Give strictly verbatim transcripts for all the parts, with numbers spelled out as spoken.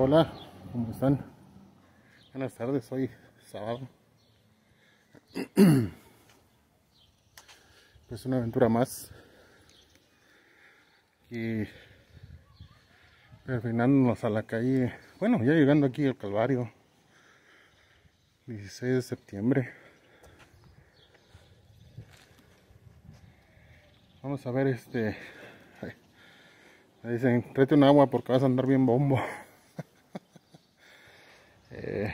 hola, ¿cómo están? Buenas tardes, hoy sábado. Pues una aventura más. Y perfilándonos a la calle, bueno, ya llegando aquí al Calvario, dieciséis de septiembre. Vamos a ver este. Me dicen, tráete un agua porque vas a andar bien bombo. eh,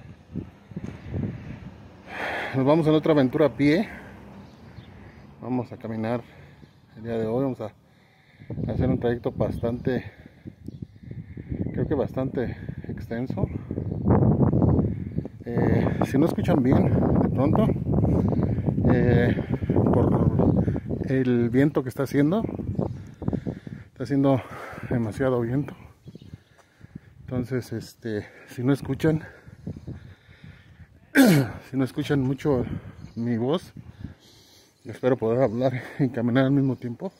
nos vamos en otra aventura a pie. Vamos a caminar el día de hoy. Vamos a hacer un trayecto bastante, creo que bastante extenso. Eh, si no escuchan bien, de pronto, eh, por el viento que está haciendo. Está haciendo demasiado viento, entonces este si no escuchan si no escuchan mucho mi voz, espero poder hablar y caminar al mismo tiempo.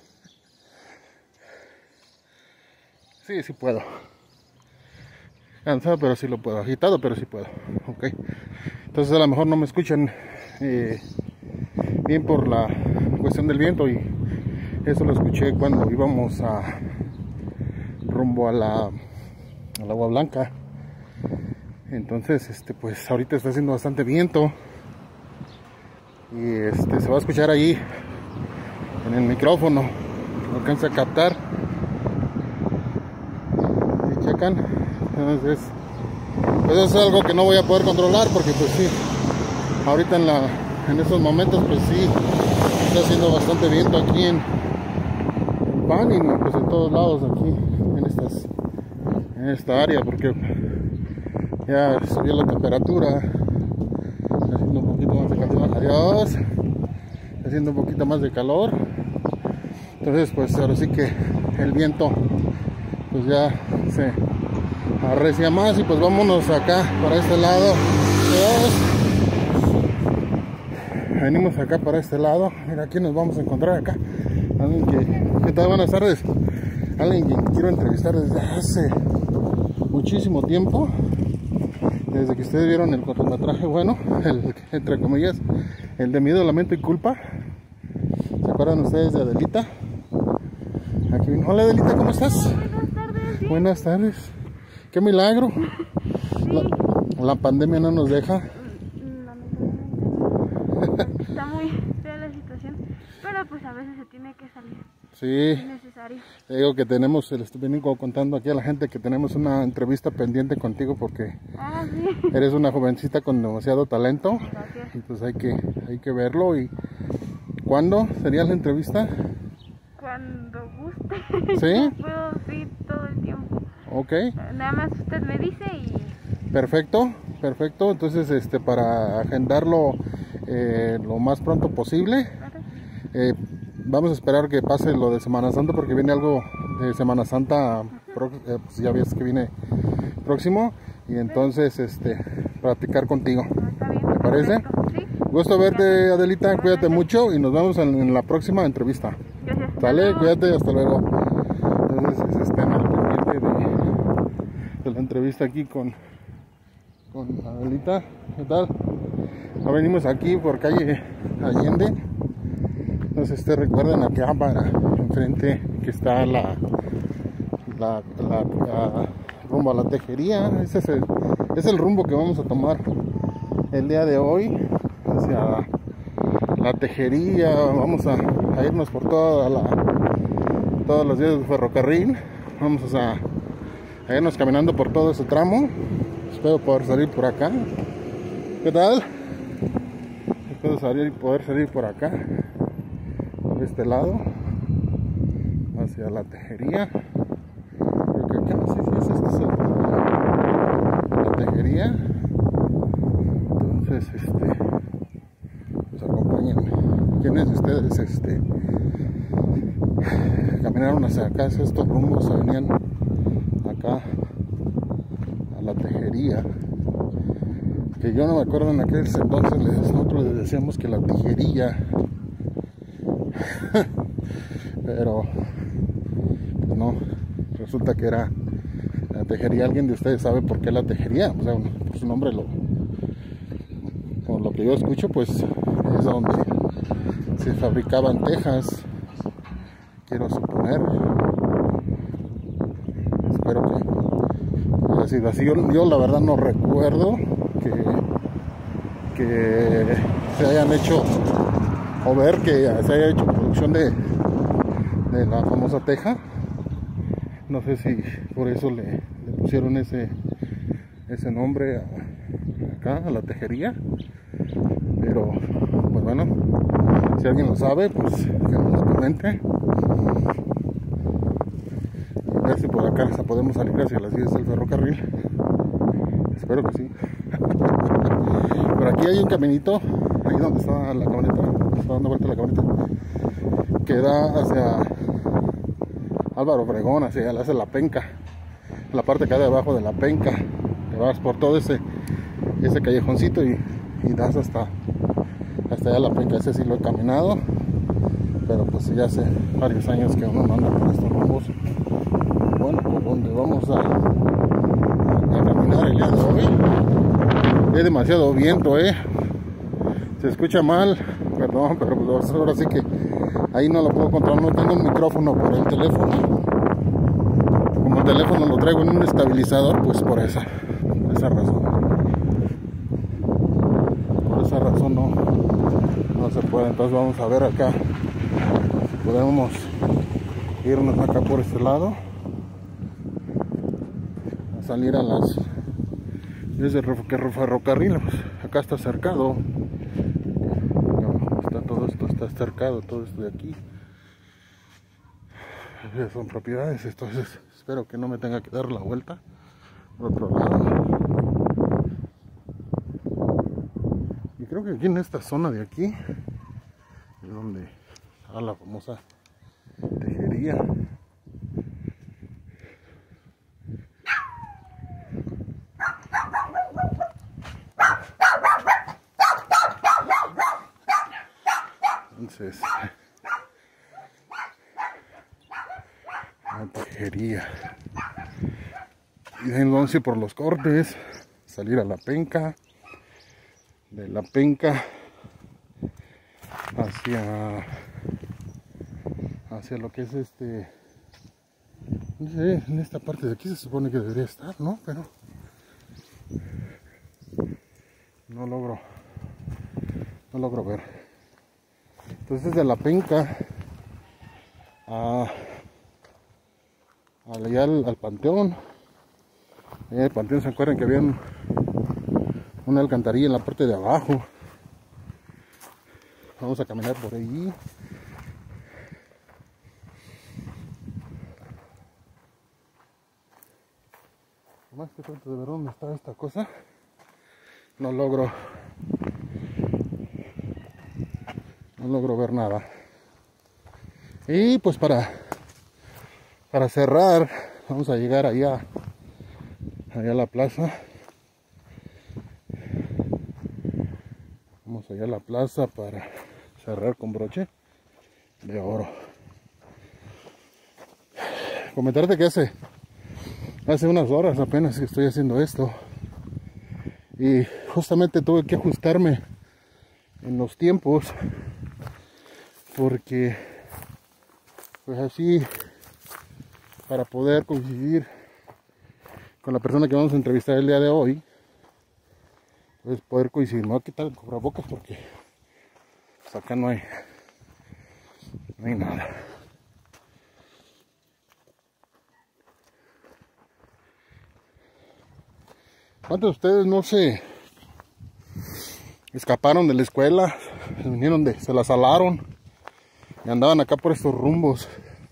Sí, sí puedo, cansado pero sí lo puedo, agitado pero sí puedo. Ok, entonces a lo mejor no me escuchan eh, bien por la cuestión del viento, y eso lo escuché cuando íbamos a rumbo a la al Agua Blanca. Entonces este pues ahorita está haciendo bastante viento y este se va a escuchar ahí en el micrófono, lo alcanza a captar. ¿Sí checan? Entonces pues eso es algo que no voy a poder controlar, porque pues sí, ahorita en la en estos momentos pues sí está haciendo bastante viento aquí en Pan y pues en todos lados aquí en estas en esta área, porque ya subió la temperatura, está haciendo un poquito más de calor. Adiós, está haciendo un poquito más de calor. Entonces pues ahora sí que el viento pues ya se arrecia más, y pues vámonos acá para este lado. Adiós. Venimos acá para este lado. Mira, aquí nos vamos a encontrar acá alguien que, ¿qué tal? Buenas tardes. Alguien que quiero entrevistar desde hace muchísimo tiempo, desde que ustedes vieron el cortometraje, bueno, el, entre comillas, el de Miedo, Lamento y Culpa. ¿Se acuerdan ustedes de Adelita? Aquí vino. Hola Adelita, ¿cómo estás? Buenas tardes. ¿Sí? Buenas tardes. Qué milagro. Sí. La, la pandemia no nos deja. Lamentablemente está muy fea la situación, pero pues a veces se tiene que salir. Sí, es necesario. Te digo que tenemos, les vengo contando aquí a la gente que tenemos una entrevista pendiente contigo, porque Ah, sí. eres una jovencita con demasiado talento. Gracias. Y pues hay que, hay que verlo. ¿Y cuándo sería la entrevista? Cuando guste. ¿Sí? No puedo ir todo el tiempo. Ok, Nada más usted me dice y... perfecto, perfecto. Entonces este para agendarlo eh, lo más pronto posible. Eh, vamos a esperar que pase lo de Semana Santa, porque viene algo de Semana Santa, eh, pues ya ves que viene próximo, y entonces este platicar contigo. Está bien. ¿Te parece? Perfecto. Sí. Gusto verte, Adelita, cuídate mucho y nos vemos en, en la próxima entrevista. Gracias. Sale, cuídate, hasta luego. Entonces estén al pendiente de, de la entrevista aquí con, con Adelita. ¿Qué tal? Ahora venimos aquí por calle Allende. Entonces ustedes recuerdan aquí para enfrente que está la, la, la, la rumbo a la tejería. Ese es el, es el rumbo que vamos a tomar el día de hoy, hacia la tejería. Vamos a, a irnos por toda la, todos los días del ferrocarril. Vamos a, a irnos caminando por todo ese tramo. Espero poder salir por acá. ¿Qué tal? Espero salir, poder salir por acá, de este lado, hacia la tejería. Creo que acá, sí, sí, es este es el, la tejería. Entonces, este, pues acompáñenme. ¿Quiénes de ustedes, este, caminaron hacia acá, hacia estos rumbos, se venían acá a la tejería? Que yo no me acuerdo, en aquel entonces nosotros les decíamos que la tijerilla. Pero pues no, resulta que era La tejería, ¿alguien de ustedes sabe por qué la tejería? O sea, por su nombre, lo, por lo que yo escucho, pues es donde se fabricaban tejas, quiero suponer. Espero que haya sido así. Yo, yo la verdad no recuerdo que, que se hayan hecho, o ver que se haya hecho producción de, de la famosa teja. No sé si por eso le, le pusieron ese, ese nombre a, acá, a la tejería. Pero, pues bueno, si alguien lo sabe, pues que nos lo comente. A ver si por acá podemos salir hacia las vías del ferrocarril. Espero que sí. Por aquí hay un caminito, ahí donde está la camioneta, está dando vuelta la camioneta, que da hacia Álvaro Obregón, hacia, hacia la penca, la parte que hay de abajo de la penca, te vas por todo ese ese callejoncito y, y das hasta hasta allá la penca. Ese sí lo he caminado, pero pues ya hace varios años que uno no anda por estos rumbos. Bueno, por donde vamos a, a, a caminar el día de hoy, hay demasiado viento, eh se escucha mal, perdón, pero pues ahora sí que ahí no lo puedo controlar, no tengo un micrófono por el teléfono. Como el teléfono lo traigo en un estabilizador, pues por esa, por esa razón. Por esa razón no, no se puede. Entonces vamos a ver acá si podemos irnos acá por este lado. A salir a las desde el ferrocarril, pues acá está cercado. Está todo esto, está cercado, todo esto de aquí. Son propiedades, entonces espero que no me tenga que dar la vuelta por otro lado. Y creo que aquí en esta zona de aquí es donde está la famosa tejería. Entonces, la tejería. Y de ahí vamos a ir por los cortes, salir a la penca, de la penca hacia hacia lo que es este, no sé, en esta parte de aquí se supone que debería estar, ¿no? Pero no logro no logro ver. Entonces desde la penca a allá al, al panteón. En el panteón se acuerdan que había un, una alcantarilla en la parte de abajo. Vamos a caminar por ahí. Más que trato de ver dónde está esta cosa, no logro no logro ver nada. Y pues para para cerrar vamos a llegar allá allá a la plaza. Vamos allá a la plaza para cerrar con broche de oro. Comentarte que hace hace unas horas apenas que estoy haciendo esto y justamente tuve que ajustarme en los tiempos porque pues así, para poder coincidir con la persona que vamos a entrevistar el día de hoy, pues poder coincidir. Me voy a quitar el cubrebocas porque pues acá no hay no hay nada. ¿Cuántos de ustedes no se escaparon de la escuela, se vinieron de, se la salaron y andaban acá por estos rumbos?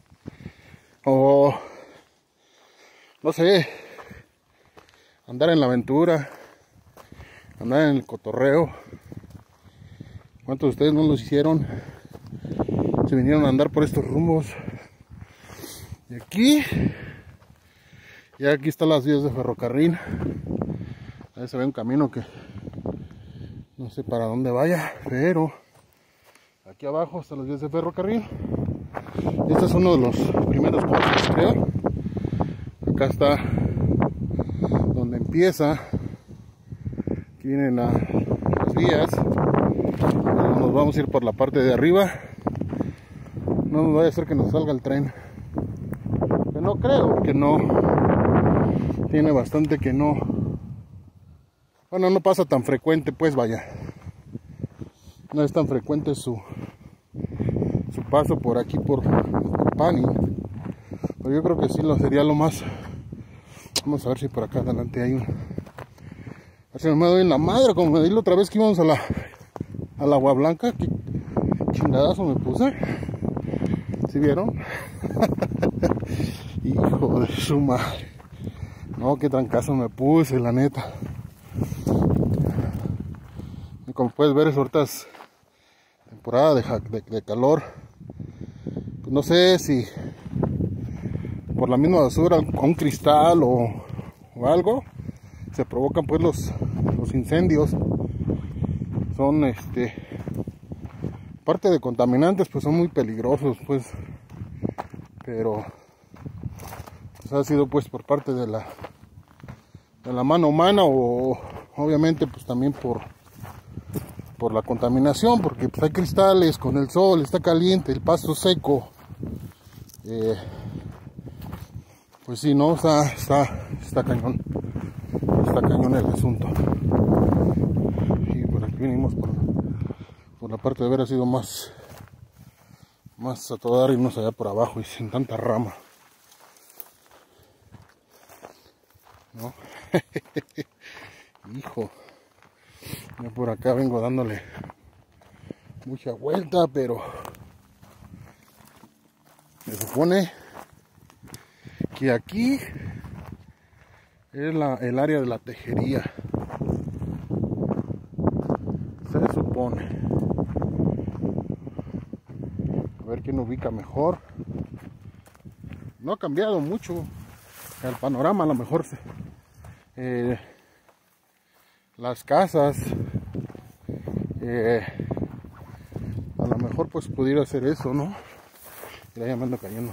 O no sé, andar en la aventura, andar en el cotorreo. ¿Cuántos de ustedes no los hicieron? Se vinieron a andar por estos rumbos. Y aquí, y aquí están las vías de ferrocarril. Ahí se ve un camino que no sé para dónde vaya, pero aquí abajo están las vías de ferrocarril. Este es uno de los primeros pasos, creo. Acá está empieza. Aquí vienen la, las vías. Nos vamos a ir por la parte de arriba. No nos vaya a hacer que nos salga el tren. Que no creo, que no. Tiene bastante que no. Bueno, no pasa tan frecuente, pues vaya. No es tan frecuente su, su paso por aquí, por, por Pani. Pero yo creo que sí lo sería lo más. Vamos a ver si por acá adelante hay un. A ver si no me doy en la madre, como me di la otra vez que íbamos a la, a la Agua Blanca. ¿Qué chingadazo me puse? ¿Sí vieron? Hijo de su madre. No, qué trancazo me puse, la neta. Y como puedes ver, es ahorita es temporada de, de, de calor. Pues no sé si por la misma basura, con cristal o, o algo, se provocan pues los, los incendios. Son este parte de contaminantes, pues son muy peligrosos, pues, pero pues, ha sido pues por parte de la de la mano humana, o obviamente pues también por por la contaminación, porque pues hay cristales, con el sol, está caliente, el pasto seco, eh, pues sí, no, está, está, está cañón, está cañón el asunto. Y por aquí venimos por, por la parte de haber sido más, más a todo dar, irnos allá por abajo y sin tanta rama, ¿no? Hijo, yo por acá vengo dándole mucha vuelta, pero se supone que aquí es la, el área de la tejería. Se supone. A ver quién ubica mejor. No ha cambiado mucho el panorama, a lo mejor se, eh, las casas, eh, a lo mejor pues pudiera ser eso, ¿no? Mira, ya me ando cayendo.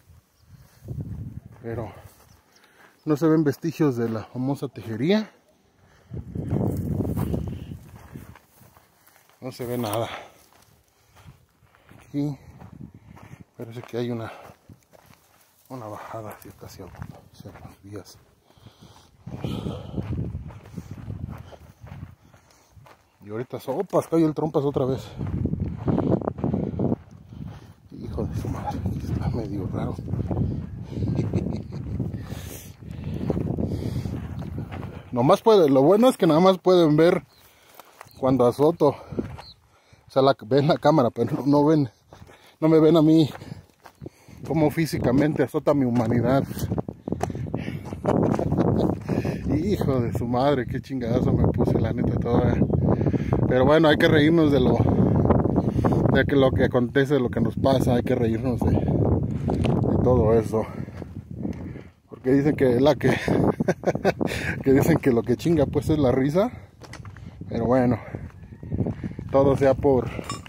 Pero no se ven vestigios de la famosa tejería. No se ve nada. Aquí parece que hay una una bajada hacia hacia, hacia las vías. Y ahorita sopas, cayó el trompas otra vez. Hijo de su madre, está medio raro. Nomás puede, lo bueno es que nada más pueden ver cuando azoto. O sea, la, ven la cámara, pero no, no ven, no me ven a mí como físicamente azota mi humanidad. Hijo de su madre, qué chingadazo me puse, la neta, toda. Pero bueno, hay que reírnos de lo de que lo que acontece, de lo que nos pasa, hay que reírnos de, de todo eso. Porque dicen que la que que dicen que lo que chinga pues es la risa. Pero bueno, todo sea por,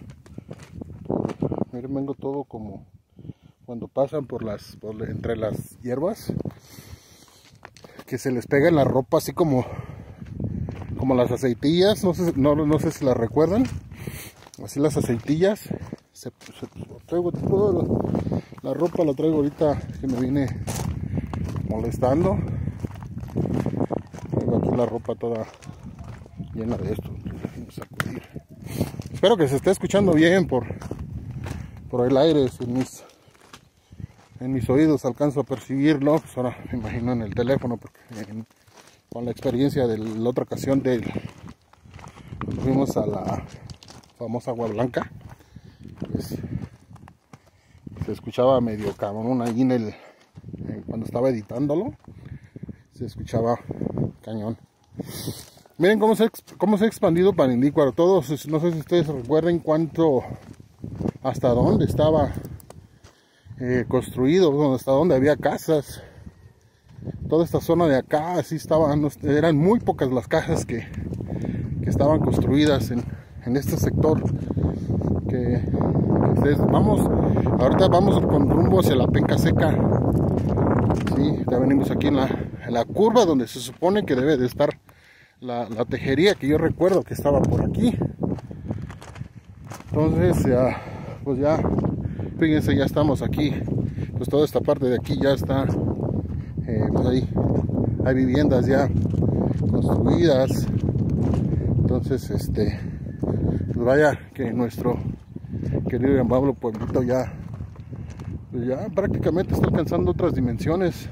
por miren, vengo todo como cuando pasan por las por, entre las hierbas, que se les pega en la ropa así como como las aceitillas, no sé, no, no sé si las recuerdan, así las aceitillas. Se, se, traigo toda la, la ropa, la traigo ahorita que me vine molestando. Traigo aquí la ropa toda llena de esto. Sacudir. Espero que se esté escuchando bien por, por el aire, en mis, en mis oídos alcanzo a percibirlo. Pues ahora me imagino en el teléfono, porque en, con la experiencia de la otra ocasión del fuimos a la famosa Agua Blanca, pues se escuchaba medio cabrón ahí en el en, cuando estaba editándolo, se escuchaba cañón. Miren cómo se, cómo se ha expandido Panindícuaro. Todos, no sé si ustedes recuerden cuánto, hasta dónde estaba eh, construido, hasta dónde había casas. Toda esta zona de acá, así estaban, eran muy pocas las casas que, que estaban construidas en, en este sector. Que, que ustedes, vamos, ahorita vamos con rumbo hacia la Penca Seca. Sí, ya venimos aquí en la, en la curva donde se supone que debe de estar la, la tejería, que yo recuerdo que estaba por aquí. Entonces ya, pues ya, fíjense, ya estamos aquí, pues toda esta parte de aquí ya está, eh, pues ahí hay viviendas ya construidas. Entonces, este, pues vaya que nuestro querido San Pablo pueblito ya, pues ya prácticamente está alcanzando otras dimensiones,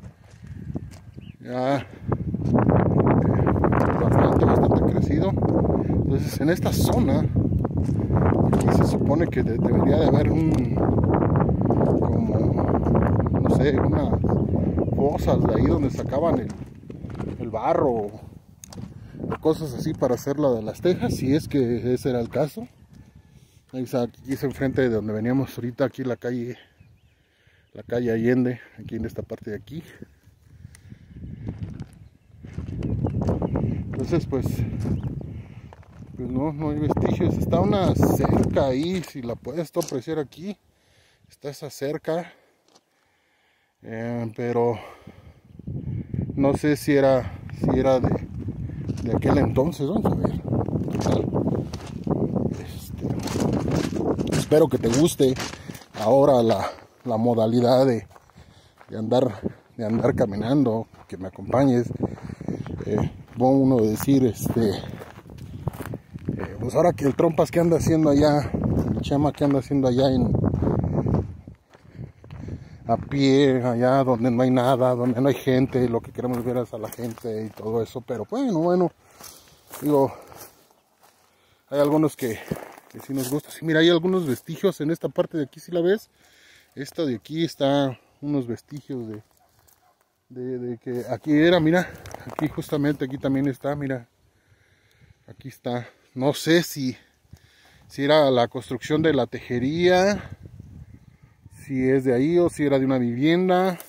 ya eh, bastante, bastante crecido. Entonces en esta zona aquí se supone que de, debería de haber un, como, no sé, unas fosas de ahí donde sacaban el, el barro o cosas así para hacer la de las tejas, si es que ese era el caso. Ahí está, aquí es enfrente de donde veníamos ahorita, aquí la calle, la calle Allende, aquí en esta parte de aquí. Entonces pues, pues no, no hay vestigios. Está una cerca ahí, si la puedes tú apreciar aquí, está esa cerca, eh, pero no sé si era, si era de, de aquel entonces. Vamos a ver. Este, espero que te guste ahora la, la modalidad de, de andar, de andar caminando, que me acompañes. Eh, Bueno, uno decir, este, eh, pues ahora que el trompas que anda haciendo allá, el Chema que anda haciendo allá en a pie, allá donde no hay nada, donde no hay gente, lo que queremos ver es a la gente y todo eso, pero bueno, bueno, digo, hay algunos que, que sí nos gusta. Sí, mira, hay algunos vestigios en esta parte de aquí, si la ves, esta de aquí está unos vestigios de De, de que aquí era, mira, aquí justamente, aquí también está, mira, aquí está, no sé si, si era la construcción de la tejería, si es de ahí o si era de una vivienda,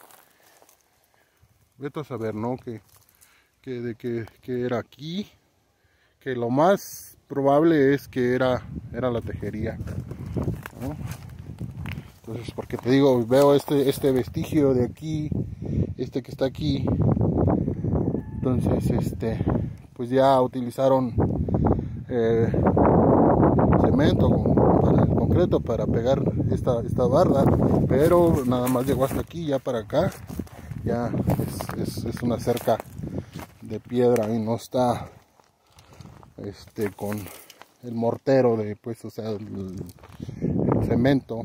vete a saber, ¿no? Que, que de que, que era aquí, que lo más probable es que era, era la tejería, ¿no? Entonces, porque te digo, veo este, este vestigio de aquí, este que está aquí. Entonces, este, pues ya utilizaron eh, cemento para el concreto para pegar esta, esta barda, pero nada más llegó hasta aquí, ya para acá, ya es, es, es una cerca de piedra y no está, este, con el mortero de, pues, o sea, el, el cemento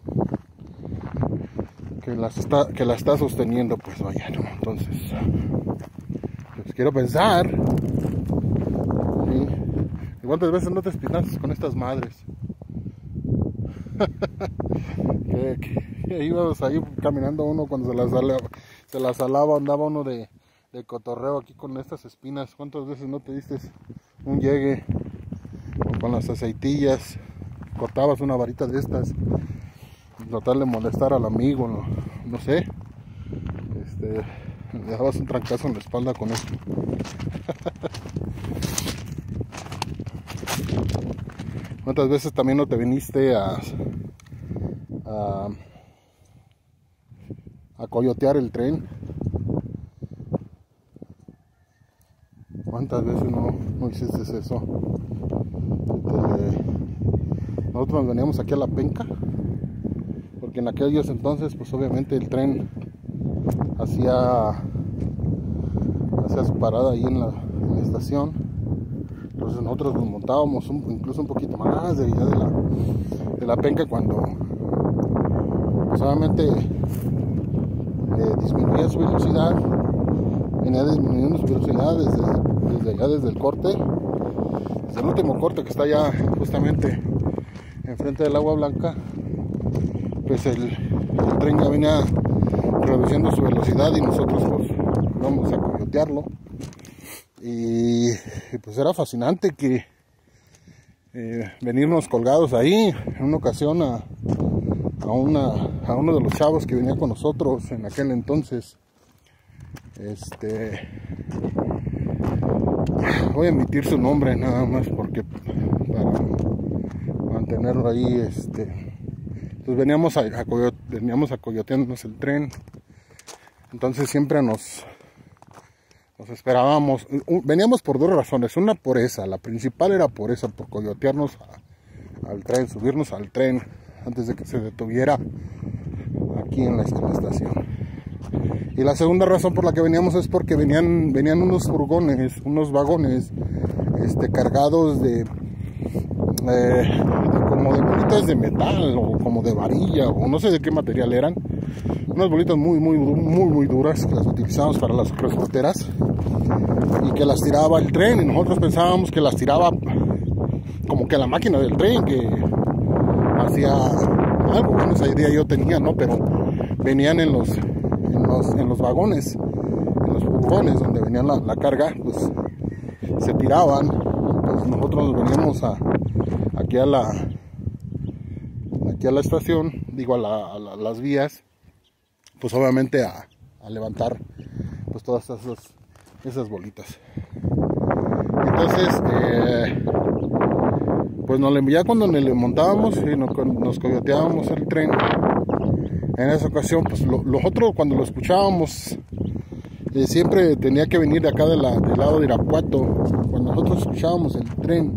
que la está, que la está sosteniendo, pues vaya, ¿no? Entonces, pues quiero pensar, ¿sí? ¿Cuántas veces no te espinaste con estas madres? que, que, que íbamos ahí caminando uno cuando se las alaba, se las alaba, andaba uno de, de cotorreo aquí con estas espinas. ¿Cuántas veces no te diste un llegue o con las aceitillas? Cortabas una varita de estas, tratar de molestar al amigo, no, no sé, este, le dabas un trancazo en la espalda con esto. ¿Cuántas veces también no te viniste a, a, a coyotear el tren? ¿Cuántas veces no, no hiciste eso? Este, nosotros nos veníamos aquí a La Penca, porque en aquellos entonces pues obviamente el tren hacía hacía su parada ahí en la, en la estación. Entonces nosotros nos montábamos un, incluso un poquito más de allá de la, de la Penca, cuando pues obviamente eh, disminuía su velocidad, venía disminuyendo su velocidad desde, desde allá, desde el corte, desde el último corte que está allá justamente enfrente del Agua Blanca. Pues el, el tren ya venía reduciendo su velocidad y nosotros pues íbamos a coyotearlo, y, y pues era fascinante que eh, venirnos colgados ahí. En una ocasión a, a, una, a uno de los chavos que venía con nosotros en aquel entonces, este, voy a emitir su nombre nada más porque para mantenerlo ahí, este, pues veníamos a, a, coyote, veníamos a coyotearnos el tren. Entonces siempre nos, nos esperábamos. Veníamos por dos razones. Una por esa, la principal era por esa, por coyotearnos a, al tren, subirnos al tren antes de que se detuviera aquí en la, en la estación. Y la segunda razón por la que veníamos es porque venían, venían unos furgones, unos vagones este, cargados de, eh, de como de bolitas de metal o como de varilla o no sé de qué material eran. Unas bolitas muy, muy, muy, muy duras que las utilizamos para las transporteras y que las tiraba el tren, y nosotros pensábamos que las tiraba como que la máquina del tren que hacía algo. Bueno, esa idea yo tenía, ¿no? Pero venían en los, en los, en los vagones, en los furgones donde venía la, la carga, pues se tiraban. Pues nosotros veníamos a, aquí a la aquí a la estación, digo a, la, a la, las vías, pues obviamente a, a levantar pues todas esas, esas bolitas. Entonces eh, pues nos le, ya cuando le montábamos y nos, nos coyoteábamos el tren, en esa ocasión pues lo, los otros cuando lo escuchábamos eh, siempre tenía que venir de acá de la, del lado de Irapuato. Cuando nosotros escuchábamos el tren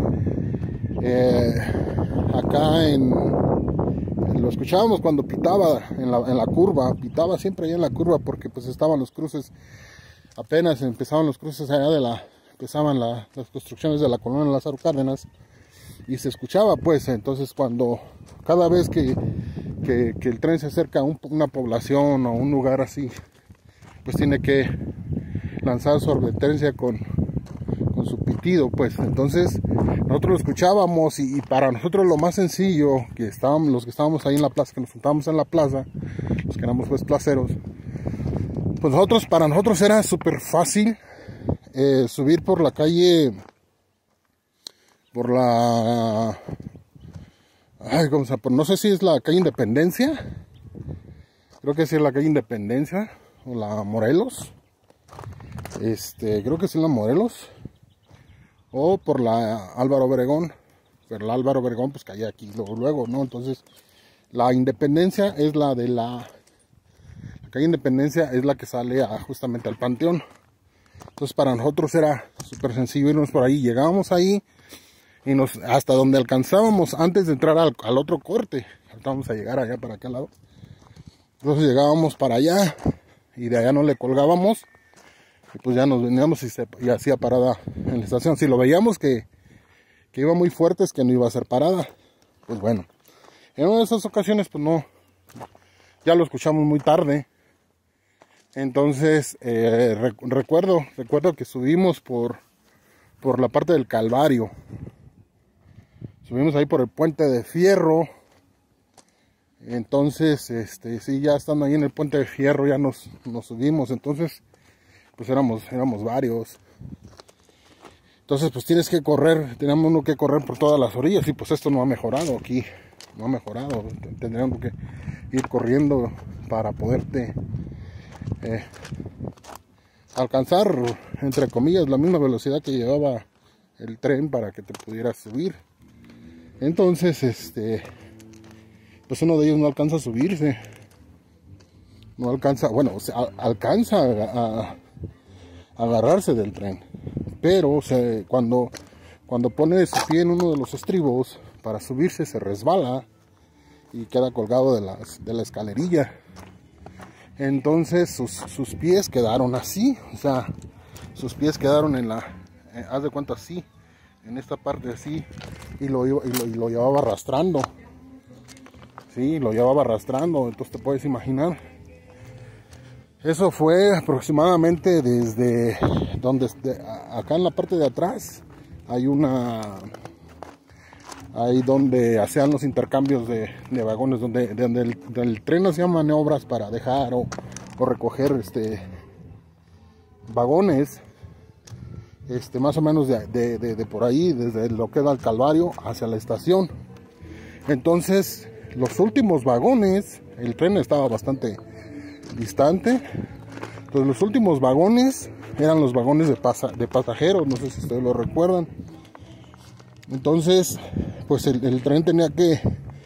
eh, acá en lo escuchábamos cuando pitaba en la, en la curva, pitaba siempre allá en la curva porque pues estaban los cruces, apenas empezaban los cruces allá de la, empezaban la, las construcciones de la colonia Lázaro Cárdenas y se escuchaba pues. Entonces cuando cada vez que, que, que el tren se acerca a un, una población o un lugar así, pues tiene que lanzar su advertencia con, con su pitido pues. Entonces nosotros lo escuchábamos y, y para nosotros lo más sencillo, que estábamos, los que estábamos ahí en la plaza, que nos juntábamos en la plaza, los que éramos pues placeros, pues nosotros, para nosotros era súper fácil eh, subir por la calle, por la, ay, ¿cómo se llama? No sé si es la calle Independencia, creo que sí es la calle Independencia, o la Morelos, este, creo que sí es la Morelos, o por la Álvaro Obregón, pero la Álvaro Obregón pues caía aquí luego, luego, ¿no? Entonces la Independencia es la de la, la calle Independencia es la que sale a, justamente al Panteón. Entonces para nosotros era súper sencillo irnos por ahí, llegábamos ahí y nos, hasta donde alcanzábamos antes de entrar al, al otro corte, vamos a llegar allá para aquel lado, entonces llegábamos para allá y de allá no le colgábamos. Y pues ya nos veníamos y, se, y hacía parada en la estación. Si lo veíamos que, que iba muy fuerte, es que no iba a hacer parada. Pues bueno, en una de esas ocasiones pues no, ya lo escuchamos muy tarde. Entonces eh, rec recuerdo, recuerdo que subimos por, por la parte del Calvario. Subimos ahí por el Puente de Fierro. Entonces, este, sí, ya estando ahí en el Puente de Fierro ya nos, nos subimos. Entonces pues éramos, éramos varios. Entonces pues tienes que correr, teníamos uno que correr por todas las orillas y pues esto no ha mejorado aquí, no ha mejorado. Tendríamos que ir corriendo para poderte eh, alcanzar, entre comillas, la misma velocidad que llevaba el tren para que te pudieras subir. Entonces este pues uno de ellos no alcanza a subirse, no alcanza, bueno, o sea, alcanza a, a agarrarse del tren, pero o sea, cuando, cuando pone su pie en uno de los estribos para subirse se resbala y queda colgado de, las, de la escalerilla. Entonces sus, sus pies quedaron así, o sea, sus pies quedaron en la, eh, haz de cuenta así, en esta parte así, y lo, y lo, y lo llevaba arrastrando, sí, lo llevaba arrastrando. Entonces te puedes imaginar. Eso fue aproximadamente desde donde, de, acá en la parte de atrás, hay una, ahí donde hacían los intercambios de, de vagones, donde, donde, el, donde el tren hacía maniobras para dejar o, o recoger este, vagones, este, más o menos de, de, de, de por ahí, desde lo que da el Calvario hacia la estación. Entonces, los últimos vagones, el tren estaba bastante distante. Entonces los últimos vagones eran los vagones de, pasa, de pasajeros, no sé si ustedes lo recuerdan. Entonces pues el, el tren tenía que,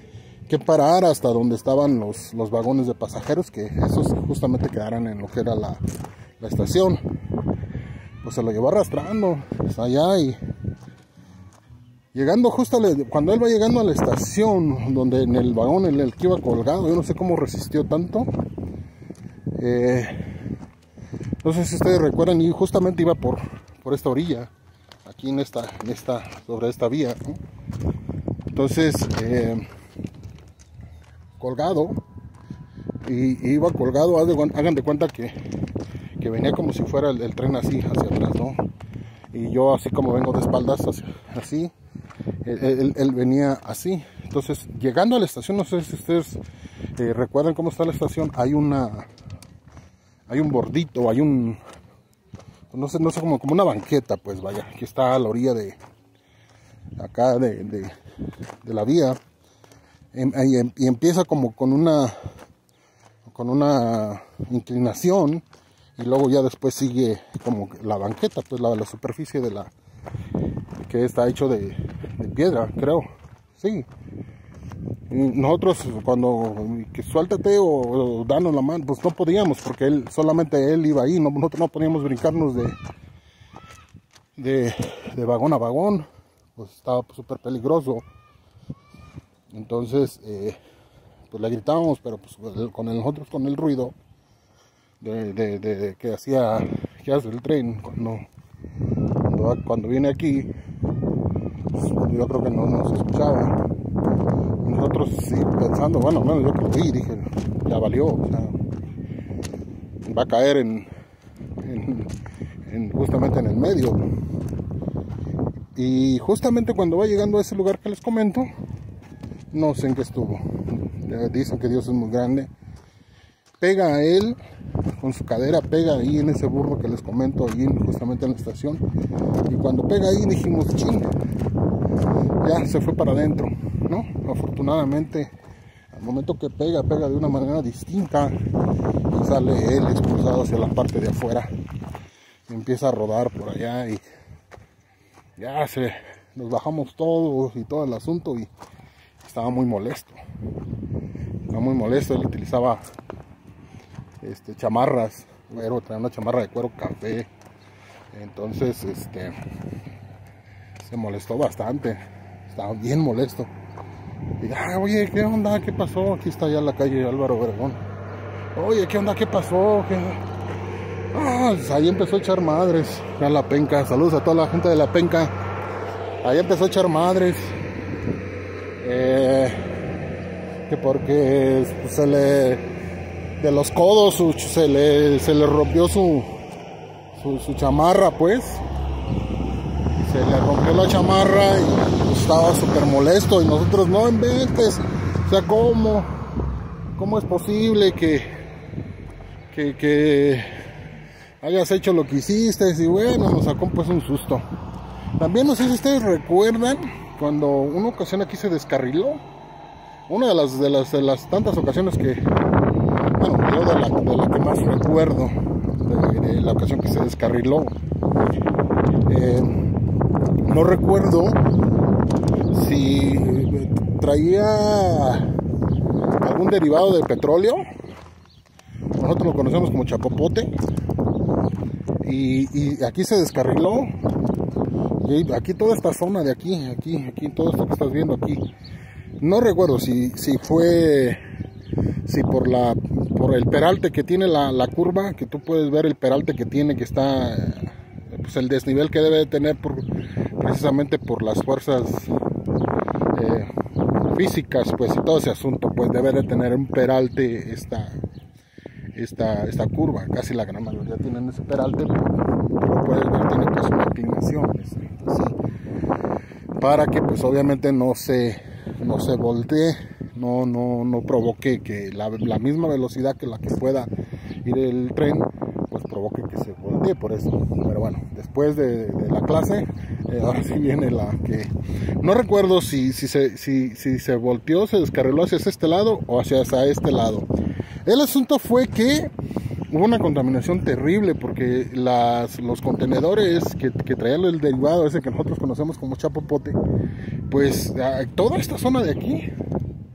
que parar hasta donde estaban los, los vagones de pasajeros, que esos justamente quedaran en lo que era la, la estación. Pues se lo llevó arrastrando hasta allá, y llegando justo le, cuando él va llegando a la estación, donde en el vagón en el que iba colgado, yo no sé cómo resistió tanto. Eh, no sé si ustedes recuerdan, y justamente iba por, por esta orilla, aquí en esta, en esta, sobre esta vía, ¿no? Entonces, eh, colgado, y, y iba colgado, hagan de cuenta que, que venía como si fuera el, el tren así, hacia atrás, ¿no? Y yo así como vengo de espaldas, hacia, así, él, él, él venía así. Entonces, llegando a la estación, no sé si ustedes eh, recuerdan cómo está la estación, hay una, hay un bordito, hay un, no sé, no sé, como, como una banqueta, pues vaya, que está a la orilla de, acá de, de, de la vía. Y empieza como con una con una inclinación, y luego ya después sigue como la banqueta, pues la, la superficie de la que está hecho de, de piedra, creo, sí. Y nosotros cuando que suéltate o, o danos la mano, pues no podíamos, porque él solamente él iba ahí, no, nosotros no podíamos brincarnos de de, de vagón a vagón, pues estaba súper peligroso. Entonces, eh, pues le gritábamos, pero pues con el, nosotros con el ruido de, de, de, de que hacía que hace el tren cuando, cuando, cuando viene aquí, pues yo creo que no nos escuchaba. Y nosotros sí pensando, bueno, bueno, yo que lo vi, dije, ya valió, o sea, va a caer en, en, en justamente en el medio. Y justamente cuando va llegando a ese lugar que les comento, no sé en qué estuvo. Dicen que Dios es muy grande. Pega a él con su cadera, pega ahí en ese burro que les comento, ahí justamente en la estación. Y cuando pega ahí dijimos, ching, ya se fue para adentro, ¿no? Afortunadamente, al momento que pega, pega de una manera distinta y sale él expulsado hacia la parte de afuera. Y empieza a rodar por allá y ya se nos bajamos todos y todo el asunto, y estaba muy molesto, estaba muy molesto. Él utilizaba este, chamarras, cuero, traía una chamarra de cuero café, entonces este, se molestó bastante, estaba bien molesto. Y ah, oye, ¿qué onda? ¿Qué pasó? Aquí está ya la calle Álvaro Obregón. Oye, ¿qué onda? ¿Qué pasó? ¿Qué... Ah, pues ahí empezó a echar madres a la penca. Saludos a toda la gente de la penca. Ahí empezó a echar madres. Eh, que porque se le de los codos su, se le se le rompió su, su su chamarra, pues se le rompió la chamarra y pues, estaba súper molesto. Y nosotros, no inventes, o sea, cómo cómo es posible que que, que hayas hecho lo que hiciste. Y bueno, nos sacó pues un susto. También no sé si ustedes recuerdan cuando una ocasión aquí se descarriló, una de las de las, de las tantas ocasiones que, bueno, yo de la, de la que más recuerdo, de, de la ocasión que se descarriló, eh, no recuerdo si traía algún derivado de petróleo, nosotros lo conocemos como chapopote, y, y aquí se descarriló. Y aquí toda esta zona de aquí, aquí, aquí, todo esto que estás viendo aquí, no recuerdo si, si fue, si por la, por el peralte que tiene la, la curva, que tú puedes ver el peralte que tiene, que está, pues el desnivel que debe de tener por, precisamente por las fuerzas eh, físicas, pues, y todo ese asunto, pues debe de tener un peralte esta, esta, esta curva. Casi la gran mayoría tienen ese peralte, pero puedes ver, tiene pues una inclinación, entonces, sí, para que pues obviamente no se no se voltee, no no no provoque que la, la misma velocidad que la que pueda ir el tren, pues provoque que se voltee por eso. Pero bueno, después de, de la clase, eh, ahora sí viene la que no recuerdo si si se si, si se volteó, se descarriló hacia este lado o hacia, hacia este lado. El asunto fue que hubo una contaminación terrible, porque las, los contenedores que, que traían el derivado ese que nosotros conocemos como chapopote, pues toda esta zona de aquí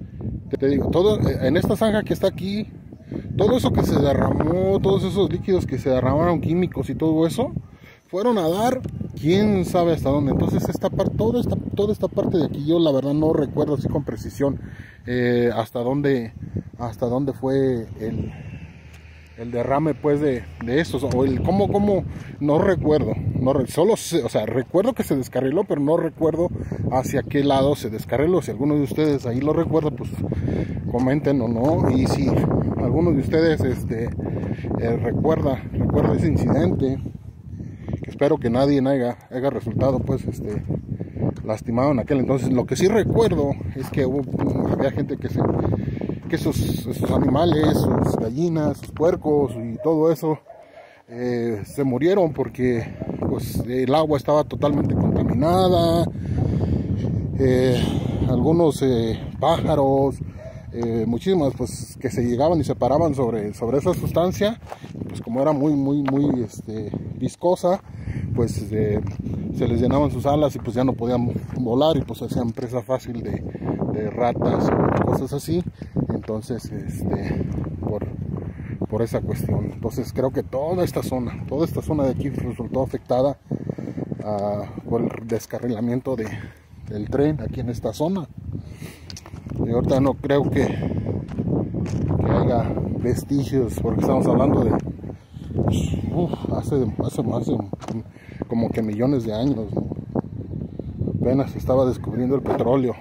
te, te digo, todo en esta zanja que está aquí, todo eso que se derramó, todos esos líquidos que se derramaron, químicos y todo eso, fueron a dar quién sabe hasta dónde. Entonces esta parte, toda esta, toda esta parte de aquí, yo la verdad no recuerdo así con precisión eh, hasta dónde, hasta dónde fue el, el derrame pues de, de estos, o el cómo, cómo, no recuerdo, no, solo sé, o sea, recuerdo que se descarriló, pero no recuerdo hacia qué lado se descarriló. Si alguno de ustedes ahí lo recuerda, pues comenten o no, y si alguno de ustedes este, eh, recuerda, recuerda ese incidente, que espero que nadie haya, haya resultado pues este lastimado en aquel entonces. Lo que sí recuerdo es que hubo, había gente que se que sus, sus animales, sus gallinas, sus puercos y todo eso eh, se murieron porque pues el agua estaba totalmente contaminada. Eh, algunos eh, pájaros, eh, muchísimas pues que se llegaban y se paraban sobre, sobre esa sustancia, pues como era muy muy muy este, viscosa, pues eh, se les llenaban sus alas y pues ya no podían volar y pues hacían presa fácil de, de ratas o cosas así. Entonces este por, por esa cuestión, entonces creo que toda esta zona, toda esta zona de aquí resultó afectada uh, por el descarrilamiento de, del tren aquí en esta zona. Y ahorita no creo que, que haya vestigios, porque estamos hablando de uf, hace, hace más de como que millones de años, ¿no? Apenas se estaba descubriendo el petróleo.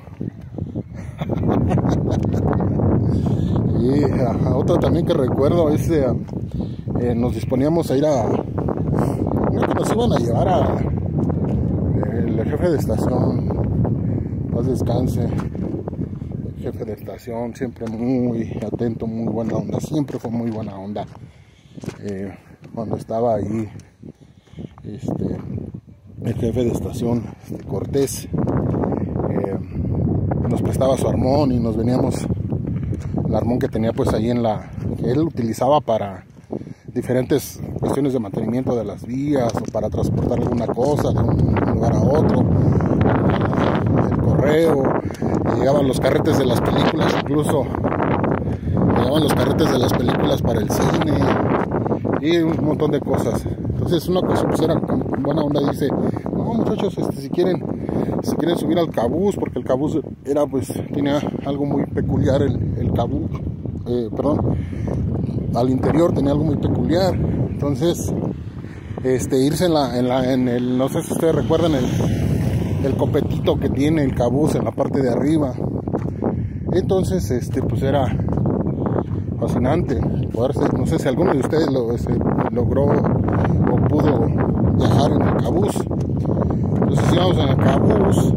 Y uh, otra también que recuerdo es uh, eh, nos disponíamos a ir a, creo que nos iban a llevar a el jefe de estación, paz descanse, el jefe de estación, siempre muy atento, muy buena onda, siempre fue muy buena onda. Eh, cuando estaba ahí este, el jefe de estación, este, Cortés, eh, nos prestaba su armón y nos veníamos, el armón que tenía pues ahí en la, que él utilizaba para diferentes cuestiones de mantenimiento de las vías o para transportar alguna cosa de un lugar a otro, el correo, llegaban los carretes de las películas, incluso llegaban los carretes de las películas para el cine y un montón de cosas. Entonces una cosa pues era con buena onda, dice, no muchachos, este, si quieren si quieren subir al cabús, porque el cabús era pues tenía algo muy peculiar, el, el cabús, eh, perdón, al interior tenía algo muy peculiar. Entonces este irse en la, en la en el, no sé si ustedes recuerdan el, el copetito que tiene el cabús en la parte de arriba. Entonces este pues era fascinante poderse, no sé si alguno de ustedes lo, este, logró o pudo viajar en el cabús. Entonces íbamos en el cabús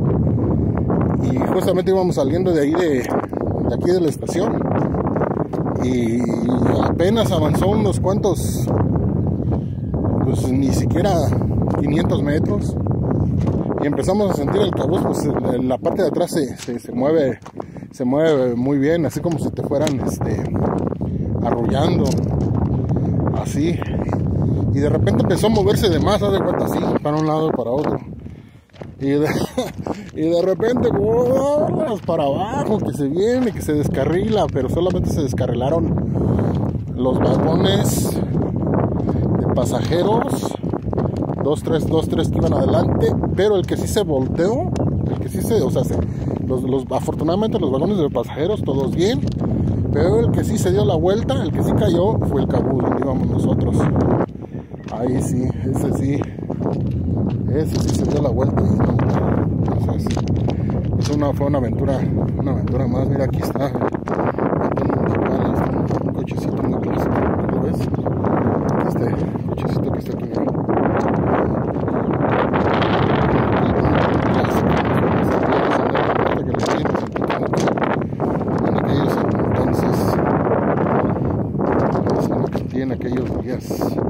y justamente íbamos saliendo de ahí de, de aquí de la estación y apenas avanzó unos cuantos, pues ni siquiera quinientos metros, y empezamos a sentir el cabús, pues en la parte de atrás se, se, se mueve se mueve muy bien, así como si te fueran este, arrullando, así, y de repente empezó a moverse de más, haz de cuenta, así, para un lado y para otro, y de, y de repente, ¡oh! Para abajo, que se viene, que se descarrila, pero solamente se descarrilaron los vagones de pasajeros, dos, tres, dos, tres que iban adelante, pero el que sí se volteó, el que sí se, o sea, se, los, los, afortunadamente los vagones de pasajeros, todos bien, pero el que sí se dio la vuelta, el que sí cayó, fue el cabús donde íbamos nosotros. Ahí sí, ese sí, ese sí se dio la vuelta. Entonces, es una, fue una aventura, una aventura más. Mira, aquí está un cochecito muy clásico, ¿lo ves? Este cochecito que está aquí, mira. En aquellos días.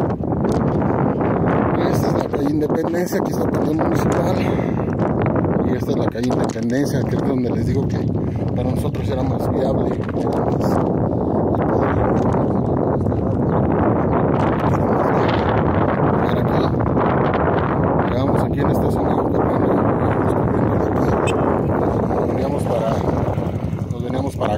Esta es la calle Independencia, aquí está el Perdón Municipal, y esta es la calle Independencia, que es donde les digo que para nosotros era más viable, era más, llegamos aquí en esta zona corriendo, nos veníamos para nos veníamos para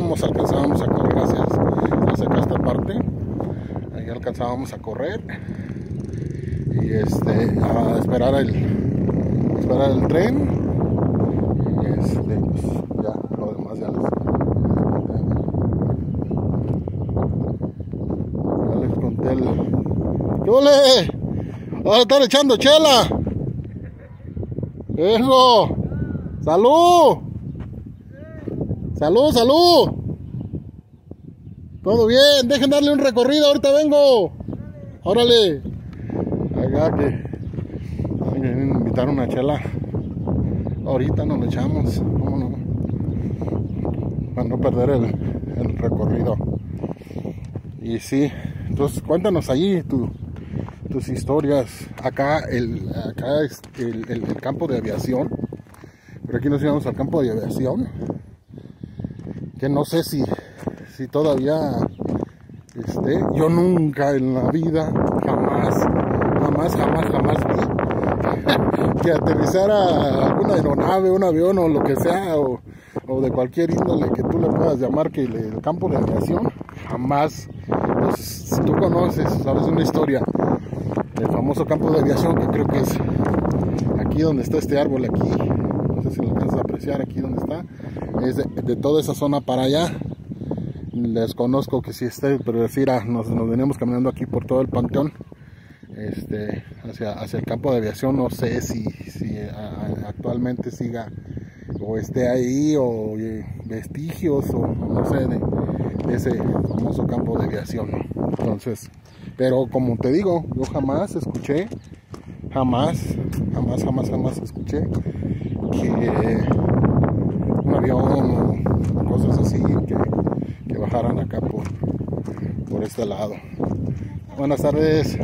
corríamos, alcanzábamos a correr hacia, hacia acá esta parte. Ahí alcanzábamos a correr y este a esperar el esperar el tren. Y este pues ya lo demás ya les, ya les conté el... ¿Qué ole? Ahora están echando chela. Eso. ¡Salud! ¡Salud, salud! Todo bien, dejen darle un recorrido, ahorita vengo. Órale. Acá que me invitaron una chela. Ahorita nos lo echamos. ¿Cómo no? Para no perder el, el recorrido. Y sí, entonces cuéntanos allí tu, tus historias. Acá el acá es el, el, el campo de aviación. Pero aquí nos íbamos al campo de aviación, que no sé si, si todavía esté. Yo nunca en la vida, jamás, jamás, jamás, jamás vi que aterrizara alguna aeronave, un avión o lo que sea, o, o de cualquier índole que tú le puedas llamar, que le, el campo de aviación, jamás. Entonces, si tú conoces, sabes una historia del famoso campo de aviación, que creo que es aquí donde está este árbol aquí. No sé si lo alcanzas a apreciar aquí donde está, es de, de toda esa zona para allá. Les conozco que si esté, pero decir, ah, nos, nos veníamos caminando aquí por todo el panteón, este, hacia, hacia el campo de aviación. No sé si, si a, actualmente siga o esté ahí, o eh, vestigios, o no sé, de, de ese famoso campo de aviación, ¿no? Entonces, pero como te digo, yo jamás escuché, jamás, jamás, jamás, jamás escuché que un avión o cosas así que, que bajaran acá por, por este lado. Buenas tardes.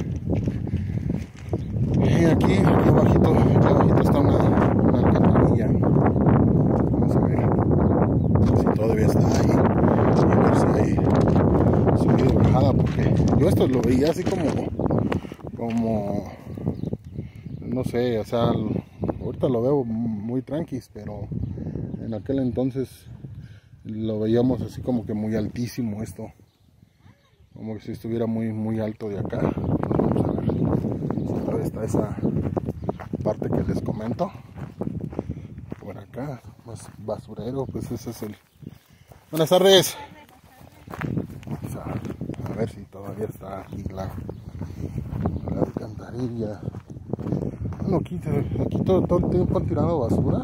Y aquí, aquí abajito, aquí abajito está una, una alcantarilla. Vamos a ver si todavía está ahí, y a ver si hay subida y bajada, porque yo esto lo veía así como, como, no sé, o sea, ahorita lo veo muy tranquis, pero en aquel entonces lo veíamos así como que muy altísimo esto, como que si estuviera muy muy alto de acá. Vamos a ver si todavía está esa parte que les comento. Por acá, más basurero, pues ese es el... Buenas tardes. Vamos a, a ver si todavía está aquí la, la alcantarilla. Bueno, aquí, aquí todo, todo el tiempo han tirado basura.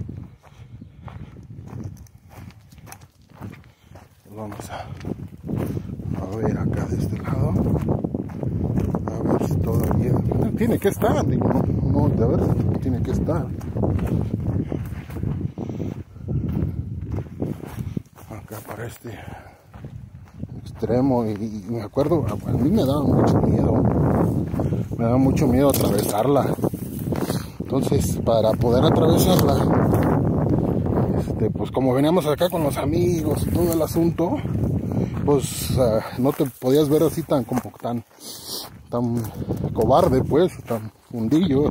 Vamos a, a ver acá de este lado. A ver si todavía... Tiene que estar, digo, no, no, de ver, tiene que estar. Acá para este extremo, y, y me acuerdo, a, a mí me daba mucho miedo. Me daba mucho miedo atravesarla. Entonces, para poder atravesarla, este, pues como veníamos acá con los amigos y todo el asunto, pues uh, no te podías ver así tan como tan tan cobarde, pues, tan fundillo.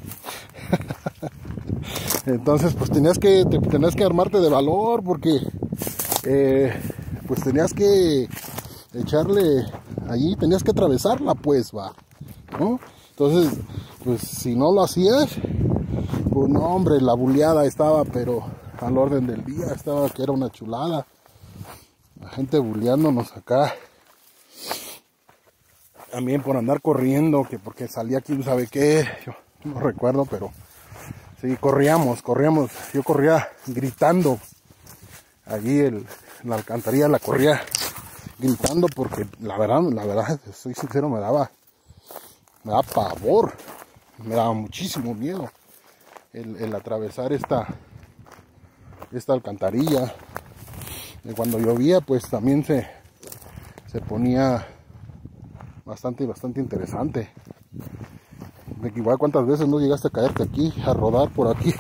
Entonces, pues tenías que te, tenías que armarte de valor, porque eh, pues tenías que echarle allí, tenías que atravesarla, pues, va, ¿no? Entonces, pues si no lo hacías, pues no, hombre, la buleada estaba, pero al orden del día, estaba que era una chulada. La gente buleándonos acá. También por andar corriendo, que porque salía aquí no sabe qué, yo no recuerdo, pero sí, corríamos, corríamos. Yo corría gritando. Allí el, la alcantarilla la corría gritando, porque la verdad, la verdad, soy sincero, me daba, me daba pavor, me daba muchísimo miedo el, el atravesar esta, esta alcantarilla. Y cuando llovía, pues también se, se ponía bastante, bastante interesante. Igual, cuántas veces no llegaste a caerte aquí, a rodar por aquí.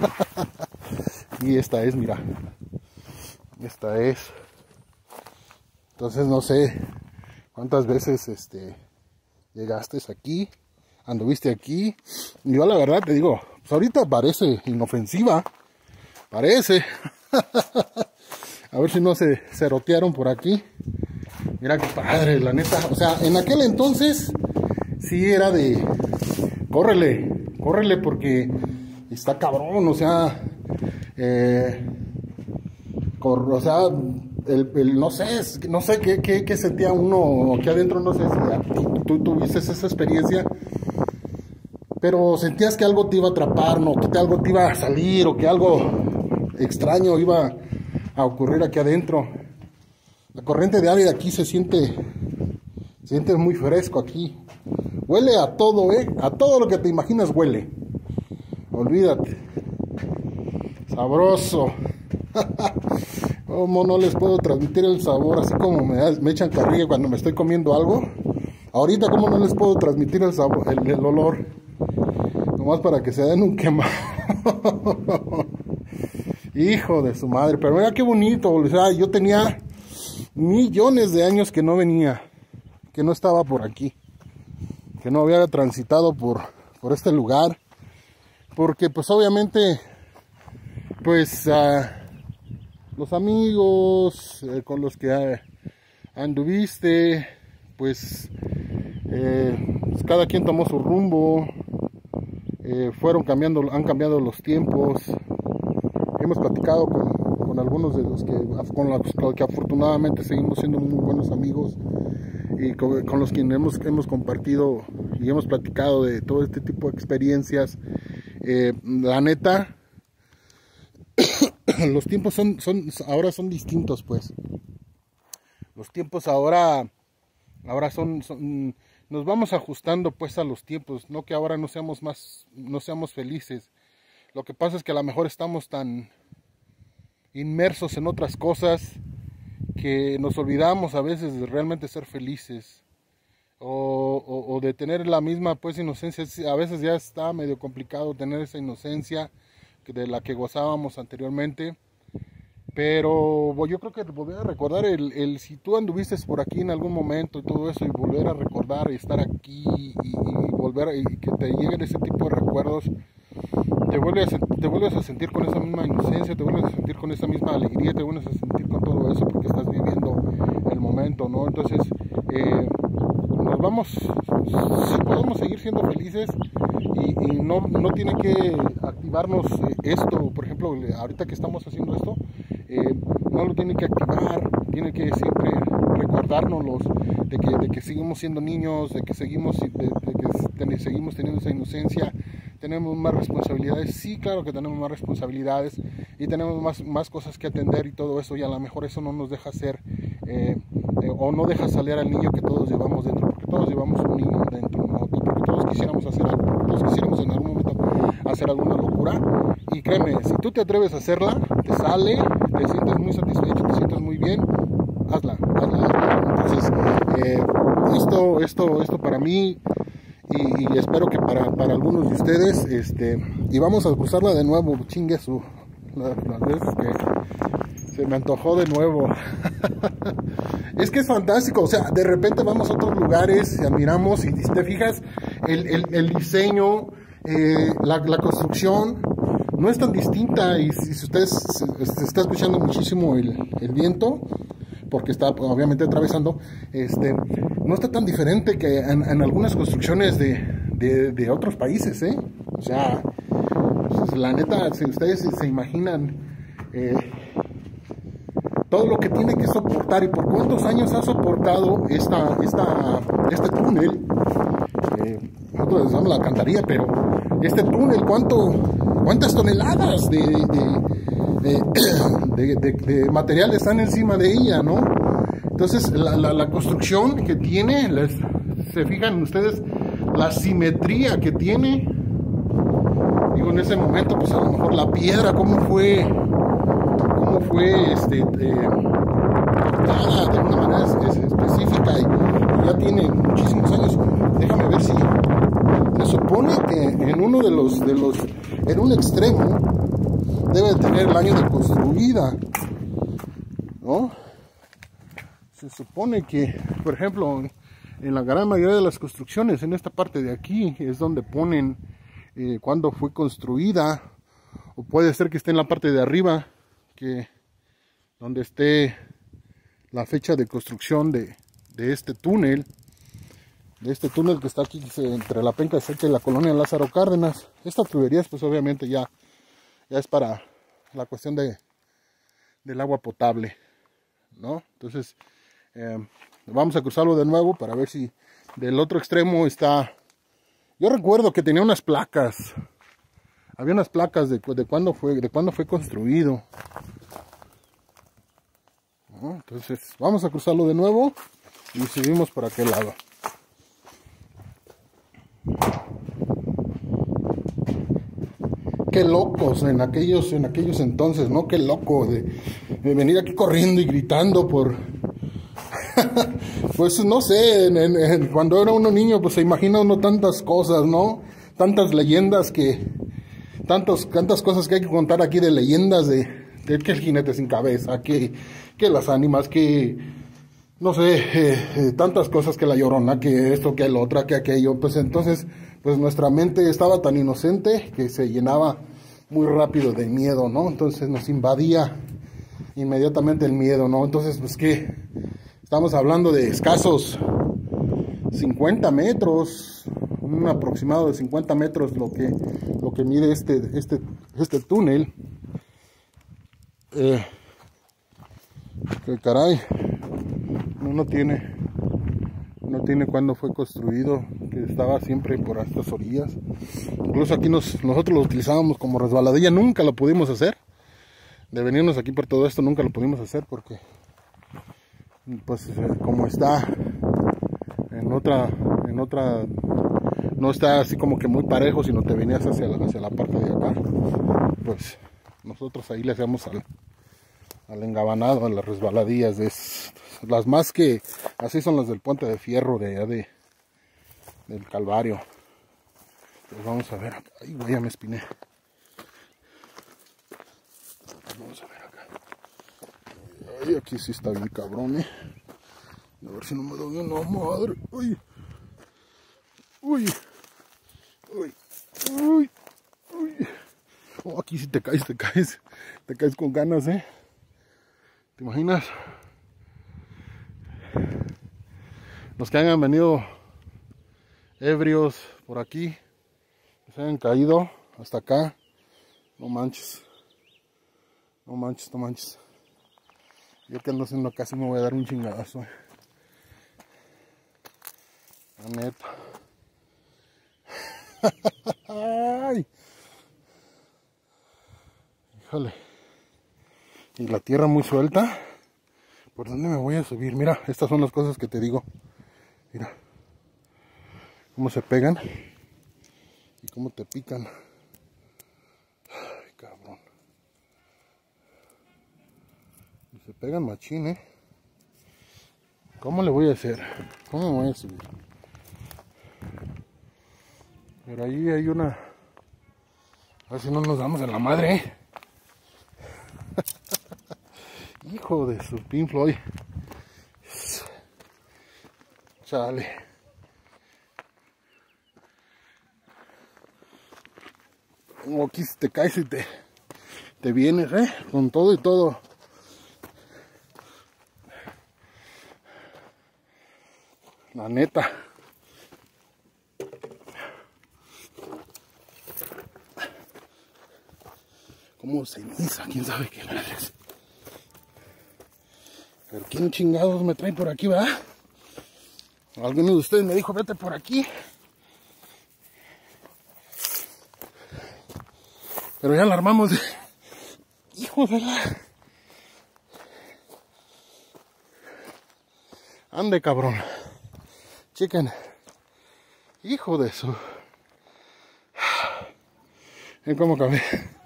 Y esta es, mira, esta es. Entonces no sé cuántas veces este llegaste aquí, anduviste aquí. Y yo la verdad te digo, pues ahorita parece inofensiva, parece. A ver si no se cerotearon por aquí. Mira qué padre, la neta. O sea, en aquel entonces sí era de córrele, córrele porque está cabrón, o sea, eh, cor, o sea, el, el, no sé, no sé qué, qué, qué sentía uno aquí adentro, no sé si tú tuviste esa experiencia, pero sentías que algo te iba a atrapar, no, que algo te iba a salir o que algo extraño iba a ocurrir aquí adentro. La corriente de aire de aquí se siente, se siente muy fresco aquí. Huele a todo, eh, a todo lo que te imaginas huele. Olvídate. Sabroso. ¿Cómo no les puedo transmitir el sabor? Así como me, me echan carrilla cuando me estoy comiendo algo. Ahorita, ¿cómo no les puedo transmitir el sabor, el, el olor? Nomás para que se den un quemado. Hijo de su madre. Pero mira qué bonito. O sea, yo tenía millones de años que no venía. Que no estaba por aquí. Que no había transitado por, por este lugar. Porque pues obviamente pues uh, los amigos eh, con los que uh, anduviste pues, eh, pues cada quien tomó su rumbo, eh, fueron cambiando, han cambiado los tiempos. Hemos platicado con, con algunos de los que con los, con los que afortunadamente seguimos siendo muy buenos amigos y con, con los que hemos, hemos compartido y hemos platicado de todo este tipo de experiencias. Eh, la neta, los tiempos son, son, ahora son distintos, pues. Los tiempos ahora, ahora son, son, nos vamos ajustando, pues, a los tiempos. No que ahora no seamos más, no seamos felices. Lo que pasa es que a lo mejor estamos tan inmersos en otras cosas que nos olvidamos a veces de realmente ser felices. O, o, o de tener la misma pues inocencia. A veces ya está medio complicado tener esa inocencia de la que gozábamos anteriormente, pero yo creo que volver a recordar el, el si tú anduviste por aquí en algún momento y todo eso, y volver a recordar y estar aquí y, y volver a, y que te lleguen ese tipo de recuerdos, te vuelves, a, te vuelves a sentir con esa misma inocencia, te vuelves a sentir con esa misma alegría, te vuelves a sentir con todo eso porque estás viviendo el momento, ¿no? Entonces eh, nos vamos, si podemos seguir siendo felices y, y no, no tiene que activarnos esto, por ejemplo, ahorita que estamos haciendo esto, eh, no lo tiene que activar, tiene que siempre recordárnoslos de que, de que seguimos siendo niños, de que seguimos, de, de que ten, seguimos teniendo esa inocencia, tenemos más responsabilidades, sí, claro que tenemos más responsabilidades y tenemos más, más cosas que atender y todo eso, y a lo mejor eso no nos deja ser eh, eh, o no deja salir al niño que todos llevamos dentro, porque todos llevamos un niño dentro, ¿no? Porque todos quisiéramos hacer algo, todos quisiéramos en algún momento hacer alguna locura, y créeme, si tú te atreves a hacerla, te sale, te sientes muy satisfecho, te sientes muy bien, hazla, hazla, hazla. Entonces, eh, esto, esto, esto para mí, y, y espero que para, para algunos de ustedes, este, y vamos a usarla de nuevo, chingue su, las, las veces que se me antojó de nuevo. Es que es fantástico, o sea, de repente vamos a otros lugares, admiramos, y si te fijas, el, el, el diseño, eh, la, la construcción no es tan distinta, y si, si ustedes se, se está escuchando muchísimo el, el viento, porque está obviamente atravesando, este, no está tan diferente que en, en algunas construcciones de, de, de otros países, ¿eh? O sea, pues, la neta, si ustedes se, se imaginan eh, todo lo que tiene que soportar y por cuántos años ha soportado esta, esta, este túnel, eh, nosotros le llamamos la alcantarilla, pero este túnel, ¿cuánto, cuántas toneladas de, de, de, de, de, de material están encima de ella, ¿no? Entonces, la, la, la construcción que tiene, les, se fijan ustedes, la simetría que tiene, digo, en ese momento, pues a lo mejor la piedra, cómo fue, cómo fue, este, eh, cortada de una manera es, es específica, y ya tiene muchísimos años. Déjame ver si se supone que en uno de los, de los, en un extremo, debe tener el año de construida, ¿no? Se supone que, por ejemplo, en la gran mayoría de las construcciones, en esta parte de aquí, es donde ponen eh, cuándo fue construida, o puede ser que esté en la parte de arriba, que, donde esté la fecha de construcción de, de este túnel, de este túnel que está aquí entre la Penca Seca y la colonia Lázaro Cárdenas. Estas tuberías pues obviamente ya, ya es para la cuestión de, del agua potable, ¿no? Entonces eh, vamos a cruzarlo de nuevo para ver si del otro extremo está. Yo recuerdo que tenía unas placas, había unas placas de, de cuándo fue, de cuándo fue construido. ¿No? Entonces vamos a cruzarlo de nuevo y seguimos por aquel lado. Qué locos en aquellos, en aquellos entonces, ¿no? Qué loco de, de venir aquí corriendo y gritando por... Pues no sé, en, en, en, cuando era uno niño, pues se imagina uno tantas cosas, ¿no? Tantas leyendas que... Tantos, tantas cosas que hay que contar aquí de leyendas de, de que el jinete sin cabeza, que, que las ánimas, que... No sé, eh, eh, tantas cosas, que la Llorona, que esto, que el otra, que aquello. Pues entonces, pues nuestra mente estaba tan inocente que se llenaba muy rápido de miedo, ¿no? Entonces nos invadía inmediatamente el miedo, ¿no? Entonces, pues que estamos hablando de escasos cincuenta metros, un aproximado de cincuenta metros lo que, lo que mide este, este, este túnel. Eh, que caray. No tiene, no tiene cuándo fue construido, que estaba siempre por estas orillas. Incluso aquí nos, nosotros lo utilizábamos como resbaladilla, nunca lo pudimos hacer. De venirnos aquí por todo esto nunca lo pudimos hacer porque, pues como está en otra, en otra, no está así como que muy parejo, sino te venías hacia la, hacia la parte de acá. Pues nosotros ahí le hacemos al, al engabanado, a las resbaladillas de las más que así son las del Puente de Fierro de allá de del Calvario. Pues vamos a ver acá. Ay, güey, ya me espiné. Vamos a ver acá. Ay, aquí sí está bien cabrón, eh. A ver si no me doy una madre. Uy. Uy. Uy. Uy. Uy. Oh, aquí si te caes, te caes. Te caes con ganas, eh. ¿Te imaginas? Los que hayan venido ebrios por aquí, que se hayan caído hasta acá, no manches, no manches, no manches. Yo que ando haciendo casi me voy a dar un chingadazo, la neta. Ay. Híjole. Y la tierra muy suelta. ¿Por dónde me voy a subir? Mira, estas son las cosas que te digo. Mira cómo se pegan y cómo te pican. Ay, cabrón. Y se pegan machín, ¿eh? ¿Cómo le voy a hacer? ¿Cómo me voy a subir? Pero ahí hay una... A ver si no nos damos en la madre, ¿eh? Hijo de su Pink Floyd. Chale. Como aquí si te caes y te, te vienes, ¿eh? Con todo y todo. La neta. Como ceniza, quién sabe qué madres. Pero quién chingados me trae por aquí, ¿verdad? Alguno de ustedes me dijo, vete por aquí. Pero ya la armamos de... Hijo de la... Ande, cabrón. Chequen. Hijo de su... ¿Ven cómo cabé?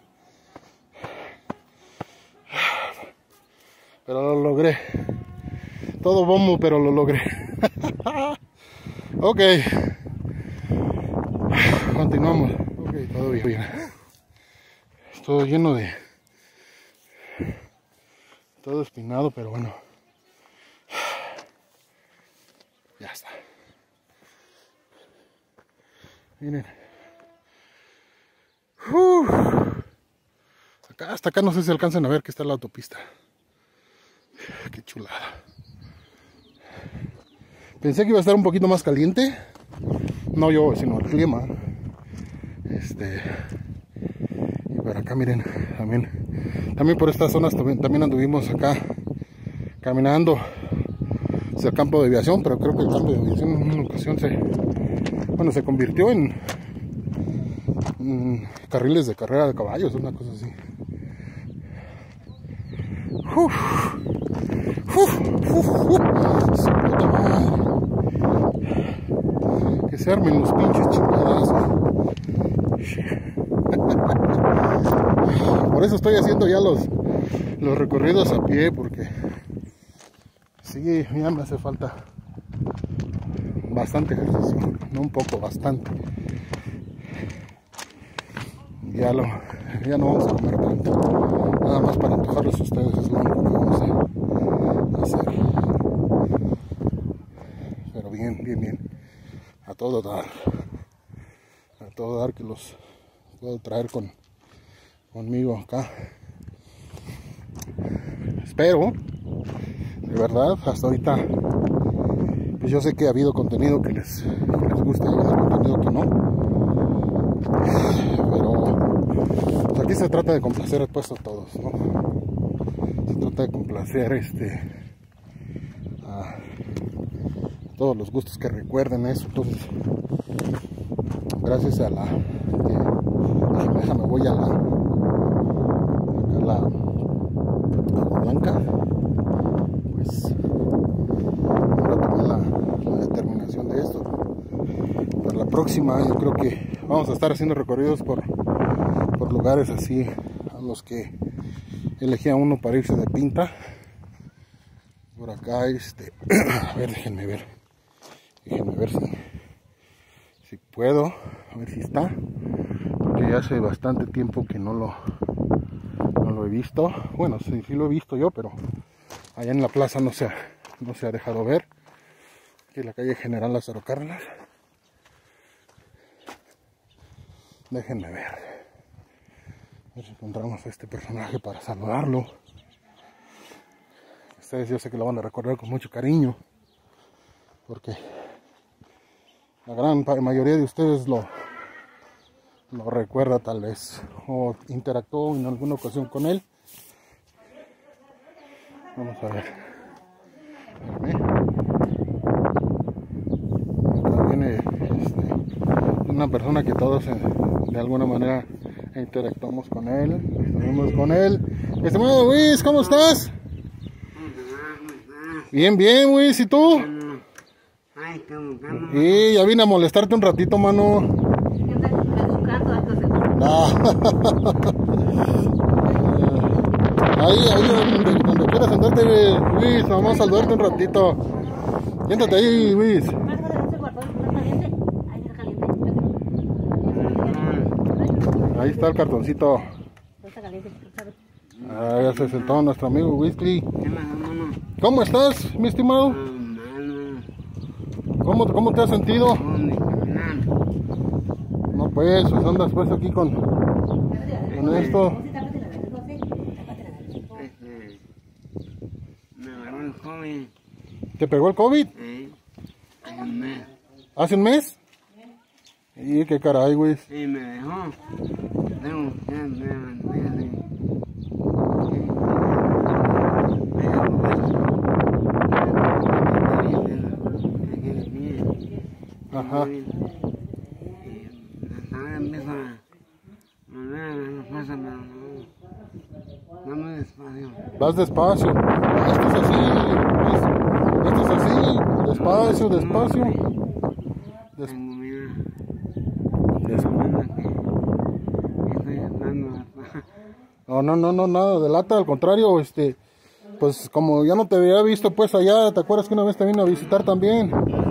Pero lo logré. Todo bombo, pero lo logré. Ok. Continuamos. Ok, todo bien. Todo lleno de... Todo espinado, pero bueno. Ya está. Miren. Uf. Acá, hasta acá no sé si alcanzan a ver que está la autopista. Qué chulada. Pensé que iba a estar un poquito más caliente. No yo, sino el clima. Este. Y por acá miren, también. También por estas zonas también, también anduvimos acá caminando hacia el campo de aviación, pero creo que el campo de aviación en una ocasión se, bueno, se convirtió en, en carriles de carrera de caballos, una cosa así. Uf, uf, uf, uf. Su puta madre. Que se armen los pinches chingadazos. Por eso estoy haciendo ya los, los recorridos a pie, porque sí, ya me hace falta bastante ejercicio, no un poco, bastante. Ya, lo, ya no vamos a comer tanto, nada más para antojarles a ustedes, es lo único que vamos a hacer. Pero bien, bien, bien, a todo dar, a todo dar, que los puedo traer con, conmigo acá. Espero, de verdad, hasta ahorita, pues yo sé que ha habido contenido que les, que les guste, y otro contenido que no, pero pues aquí se trata de complacer pues a todos, ¿no? Se trata de complacer este a todos los gustos que recuerden eso. Entonces, gracias a la que, déjame, voy a la a la Agua Blanca, pues ahora tomé la, la determinación de esto. Para la próxima yo creo que vamos a estar haciendo recorridos por, por lugares así a los que elegía uno para irse de pinta. Por acá, este, a ver, déjenme ver, déjenme ver si, si puedo, a ver si está, porque ya hace bastante tiempo que no lo, no lo he visto. Bueno, sí, sí lo he visto yo, pero allá en la plaza no se ha, no se ha dejado ver. Aquí en la calle General Lázaro Cárdenas. Déjenme ver. A ver si encontramos a este personaje para saludarlo. Ustedes yo sé que lo van a recordar con mucho cariño, porque la gran mayoría de ustedes lo, lo recuerda tal vez, o interactuó en alguna ocasión con él. Vamos a ver. Acá viene este, una persona que todos eh, de alguna manera interactuamos con él, estuvimos con él. Estimado Luis, ¿cómo estás? Bien, bien, Luis, ¿y tú? Y ya vine a molestarte un ratito, mano. No. Ahí, ahí, donde, donde quieras sentarte, Luis, vamos a saludarte un ratito. Siéntate ahí, Luis. Ahí está el cartoncito. Ah, ya se sentó nuestro amigo Whisky. ¿Cómo estás, mi estimado? ¿Cómo, cómo te has sentido? No, pues, pues andas pues aquí con, con esto. ¿Te pegó el COVID? ¿Hace un mes? Y qué caray, güey. Sí, me dejó. Tengo que Ajá. Ahora empiezo a mover las cosas, pero no, no muy despacio. Vas despacio. Esto es así. ¿Ves? Esto es así. Despacio, despacio. Des... Tengo miedo. Des... Estoy estando. No, no, no, no, nada de lata, al contrario, este, pues como ya no te había visto pues allá, ¿te acuerdas que una vez te vine a visitar también?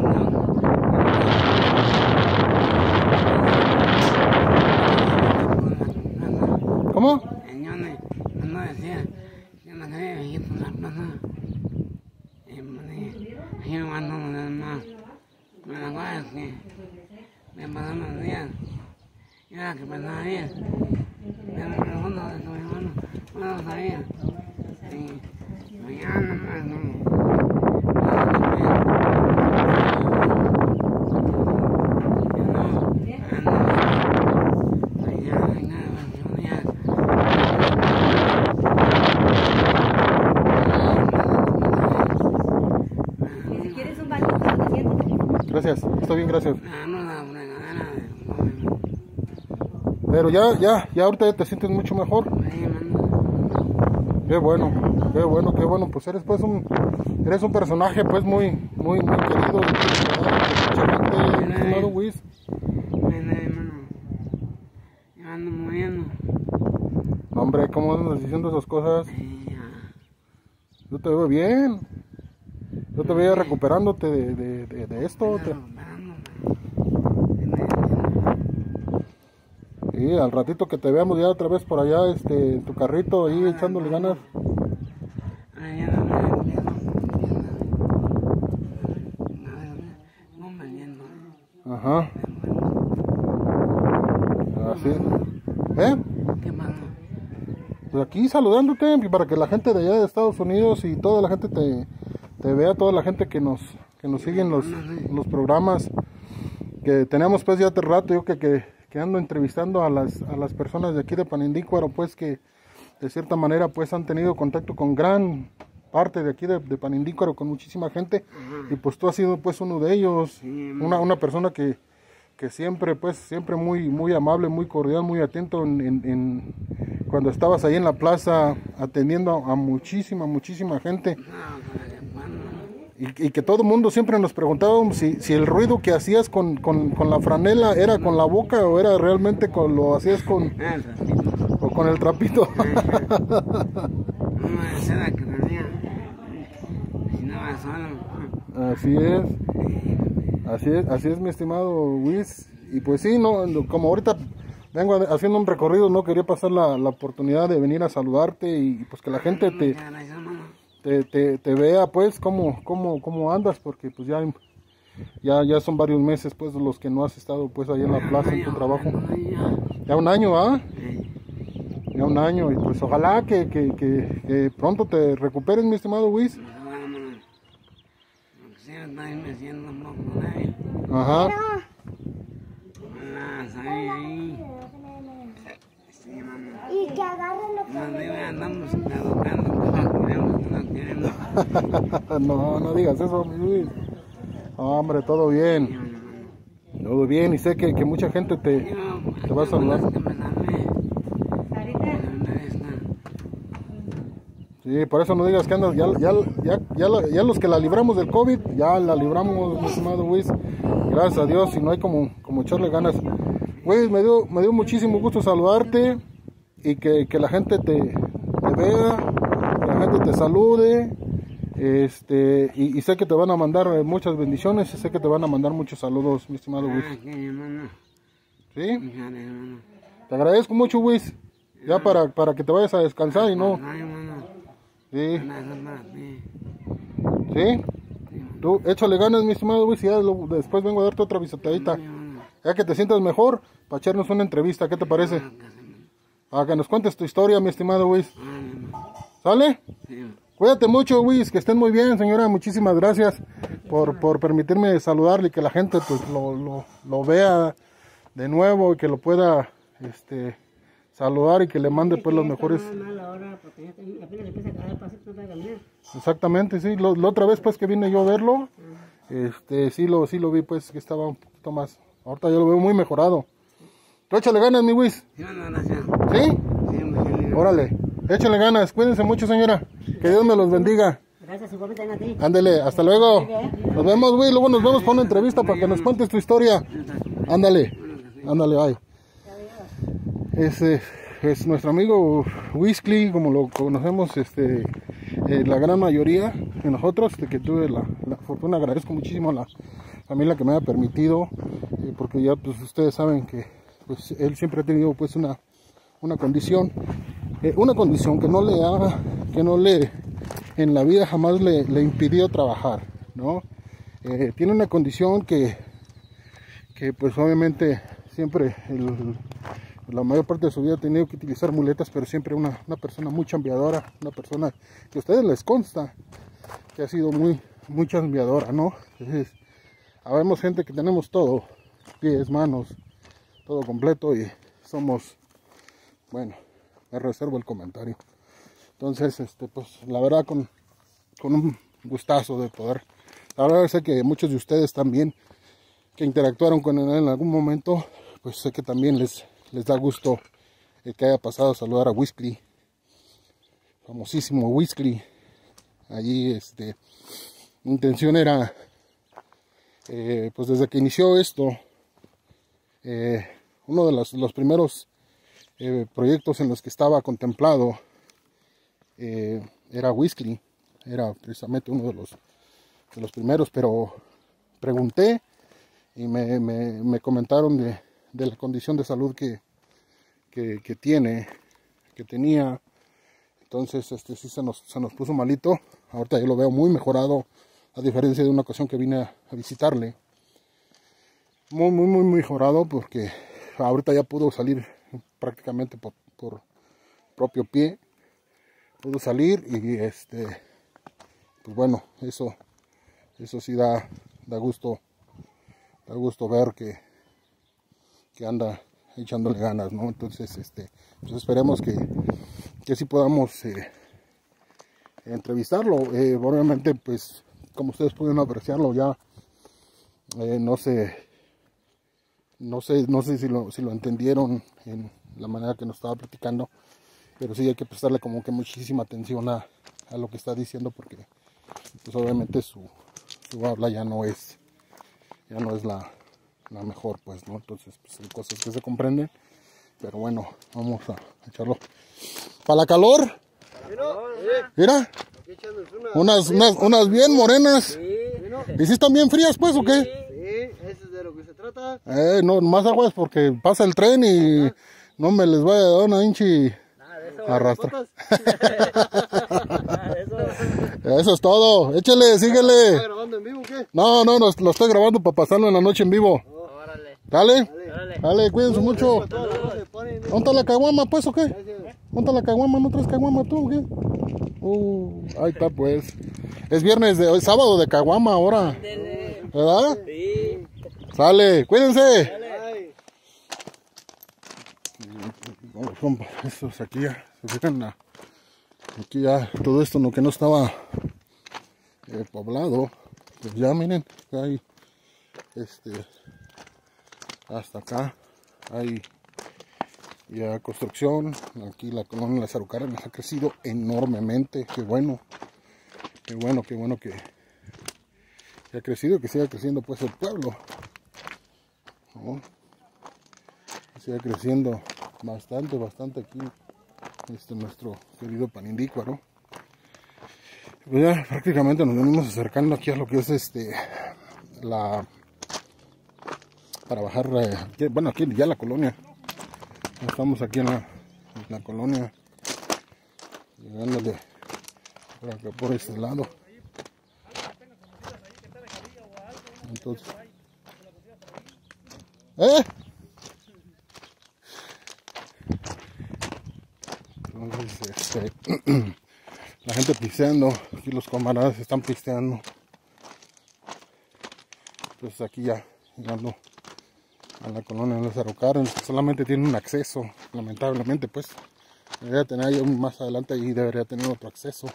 ¿Cómo? Señores, no decía, yo no quería vivir por la plaza. Y me dije, aquí me mandó los demás. Me la cosa es que me pasaron los días. Y ahora que pasaba bien, me pregunto de tu hermano, no lo sabía. Y mañana gracias. Está bien, gracias. Ah, no, la fregadera de... No, no. Pero ya, ya, ya ahorita ya te sientes mucho mejor. Sí, mano. Qué bueno, qué bueno, qué bueno. Pues eres pues un, eres un personaje pues muy, muy, muy querido. Mucha gente, mi estimado Wiz. Ven ahí, mano. Yo ando muriendo. No, hombre, ¿cómo andas diciendo esas cosas? Sí, ya. Yo te veo bien. Yo te veía recuperándote de, de, de, de esto. Te... Sí, al ratito que te veamos ya otra vez por allá, este, en tu carrito, ahí echándole ganas. Ajá. Así. ¿Eh? ¿Qué pasó? Pues aquí saludándote para que la gente de allá de Estados Unidos y toda la gente te, te vea, toda la gente que nos, que nos sigue en los, los programas que tenemos pues ya hace rato, yo que, que, que ando entrevistando a las, a las personas de aquí de Panindícuaro, pues que de cierta manera pues han tenido contacto con gran parte de aquí de, de Panindícuaro, con muchísima gente. Uh-huh. Y pues tú has sido pues uno de ellos, sí, una, una persona que, que siempre pues siempre muy, muy amable, muy cordial, muy atento en, en, en cuando estabas ahí en la plaza atendiendo a, a muchísima, muchísima gente. Y, y que todo el mundo siempre nos preguntábamos si, si el ruido que hacías con, con, con la franela era con la boca o era realmente con, lo hacías con, o con el trapito. Así es, así es, así es mi estimado Wiz. Y pues sí, no, como ahorita vengo haciendo un recorrido, no quería pasar la, la oportunidad de venir a saludarte y pues que la gente te... Te, te, te vea pues cómo, cómo, cómo andas, porque pues ya, ya, ya son varios meses pues los que no has estado pues ahí en la plaza en tu trabajo. Ya un año, ¿ah? Ya un año, y pues ojalá que, que, que, que pronto te recuperes, mi estimado Wiz. Ajá. Y que agarren lo que andamos caducando. No, no digas eso, mi Luis. Hombre, todo bien. Todo bien, y sé que, que mucha gente te, te va a saludar. Sí, por eso no digas que andas. Ya, ya, ya, ya, ya los que la libramos del COVID, ya la libramos, mi estimado Wiz. Gracias a Dios, y no hay como, como echarle ganas. Wiz, me dio, me dio muchísimo gusto saludarte y que, que la gente te, te vea, que la gente te salude. Este, y, y sé que te van a mandar muchas bendiciones y sé que te van a mandar muchos saludos, mi estimado Wiz. ¿Sí? Te agradezco mucho, Wiz. Ya para, para que te vayas a descansar y no. Sí. ¿Sí? Tú échale ganas, mi estimado Wiz, y ya lo, después vengo a darte otra visitadita. Ya que te sientas mejor, para echarnos una entrevista, ¿qué te parece? Para que nos cuentes tu historia, mi estimado Wiz. ¿Sale? Cuídate mucho, Wiz, que estén muy bien, señora. Muchísimas gracias por, por permitirme saludarle y que la gente pues lo, lo, lo vea de nuevo y que lo pueda este, saludar y que le mande pues los mejores. Exactamente, sí. Lo, la otra vez pues que vine yo a verlo, este, sí lo, sí lo vi pues que estaba un poquito más. Ahorita yo lo veo muy mejorado. Tú échale ganas, mi Wiz. ¿Sí? Órale. Échale ganas, cuídense mucho, señora. Que Dios me los bendiga. Gracias, igualmente a ti. Ándale, hasta luego. Nos vemos, güey. Luego nos vemos para una entrevista para que nos cuentes tu historia. Ándale, ándale, bye. Ese es nuestro amigo Wizkly, como lo conocemos, este, eh, la gran mayoría de nosotros, de que tuve la, la fortuna. Agradezco muchísimo a la familia que me ha permitido, eh, porque ya pues ustedes saben que pues él siempre ha tenido pues una, una condición. Eh, una condición que no le haga, que no le, en la vida jamás le, le impidió trabajar, ¿no? Eh, tiene una condición que, que pues obviamente siempre, el, la mayor parte de su vida ha tenido que utilizar muletas, pero siempre una, una persona muy chambeadora, una persona que a ustedes les consta que ha sido muy, muy chambeadora, ¿no? Entonces, habemos gente que tenemos todo, pies, manos, todo completo y somos, bueno, me reservo el comentario. Entonces, este, pues la verdad con, con un gustazo de poder. La verdad sé que muchos de ustedes también que interactuaron con él en algún momento, pues sé que también les, les da gusto el que haya pasado a saludar a Whisky, famosísimo Whisky. Allí este, mi intención era, eh, pues desde que inició esto, eh, uno de los, los primeros eh, proyectos en los que estaba contemplado eh, era Whisky, era precisamente uno de los, de los primeros, pero pregunté y me, me, me comentaron de, de la condición de salud que, que, que tiene, que tenía. Entonces este sí se nos, se nos puso malito. Ahorita yo lo veo muy mejorado, a diferencia de una ocasión que vine a, a visitarle. Muy, muy, muy mejorado, porque ahorita ya pudo salir prácticamente por, por propio pie. Pudo salir y este, pues bueno, eso, eso sí da, da gusto, da gusto ver que, que anda echándole ganas, ¿no? Entonces, este, pues esperemos que, que sí podamos eh, entrevistarlo. Eh, obviamente, pues, como ustedes pueden apreciarlo, ya eh, no sé, no sé, no sé si lo, si lo entendieron en la manera que nos estaba platicando, pero sí hay que prestarle como que muchísima atención a, a lo que está diciendo, porque pues obviamente su, su habla ya no es, ya no es la, la mejor, pues, ¿no? Entonces, pues, hay cosas que se comprenden, pero bueno, vamos a echarlo. ¿Para la calor? Mira, unas, unas, unas bien morenas. ¿Y si están bien frías, pues, o qué? Sí, eso es de lo que se trata. Eh, no, más agua es porque pasa el tren y no me les vaya a dar una hinchi arrastra. Eso es todo. Échale, síguele. ¿Está grabando en vivo o qué? No, no, no, lo estoy grabando para pasarlo en la noche en vivo. Órale. Dale, Dale. dale, cuídense mucho. Todas las cosas se ponen. ¿Dónde está la caguama, pues, o qué? ¿Dónde está la caguama? ¿No traes caguama tú o qué? Uh, ahí está, pues. Es viernes, de, es sábado de caguama ahora. ¿Verdad? Sí. Sale, cuídense. Ay, Vamos, compa, estos aquí ya, se fijan, la- aquí ya todo esto lo que no estaba eh, poblado, pues ya miren, hay este, hasta acá hay ya construcción. Aquí la colonia de las Arucárdenas ha crecido enormemente. Qué bueno, qué bueno, qué bueno que, que ha crecido, que siga creciendo pues el pueblo, ¿no? Que siga creciendo bastante, bastante aquí este nuestro querido Panindícuaro. Pues ya prácticamente nos venimos acercando aquí a lo que es este la para bajar eh, aquí- bueno, aquí ya la colonia. Estamos aquí en la, en la colonia, llegándole por acá, por este lado. Entonces, ¿eh? Entonces, este, la gente pisteando, aquí los camaradas están pisteando. Entonces aquí ya llegando a la colonia de los Arucárdenas, que solamente tiene un acceso, lamentablemente, pues debería tener ahí un- más adelante y debería tener otro acceso,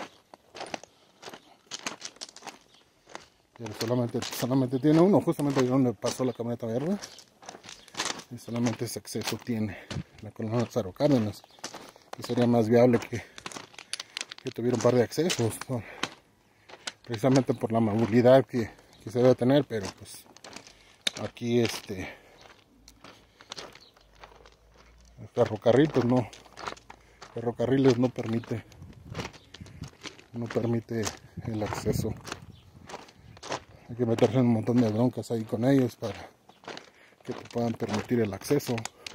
pero solamente, solamente tiene uno, justamente ahí donde pasó la camioneta verde, y solamente ese acceso tiene la colonia de los Arucárdenas, que sería más viable que, que tuviera un par de accesos, ¿no? Precisamente por la movilidad que, que se debe tener, pero pues aquí este el ferrocarril pues no, ferrocarriles no permite no permite el acceso. Hay que meterse en un montón de broncas ahí con ellos para que te puedan permitir el acceso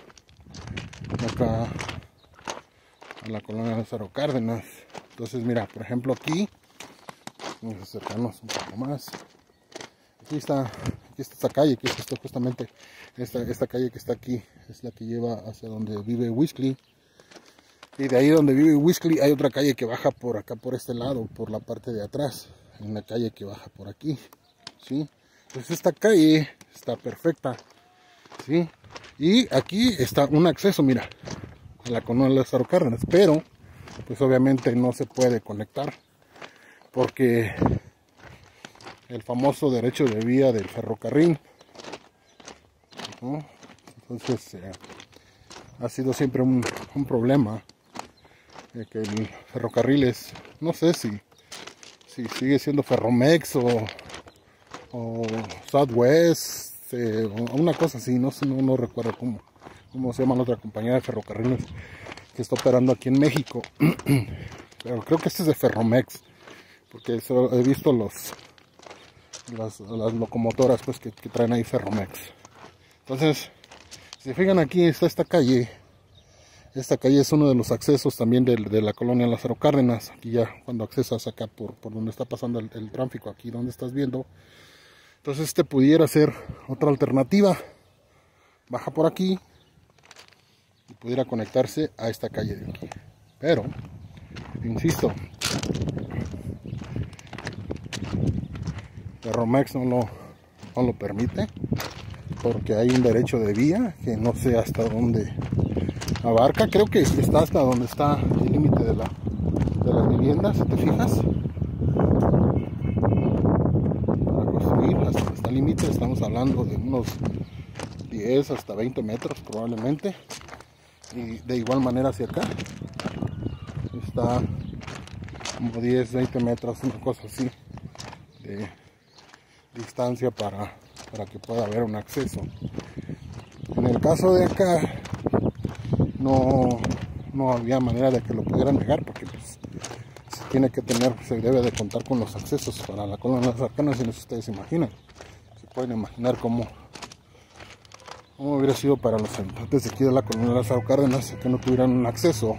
acá a la colonia de los Arucárdenas. Entonces mira, por ejemplo aquí vamos a acercarnos un poco más. Aquí está, aquí está esta calle, que es esto justamente, esta, esta calle que está aquí, es la que lleva hacia donde vive Whisky. Y de ahí donde vive Whisky hay otra calle que baja por acá, por este lado, por la parte de atrás. Hay una calle que baja por aquí, ¿sí? Entonces esta calle está perfecta, ¿sí? Y aquí está un acceso, mira, a la colonia de las Arucárdenas, pero pues obviamente no se puede conectar porque el famoso derecho de vía del ferrocarril ¿no? Entonces eh, ha sido siempre un, un problema eh, que el ferrocarril es, no sé si, si sigue siendo Ferromex o, o Southwest, eh, o una cosa así, no sé, no, no recuerdo cómo, cómo se llama la otra compañía de ferrocarriles que está operando aquí en México. Pero creo que este es de Ferromex, porque eso, he visto los las, las locomotoras pues que, que traen ahí Ferromex. Entonces, si se fijan, aquí está esta calle. Esta calle es uno de los accesos también de, de la colonia Lázaro Cárdenas. Aquí ya cuando accesas acá por, por donde está pasando el, el tráfico, aquí donde estás viendo. Entonces este pudiera ser otra alternativa. Baja por aquí y pudiera conectarse a esta calle de aquí. Pero insisto, Ferromex no lo, no lo permite, porque hay un derecho de vía que no sé hasta dónde abarca. Creo que está hasta donde está el límite de, la, de las viviendas, si te fijas, para construir hasta este límite. Estamos hablando de unos diez hasta veinte metros probablemente, y de igual manera hacia acá está como diez, veinte metros, una cosa así de distancia para, para que pueda haber un acceso. En el caso de acá no, no había manera de que lo pudieran negar, porque pues, se tiene que tener, se debe de contar con los accesos para la colonia Lázaro Cárdenas. Si no, ustedes se imaginan, se pueden imaginar cómo, cómo hubiera sido para los habitantes de aquí de la colonia Lázaro Cárdenas que no tuvieran un acceso.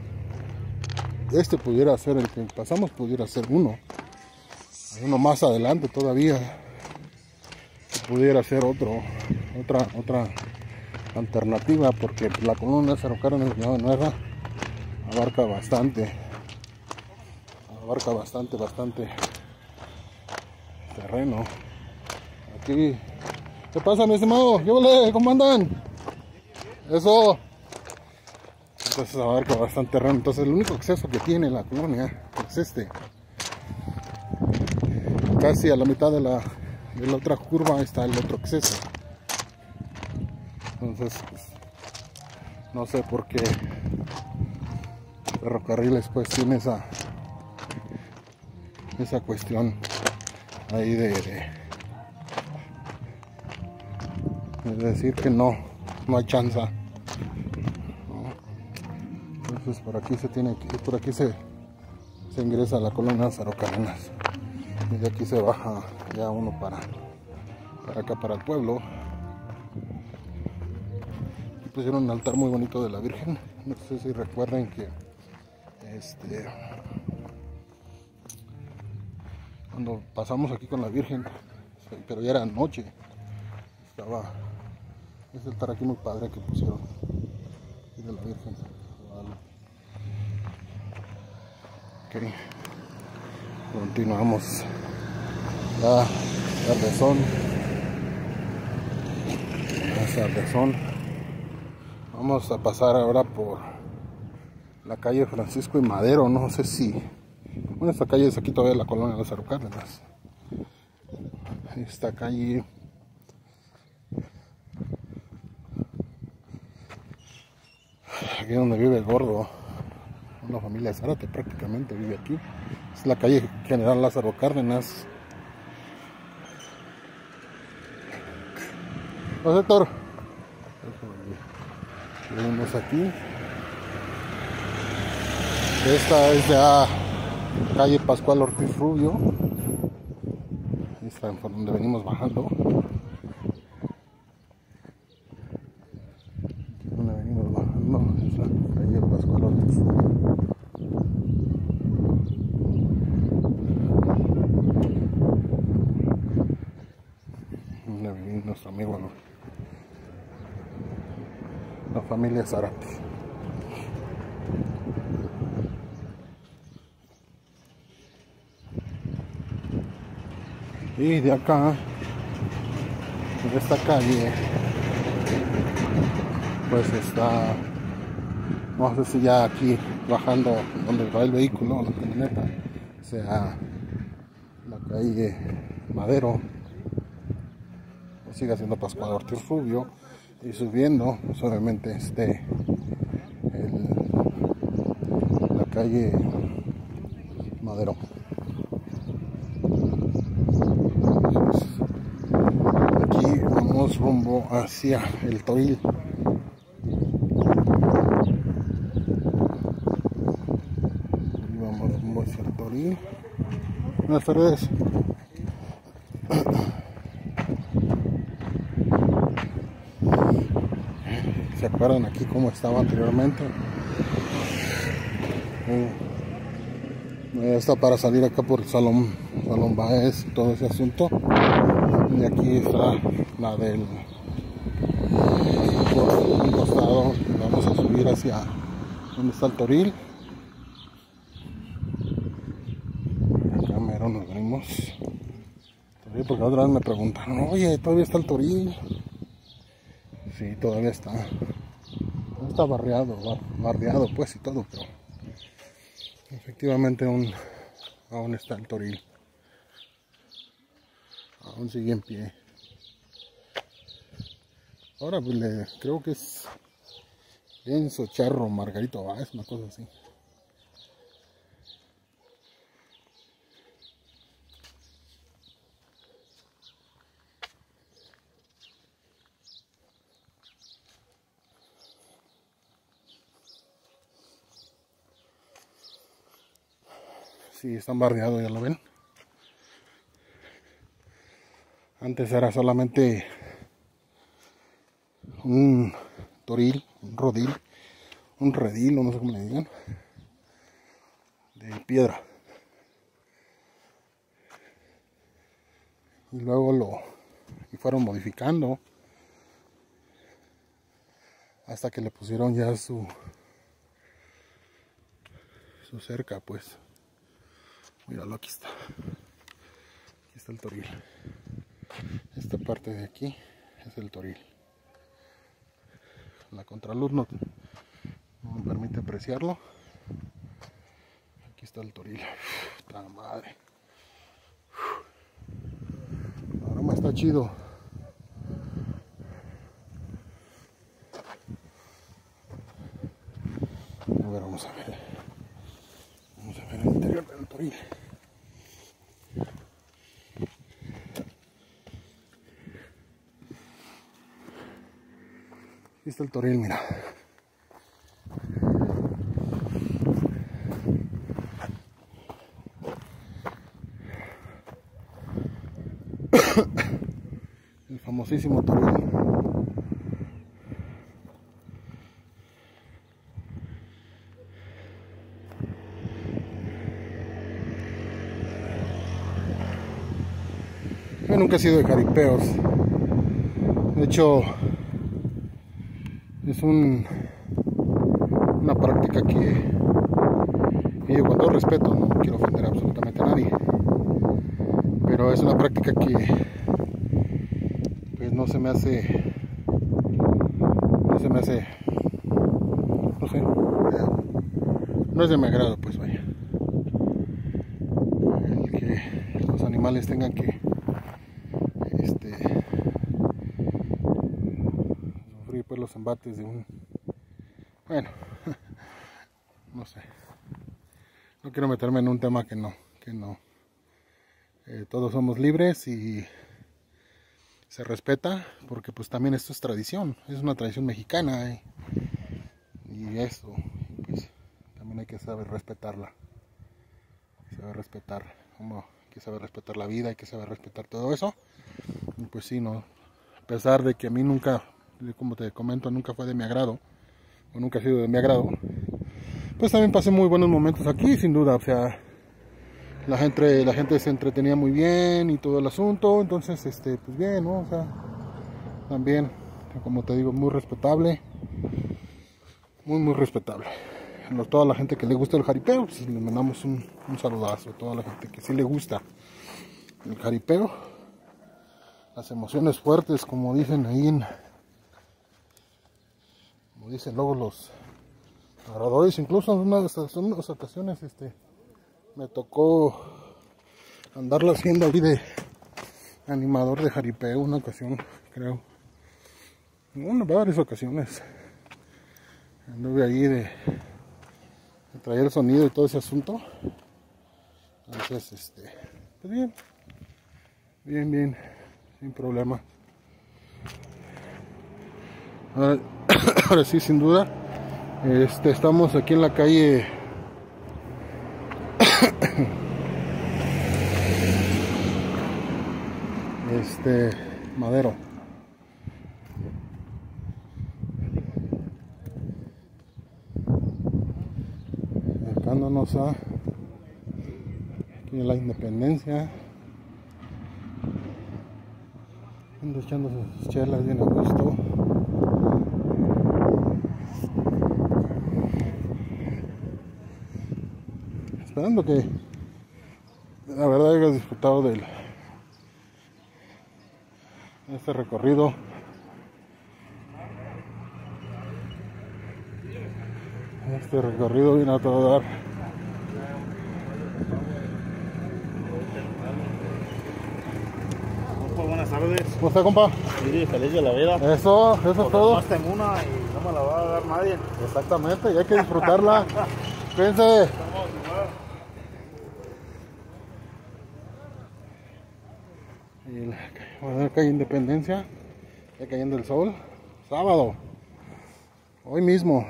Este pudiera ser el que pasamos, pudiera ser uno. Hay uno más adelante todavía, que pudiera ser otro, otra, otra alternativa, porque la colonia Lázaro Cárdenas de Nueva abarca bastante, abarca bastante, bastante terreno. Aquí, ¿qué pasa, mi estimado? ¿Qué vale? ¿Cómo andan? Eso. Entonces abarca bastante terreno. Entonces el único acceso que tiene la colonia es este. Casi a la mitad de la, de la otra curva está el otro acceso. Entonces pues, no sé por qué Ferrocarriles pues tiene esa esa cuestión ahí de, de, de decir que no no hay chance. Entonces por aquí se tiene que, por aquí se, se ingresa a la colonia Lázaro Cárdenas, y de aquí se baja ya uno para, para acá, para el pueblo. Aquí pusieron un altar muy bonito de la Virgen. No sé si recuerden que este cuando pasamos aquí con la Virgen, pero ya era noche, estaba ese altar aquí muy padre que pusieron aquí de la Virgen. Ok, continuamos. Ya tardezón, ya tardezón. Vamos a pasar ahora por la calle Francisco y Madero. No sé si, bueno, esta calle es aquí todavía la colonia Lázaro Cárdenas. Esta calle aquí donde vive el gordo, una familia Zárate prácticamente vive aquí. Es la calle General Lázaro Cárdenas. Hola, Héctor. Vemos aquí. Esta es ya calle Pascual Ortiz Rubio. Ahí está por donde venimos bajando. Donde venimos bajando es la calle Pascual Ortiz Rubio. Donde vive nuestro amigo, ¿no? La familia Zárate. Y de acá, de esta calle, pues está, no sé si ya aquí bajando donde va el vehículo, la camioneta, sea la calle Madero, o sigue siendo Pascual Ortiz Rubio. y subiendo, pues obviamente este el, la calle Madero. Entonces, aquí vamos rumbo hacia el Toril. Aquí vamos rumbo hacia el Toril. Buenas tardes. ¿Se acuerdan aquí cómo estaba anteriormente? Eh, está para salir acá por el Salón, Salón Báez y todo ese asunto. Y aquí está la del por un costado. Vamos a subir hacia donde está el Toril. Acá mero nos venimos. Porque otra vez me preguntaron, oye, ¿todavía está el Toril? Sí, todavía está. No está barriado, bar, bardeado pues y todo, pero efectivamente aún, aún está el Toril. Aún sigue en pie. Ahora pues le, creo que es Enzo Charro Margarito Báez, una cosa así. Sí, están bardeados, ya lo ven. Antes era solamente un toril, un rodil, un redil, o no sé cómo le digan, de piedra. Y luego lo y fueron modificando hasta que le pusieron ya su su cerca, pues. Míralo, aquí está. Aquí está el Toril. Esta parte de aquí es el Toril. La contraluz no, no me permite apreciarlo. Aquí está el Toril. ¡Puta madre! Ahora más está chido. A ver, vamos a ver. Vamos a ver el interior del Toril. Aquí está el Toril, mira. El famosísimo Toril. Yo nunca he sido de jaripeos. De hecho, es un, una práctica que, que yo con todo respeto, no quiero ofender absolutamente a nadie, pero es una práctica que pues no se me hace, no se me hace, no sé, no es de mi agrado, pues vaya, el que los animales tengan que este sufrir pues los embates de un, bueno, no sé, no quiero meterme en un tema que no, que no, eh, todos somos libres y se respeta, porque pues también esto es tradición, es una tradición mexicana, eh, y eso, pues también hay que saber respetarla, hay que saber respetar, como hay que saber respetar la vida, hay que saber respetar todo eso, y pues sí, no, a pesar de que a mí nunca, como te comento, nunca fue de mi agrado, o nunca ha sido de mi agrado, pues también pasé muy buenos momentos aquí, sin duda, o sea, la gente, la gente se entretenía muy bien y todo el asunto, entonces, este, pues bien, ¿no? O sea, también, como te digo, muy respetable, muy, muy respetable. A toda la gente que le gusta el jaripeo, pues le mandamos un, un saludazo, a toda la gente que sí le gusta el jaripeo, las emociones fuertes, como dicen ahí en, como dicen luego los adoradores, incluso en unas, en unas ocasiones, este, me tocó andarla haciendo ahí de animador de jaripeo, una ocasión, creo. Bueno, varias ocasiones anduve ahí de, de traer el sonido y todo ese asunto. Entonces, este, pues bien, bien, bien, sin problema. Ahora, ahora sí, sin duda, este, estamos aquí en la calle este, Madero. Acercándonos a aquí en la Independencia, ando echando sus chelas bien a gusto. Esperando que la verdad hayas disfrutado de este recorrido. Este recorrido viene a todo dar. Buenas tardes. ¿Cómo está, compa? Sí, feliz de la vida. Eso, eso es todo. Más tengo una y no me la va a dar nadie. Exactamente, y hay que disfrutarla. Cuídense. Y la, bueno, la calle Independencia, ya cayendo el sol. Sábado. Hoy mismo.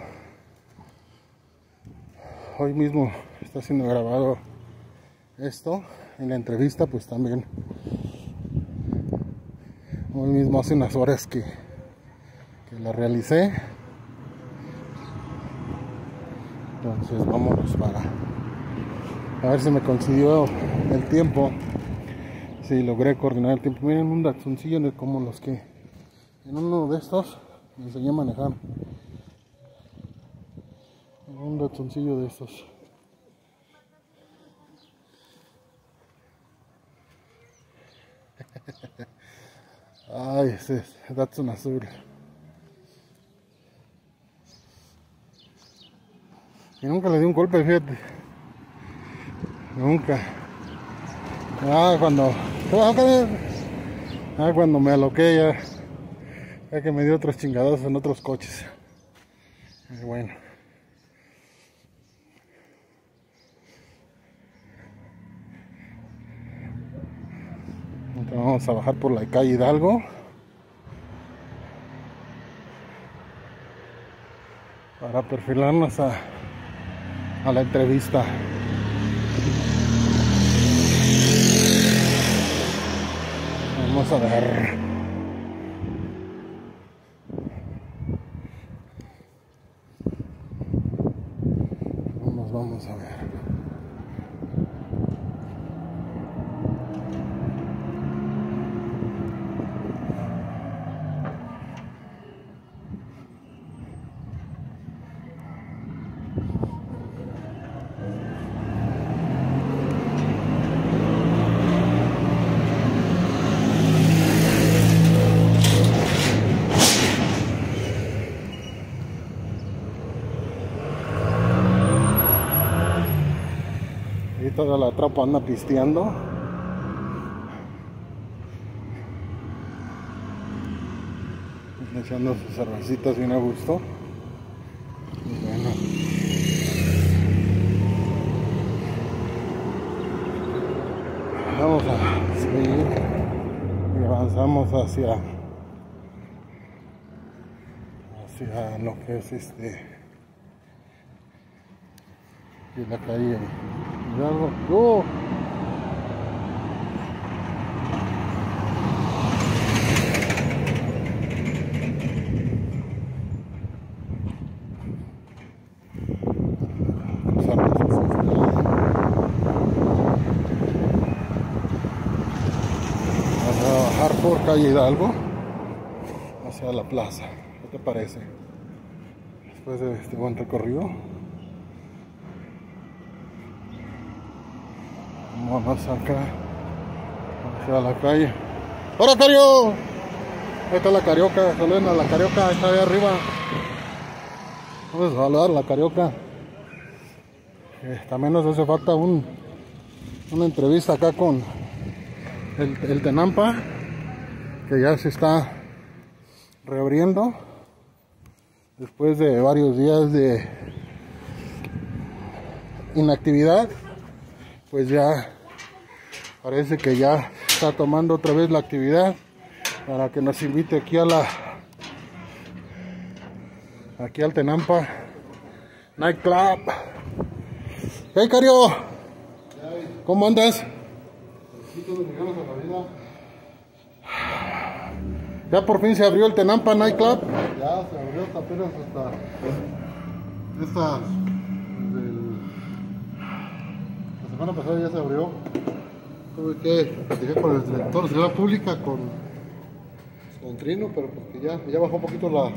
Hoy mismo está siendo grabado esto. En la entrevista, pues también. Hoy mismo hace unas horas que, que la realicé. Entonces vámonos para a ver si me consiguió el tiempo. Si logré coordinar el tiempo. Miren, un Datsuncillo como los que en uno de estos me enseñé a manejar. Un Datsuncillo de estos. Ay, ese es Datsun azul. Y nunca le di un golpe, fíjate. Nunca. Ah, cuando. Ah, cuando me aloqué ya. Ya que me dio otros chingados en otros coches. Y bueno. Vamos a bajar por la calle Hidalgo para perfilarnos a, a la entrevista. Vamos a ver. Vamos, vamos a ver. Y toda la tropa anda pisteando. Echando sus cervecitas bien a gusto. Y bueno. Vamos a seguir y avanzamos hacia hacia lo que es este y la calle Hidalgo. ¡Oh! Por calle Hidalgo hacia la plaza. ¿Qué te parece? Después de este buen recorrido, vamos acá hacia la calle. ¡Hola, Cario! Ahí está la Carioca. Saluden a la Carioca, está ahí arriba. Vamos a saludar a la Carioca. Eh, también nos hace falta un, una entrevista acá con el, el Tenampa, que ya se está reabriendo después de varios días de inactividad. Pues ya parece que ya está tomando otra vez la actividad para que nos invite aquí a la aquí al Tenampa Nightclub. Hey Cario, ¿cómo andas? Ya por fin se abrió el Tenampa Nightclub. Ya se abrió apenas hasta esta del, la semana pasada ya se abrió. Tuve que llegué con el director de seguridad pública con, con Trino, pero porque ya, ya bajó un poquito la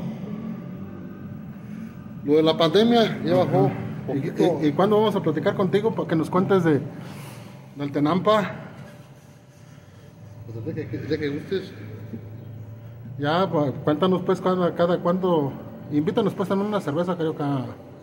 lo de la pandemia, ya bajó un poquito. ¿Y, y, y cuándo vamos a platicar contigo para que nos cuentes de del Tenampa? Pues el día que, el día que gustes. Ya, pues, cuéntanos pues cada, cada cuándo. Invítanos pues a una cerveza, creo que.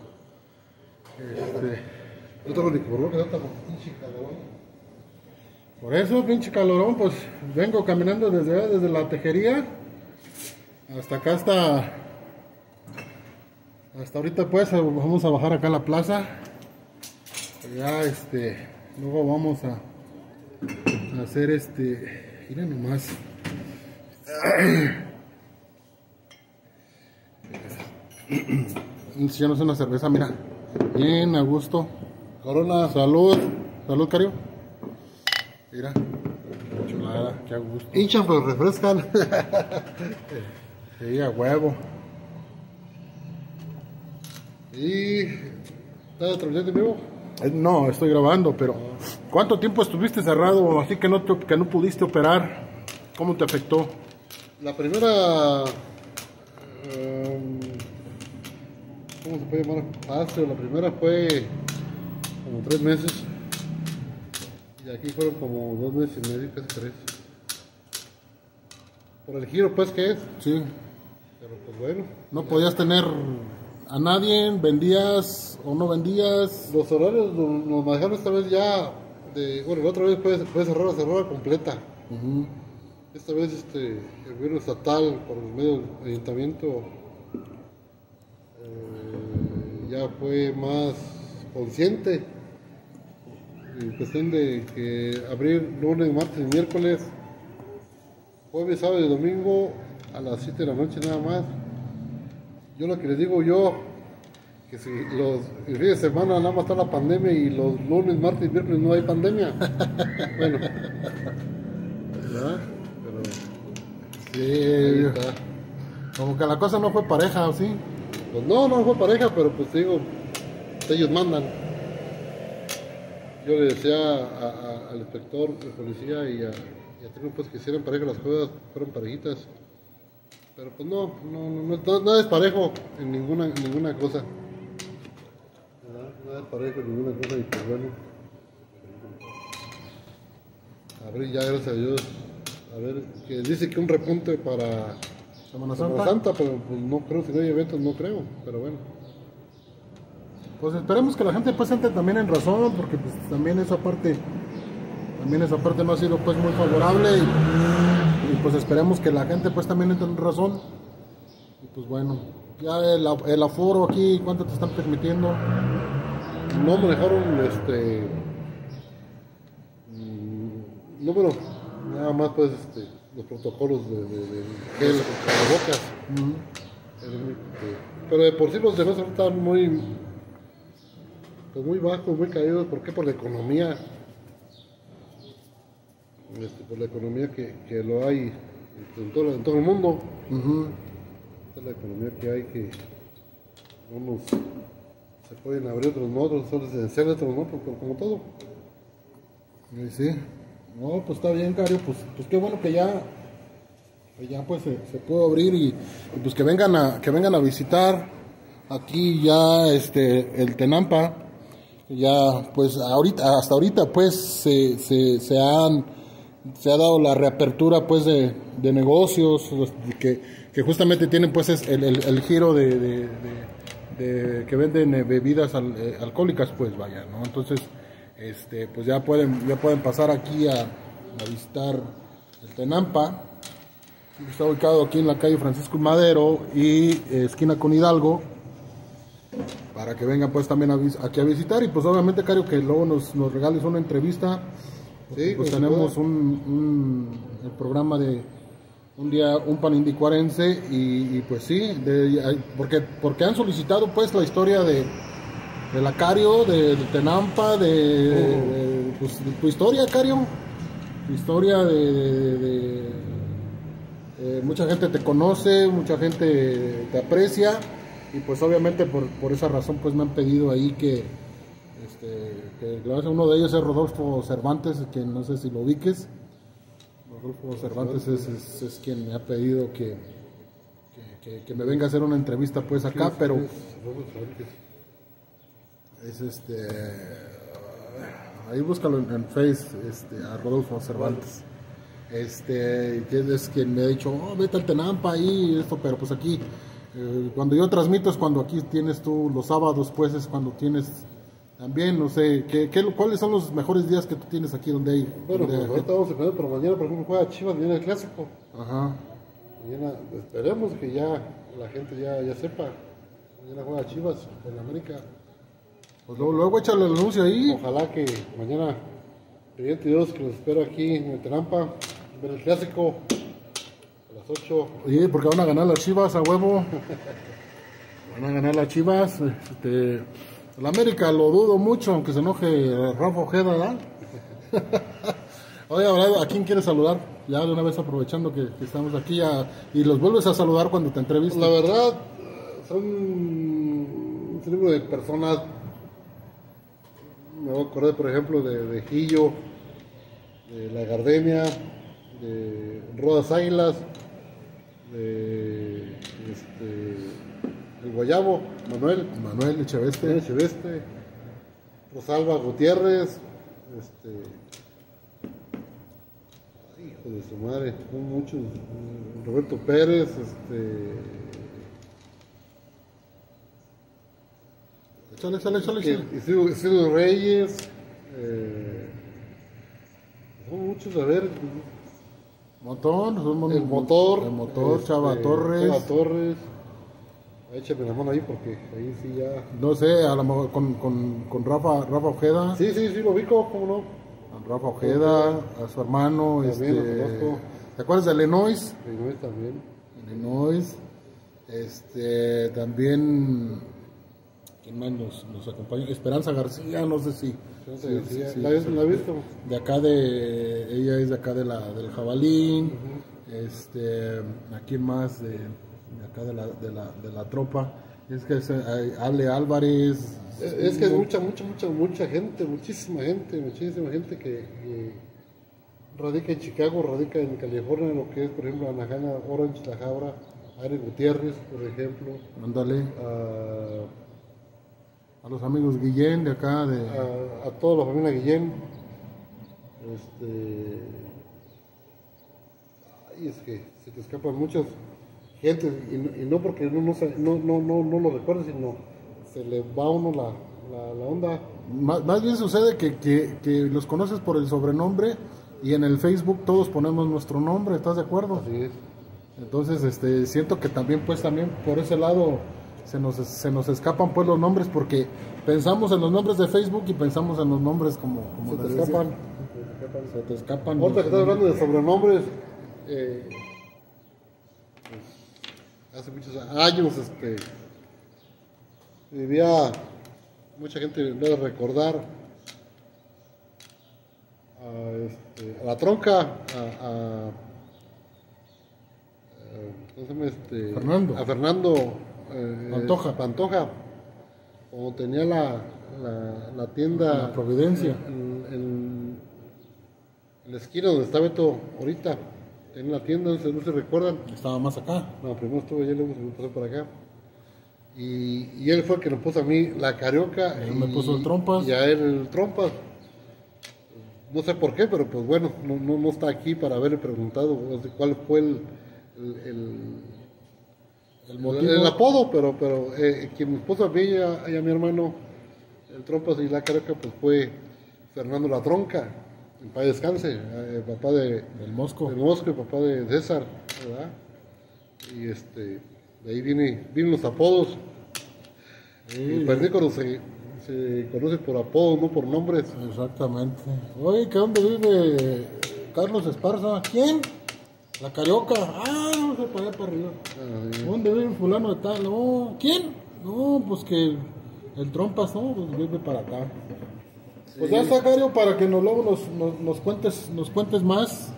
Este, Yo tengo ni por lo que da tan pinche calorón. por eso, pinche calorón, pues vengo caminando desde, desde la tejería hasta acá, hasta. Hasta ahorita pues vamos a bajar acá a la plaza. Ya este. Luego vamos a, a hacer este. Miren nomás. Si ya no es una cerveza, mira. Bien, a gusto. Corona, salud. Salud, Cario. Mira. Chulada, qué a gusto. Hinchan pero refrescan. Sí, a huevo. Y ¿estás transmitiendo en vivo? Eh, No, estoy grabando, pero ¿cuánto tiempo estuviste cerrado así que no, te, que no pudiste operar? ¿Cómo te afectó? La primera, um, ¿cómo se puede llamar? Fase, la primera fue como tres meses y aquí fueron como dos meses y medio, casi tres. Por el giro pues que es, Sí. pero pues bueno. ¿No podías tener a nadie? ¿Vendías o no vendías? Los horarios nos, nos manejaron esta vez ya, de, bueno, la otra vez fue, fue cerrada, cerrada completa. Uh-huh. Esta vez este, el gobierno estatal, por el medio del ayuntamiento, eh, ya fue más consciente en cuestión de que abrir lunes, martes y miércoles, jueves, sábado y domingo a las siete de la noche nada más. Yo lo que les digo yo, que si los el fin de semana nada más está la pandemia y los lunes, martes y miércoles no hay pandemia. Bueno, ¿verdad? Pero Sí. ahí está. Como que la cosa no fue pareja, ¿o sí? Pues no, no fue pareja, pero pues te digo, ellos mandan. Yo le decía a, a, al inspector de policía y a, y a Trino pues que hicieran pareja las cosas, fueron parejitas. Pero pues no, no, no, no, no, nada es parejo en ninguna, en ninguna cosa. Nada, nada es parejo en ninguna cosa y pues bueno. A ver, ya gracias a Dios. A ver, que dice que un repunte para Semana Semana Santa. Santa, pero pues no creo, si no hay eventos no creo, pero bueno. Pues esperemos que la gente pues entre también en razón, porque pues también esa parte, también esa parte no ha sido pues muy favorable y, y pues esperemos que la gente pues también entre en razón. Y pues bueno, ya el, el aforo aquí, ¿cuánto te están permitiendo? No manejaron este mm, número, nada más pues este, los protocolos de, de, de gel, de bocas. Uh-huh. Es lo único que- pero de por sí los demás están muy pues muy bajos, muy caídos. ¿Por qué? Por la economía. Este, por la economía que, que lo hay en todo, en todo el mundo. Uh-huh. Esta es la economía que hay, que unos se pueden abrir, otros no, otros son esenciales, otros no, pues, como todo. Y sí, no, pues está bien, Cario, pues, pues qué bueno que ya, que ya pues se, se puede abrir y, y pues que vengan a, que vengan a visitar aquí ya este el Tenampa. Ya pues ahorita, hasta ahorita pues se, se, se han se ha dado la reapertura pues de, de negocios los que, que justamente tienen pues es el, el, el giro de, de, de, de que venden eh, bebidas al, eh, alcohólicas pues vaya, ¿no? Entonces este pues ya pueden ya pueden pasar aquí a, a visitar el Tenampa Está ubicado aquí en la calle Francisco y Madero y eh, esquina con Hidalgo, para que vengan pues también a vis- aquí a visitar. Y pues obviamente, Cario, que luego nos, nos regales una entrevista. Sí, Pues con tenemos seguro. un, un el programa de un día un panindicuarense y, y pues sí, de, hay- porque porque han solicitado pues la historia de de la Cario, de, de Tenampa, de, de, pues, de tu historia, Cario, tu historia de, de- de- eh, mucha gente te conoce, mucha gente te aprecia y pues obviamente por, por esa razón pues me han pedido ahí que este, que gracias a uno de ellos es Rodolfo Cervantes, que no sé si lo ubiques. Rodolfo Cervantes es, es, es quien me ha pedido que, que, que- que me venga a hacer una entrevista pues acá, pero es este ahí búscalo en, en Face, este, a Rodolfo Cervantes. Este, que es quien me ha dicho, oh, vete al Tenampa ahí, esto, pero pues aquí, eh, cuando yo transmito es cuando aquí tienes tú los sábados, pues es cuando tienes también, no sé, ¿qué, qué, ¿cuáles son los mejores días que tú tienes aquí donde hay? Bueno, donde pues hay- ahorita vamos a perder, pero mañana, por ejemplo, juega Chivas, mañana el clásico. Ajá. Mañana esperemos que ya la gente ya, ya sepa. Mañana juega Chivas con América. Pues luego, luego échale el anuncio ahí. Ojalá que mañana, mediante Dios, que los espero aquí en el Tenampa, ver el clásico a las ocho. Oye, porque van a ganar las Chivas a huevo. Van a ganar las Chivas. Este, el América lo dudo mucho, aunque se enoje Rafa Ojeda, ¿verdad? Oye, ahora, ¿a quién quieres saludar? Ya de una vez aprovechando que, que estamos aquí ya, y los vuelves a saludar cuando te entrevistes. La verdad, son un número de personas. Me voy a acordar, por ejemplo, de, de Gillo, de La Gardenia, de Rodas Águilas, de este, el Guayabo, Manuel, Manuel Echeveste. Manuel Cheveste, Rosalba Gutiérrez, este, ay, hijo de su madre, son muchos, eh, Roberto Pérez, este, Échale, échale, échale, échale. que- Isidro, Isidro Reyes, eh, son muchos, a ver, Motor, son el motor, El motor, este, Chava Torres. Chava Torres, échame la mano ahí porque ahí sí ya, No sé, a lo mejor con, con, con Rafa, Rafa Ojeda. sí, sí, sí, lo ubico, cómo no, A Rafa Ojeda, a su hermano. También lo este, conozco. ¿Te acuerdas de Lenois? Reynoy también, Illinois, este, también, ¿quién más nos, nos acompaña? Esperanza García, no sé si, Esperanza sí, García. sí, sí, ¿La has- sí. la has visto? De acá de, ella es de acá de la, del Jabalín, este, ¿a quién más? De, de acá de la, de la, de la tropa, es que es, hay Ale Álvarez. Es, es que es mucha, mucha, mucha, mucha gente, muchísima gente, muchísima gente que, que radica en Chicago, radica en California, lo que es, por ejemplo, Anaheim, Orange, La Jabra, Ari Gutiérrez, por ejemplo, Ándale, a, a los amigos Guillén de acá, de, a, a toda la familia Guillén. Este, ay, es que se te escapan muchas gente, y, no- y no porque uno no, sa- no, no, no, no lo recuerde, sino se le va a uno la, la, la onda. Más, más bien sucede que, que, que los conoces por el sobrenombre y en el Facebook todos ponemos nuestro nombre, ¿estás de acuerdo? Así es. Entonces, este, siento que también, pues, también por ese lado se nos, se nos escapan, pues, los nombres porque pensamos en los nombres de Facebook y pensamos en los nombres como, como Se te les decía. escapan. Se te escapan. Se te escapan. Ahorita que estás hablando de sobrenombres, eh, pues, hace muchos años este, vivía, mucha gente lo debe recordar, a, este, a la tronca, a, a, a- ¿cómo se llama este? Fernando. A Fernando eh, Pantoja. Pantoja, cuando tenía la, la, la tienda La Providencia. en, en- en la esquina donde está Beto ahorita, en la tienda, no se, no se recuerdan. Estaba más acá. No, primero estuvo allá y luego se me pasó por acá. Y, y él fue el que nos puso a mí la carioca. Él y, me puso el trompas. Y a él el trompas. No sé por qué, pero pues bueno, no, no, no está aquí para haberle preguntado o sea, cuál fue el, el, el, El el- motivo. el apodo, pero, pero eh, quien nos puso a mí y a, y a mi hermano el trompas y la carioca, pues fue Fernando La Tronca. en paz descanse, eh, papá de El Mosco. del Mosco y papá de César, ¿verdad? Y este, de ahí viene, vienen los apodos. Sí, El pernícoro se, se conoce por apodos, no por nombres. exactamente. Oye, ¿que dónde vive Carlos Esparza? ¿Quién? La Carioca. Ah, no sé, para allá para arriba. Ah, sí. ¿Dónde vive fulano de tal? No, ¿quién? No, pues que el Trompas, no, pues vive para acá. Pues ya está, Cario, para que nos, luego nos, nos, nos cuentes nos cuentes más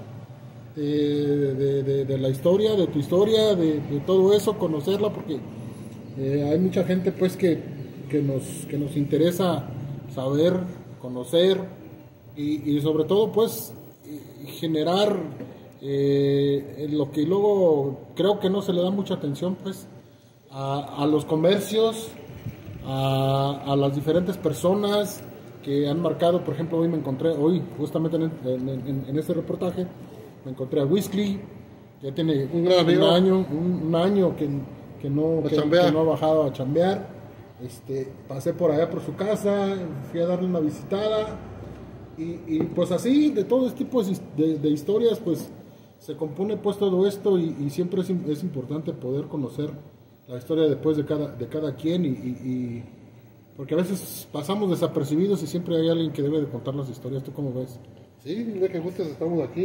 de, de, de, de la historia, de tu historia, de, de todo eso, conocerla, porque eh, hay mucha gente pues que, que, nos, que nos interesa saber, conocer y, y sobre todo pues generar eh, lo que luego creo que no se le da mucha atención pues a, a los comercios, a, a las diferentes personas que han marcado. Por ejemplo, hoy me encontré, hoy justamente en, en, en, en este reportaje, me encontré a Whiskey, ya tiene Un gran amigo. un año, un, un año que, que, no, A que, chambear. que no ha bajado a chambear. Este, pasé por allá por su casa, fui a darle una visitada y, y pues así, de todo este tipo de, de, de historias, pues se compone pues todo esto y, y siempre es, es importante poder conocer la historia después de cada, de cada quien y, y, y porque a veces pasamos desapercibidos y siempre hay alguien que debe de contar las historias. ¿Tú cómo ves? Sí, el día que gustes estamos aquí.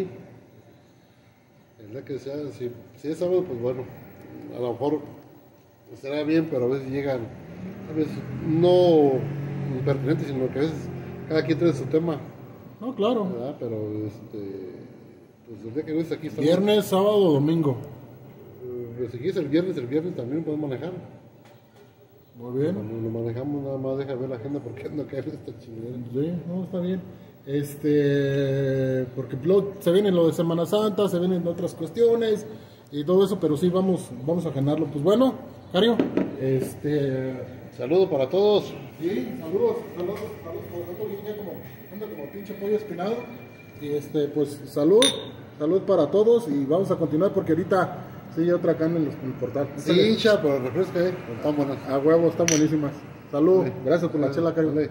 El día que sea, si, si es sábado, pues bueno, a lo mejor será bien, pero a veces llegan, a veces no impertinentes, sino que a veces cada quien trae su tema, No, claro. ¿verdad? Pero este, pues el día que gustes aquí estamos. Viernes, sábado, domingo. Eh, Si quieres el viernes, el viernes también podemos manejar. Muy bien. Cuando lo manejamos, nada más deja ver la agenda porque no cae esta chingadera. Sí, no, está bien. Este, porque lo- se viene lo de Semana Santa, se vienen otras cuestiones y todo eso, pero sí vamos, vamos a agendarlo. Pues bueno, Cario, este, Saludos para todos. sí, saludos, saludos, saludos, saludos, ya como, anda como pinche pollo espinado. Y este, pues salud, salud para todos y vamos a continuar porque ahorita sí otra carne en, los- en el portal. Sí, hincha, pero refresca, eh. Están buenas. A huevo, están buenísimas. Salud, Dale. gracias por la chela, Cario. Dale.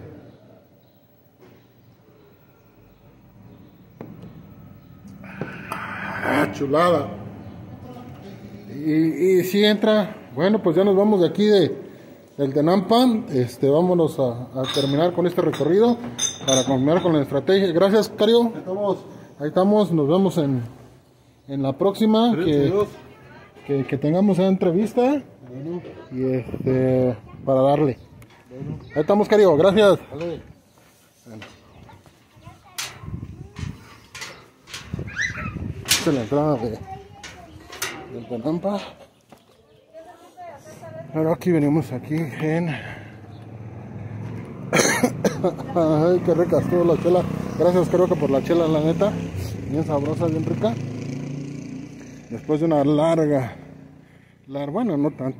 Ah, chulada. Y, y si entra, bueno, pues ya nos vamos de aquí de del Tenampa. Este, vámonos a, a terminar con este recorrido para continuar con la estrategia. Gracias, Cario. Estamos. Ahí estamos, nos vemos en, en la próxima que, que, que tengamos una entrevista y este para darle. Ahí estamos, Cario, gracias. Dale. Esta es la entrada de, del Tenampa. Ahora aquí venimos aquí en ay, qué rica estuvo la chela. Gracias, creo que por la chela, la neta, bien sabrosa, bien rica. Después de una larga, larga, bueno, no tanto.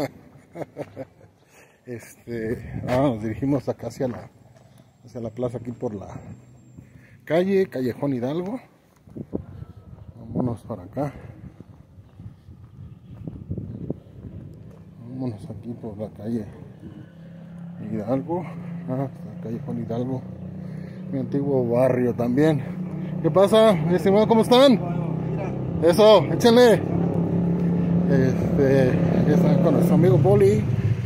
Este, ah, nos dirigimos acá hacia la, hacia la plaza aquí por la calle, Callejón Hidalgo. Vámonos para acá. Vámonos aquí por la calle Hidalgo. Ah, Callejón Hidalgo. Mi antiguo barrio también. ¿Qué pasa, mi estimado? ¿Cómo están? Eso, échenle. Este, ya está con nuestro amigo Poli.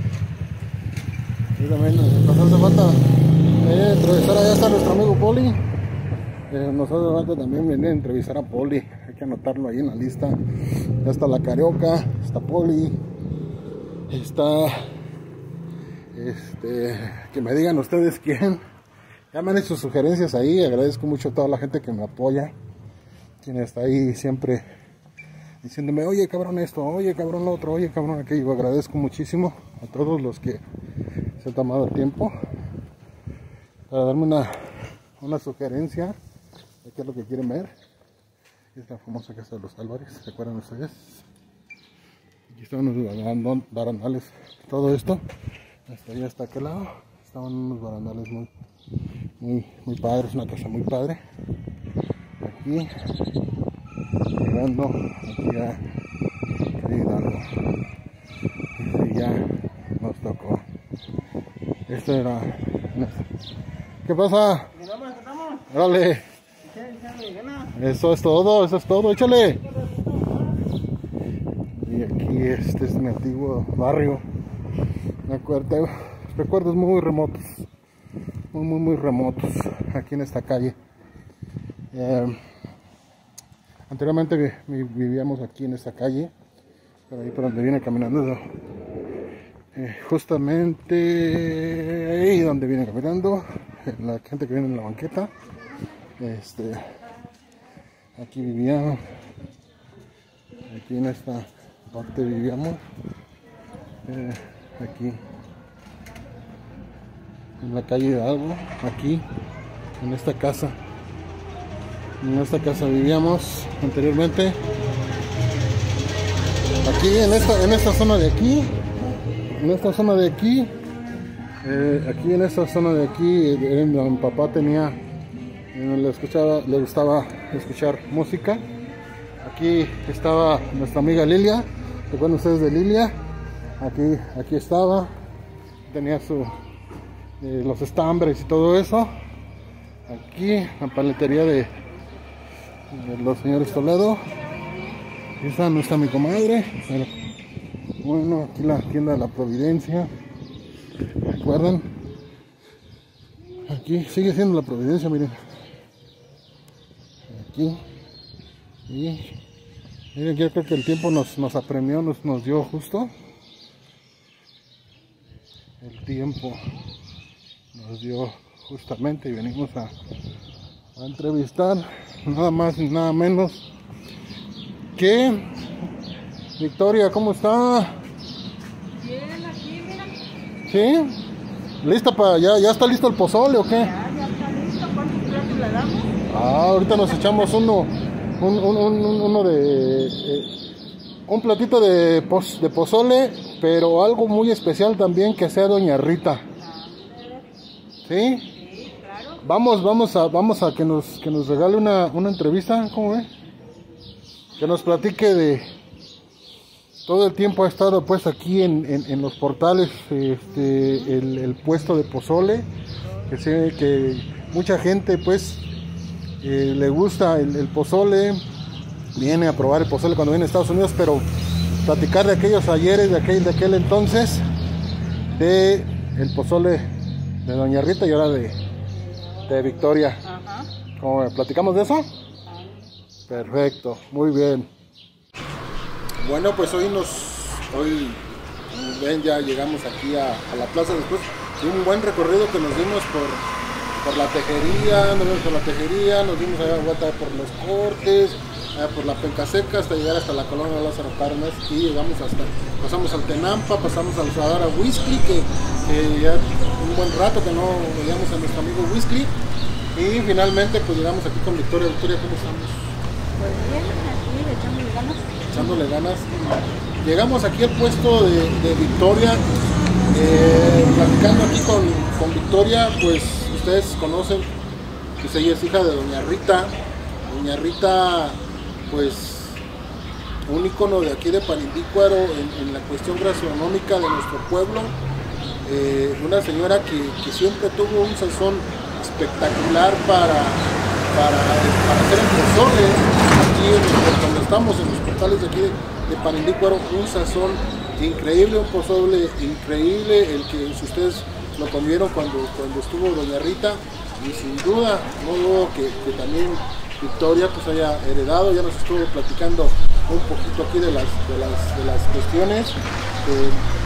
Y también nos hace falta eh, entrevistar, allá está nuestro amigo Poli. Eh, nos hace falta también venir a entrevistar a Poli. Hay que anotarlo ahí en la lista. Ya está la Carioca, está Poli, está este, que me digan ustedes quién. Ya me han hecho sugerencias ahí. Agradezco mucho a toda la gente que me apoya, quien está ahí siempre diciéndome, oye cabrón esto, oye cabrón lo otro, oye cabrón aquello. Agradezco muchísimo a todos los que se han tomado el tiempo para darme una, una sugerencia de qué es lo que quieren ver. Es la famosa casa de los Álvarez, ¿se acuerdan ustedes? Aquí estaban unos barandales, todo esto, hasta allá, hasta aquel lado, estaban unos barandales muy, muy, muy padres, una casa muy padre. Aquí, llegando aquí a Calle Hidalgo, y ya nos tocó. Esto era. ¿Qué pasa? Órale. Eso es todo, eso es todo, échale. Y aquí este es mi antiguo barrio. Me acuerdo, recuerdos muy remotos, muy muy muy remotos aquí en esta calle. Eh, anteriormente vi, vi, vivíamos aquí en esta calle, por ahí por donde viene caminando, eh, justamente ahí donde viene caminando la gente que viene en la banqueta. Este, aquí vivíamos, aquí en esta parte vivíamos, eh, aquí en la calle Hidalgo, aquí en esta casa, en esta casa vivíamos anteriormente, aquí en esta, en esta zona de aquí, en esta zona de aquí, eh, aquí en esta zona de aquí, eh, mi papá tenía, eh, le escuchaba, le gustaba escuchar música. Aquí estaba nuestra amiga Lilia, ¿recuerdan ustedes de Lilia? Aquí, aquí estaba, tenía su, eh, los estambres y todo eso. Aquí la paletería de, de los señores Toledo. Aquí está nuestra mi comadre. Bueno, aquí la tienda de la Providencia, ¿recuerdan? Aquí sigue siendo la Providencia, miren. Aquí. Y miren, yo creo que el tiempo nos, nos apremió, nos, nos dio justo. El tiempo nos dio justamente y venimos a, a entrevistar nada más y nada menos que Victoria. ¿Cómo está? Bien, aquí, mira. ¿Sí? ¿Lista para ya? ¿Ya está listo el pozole o qué? Ya, ya está listo. ¿Cuántos platos le damos? Ah, ahorita nos echamos uno, un, un, un, uno de, eh, un platito de, poz, de pozole, pero algo muy especial también que sea Doña Rita. ¿Sí? Sí, claro. Vamos, vamos a, vamos a que nos, que nos regale una, una entrevista, ¿cómo ve? Que nos platique de todo el tiempo ha estado pues aquí en, en, en los portales, este, el, el puesto de pozole, que sé que mucha gente pues eh, le gusta el, el pozole, viene a probar el pozole cuando viene a Estados Unidos, pero platicar de aquellos ayeres, de aquel, de aquel entonces, de el pozole de Doña Rita y ahora de, de Victoria. Ajá. ¿Cómo platicamos de eso? Perfecto, muy bien. Bueno, pues hoy nos, hoy ven, ya llegamos aquí a, a la plaza después de un buen recorrido que nos dimos por, por la tejería, nos dimos por la tejería, nos dimos allá vuelta por los cortes, allá por la penca seca hasta llegar hasta la colonia Lázaro Cárdenas y llegamos hasta, pasamos al Tenampa, pasamos al Zadara Whisky, que, que ya un buen rato que no veíamos a nuestro amigo Whisky, y finalmente pues llegamos aquí con Victoria. Victoria, ¿cómo estamos? Pues bien, aquí le echamos ganas. Echándole ganas. Llegamos aquí al puesto de, de Victoria, eh, platicando aquí con, con Victoria, pues ustedes conocen que ella es hija de Doña Rita. Doña Rita, pues un ícono de aquí de Panindícuaro en, en la cuestión gastronómica de nuestro pueblo, eh, una señora que, que siempre tuvo un sazón espectacular para, para, para hacer el pozole. Aquí en, donde estamos, en los portales de aquí de, de Panindícuaro, un sazón increíble, un pozole increíble, el que si ustedes lo comieron cuando, cuando estuvo Doña Rita, y sin duda, no dudo que, que también Victoria pues haya heredado. Ya nos estuvo platicando un poquito aquí de las, de las, de las cuestiones. Eh,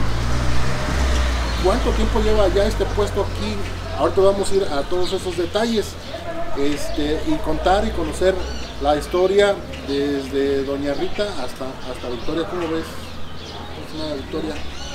¿Cuánto tiempo lleva ya este puesto aquí? Ahorita vamos a ir a todos esos detalles, este, y contar y conocer la historia desde Doña Rita hasta, hasta Victoria. ¿Cómo ves? ¿Es una Victoria?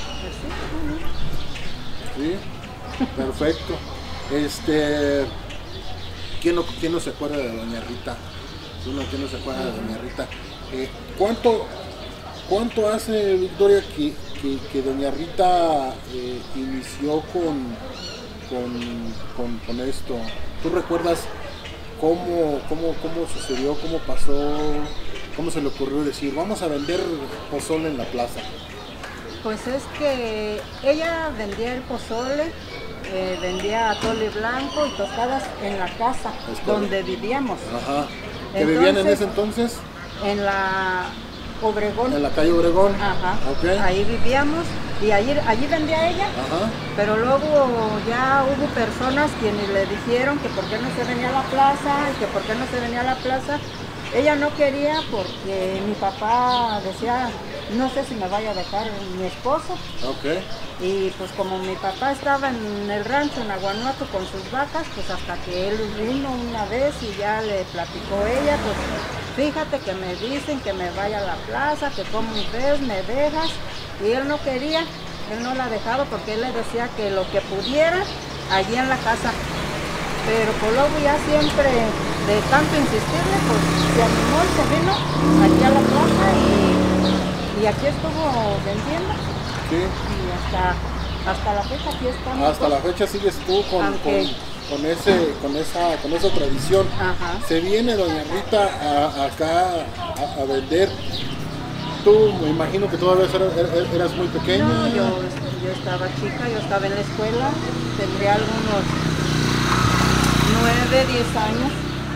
Sí, perfecto. Este, ¿quién no, quién no se acuerda de Doña Rita? Uno, ¿quién no se acuerda de Doña Rita? Eh, ¿cuánto, ¿Cuánto hace, Victoria, que, que, que Doña Rita eh, inició con, con, con, con esto? ¿Tú recuerdas cómo, cómo, cómo sucedió, cómo pasó, cómo se le ocurrió decir vamos a vender pozole en la plaza? Pues es que ella vendía el pozole, eh, vendía atole blanco y tostadas en la casa Es donde vivíamos. Ajá. ¿Que vivían en Entonces, ese entonces? En la Obregón. En la calle Obregón. Ajá. Ok. Ahí vivíamos y allí, allí vendía ella. Ajá. Pero luego ya hubo personas quienes le dijeron que por qué no se venía a la plaza y que por qué no se venía a la plaza. Ella no quería porque mi papá decía, no sé si me vaya a dejar mi esposo. Ok. Y pues como mi papá estaba en el rancho en Aguanuato con sus vacas, pues hasta que él vino una vez y ya le platicó ella, pues fíjate que me dicen que me vaya a la plaza, que como ves, me dejas. Y él no quería, él no la dejaba porque él le decía que lo que pudiera allí en la casa. Pero pues luego ya siempre de tanto insistirle, pues se animó y se vino aquí a la plaza y, y aquí estuvo vendiendo. Sí. Y hasta, hasta la fecha aquí estamos. Hasta la fecha sigues tú con, Aunque- con, con, ese, con, esa, con esa tradición. Ajá. Se viene doña Rita a- acá a, a vender. Tú me imagino que todavía eras, eras- eras muy pequeña. No, yo, yo estaba chica, yo estaba en la escuela, tendría algunos nueve, diez años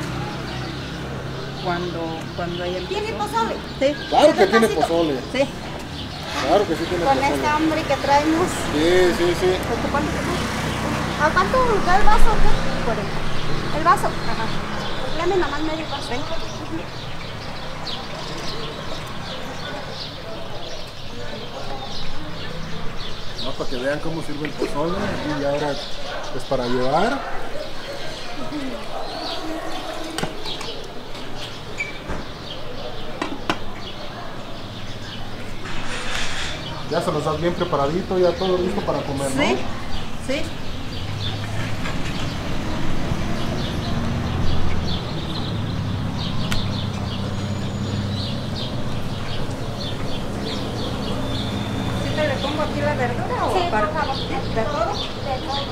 cuando, cuando ella empezó. ¿Tiene pozole? Sí. Claro que ¿Un tiene pedacito? pozole. Sí. Claro que sí tiene Con pozole. esta hambre que traemos. Sí, sí, sí. ¿A cuánto da el vaso? o qué? cuarenta. ¿El vaso? Ajá. Dame nomás medio vaso. No, para que vean cómo sirve el pozole. Y ahora es para llevar. Ya se los das bien preparadito, ya todo listo para comer, ¿no? Sí, sí. ¿Sí te le pongo aquí la verdura o Sí, por aparte? favor. ¿De todo? De todo.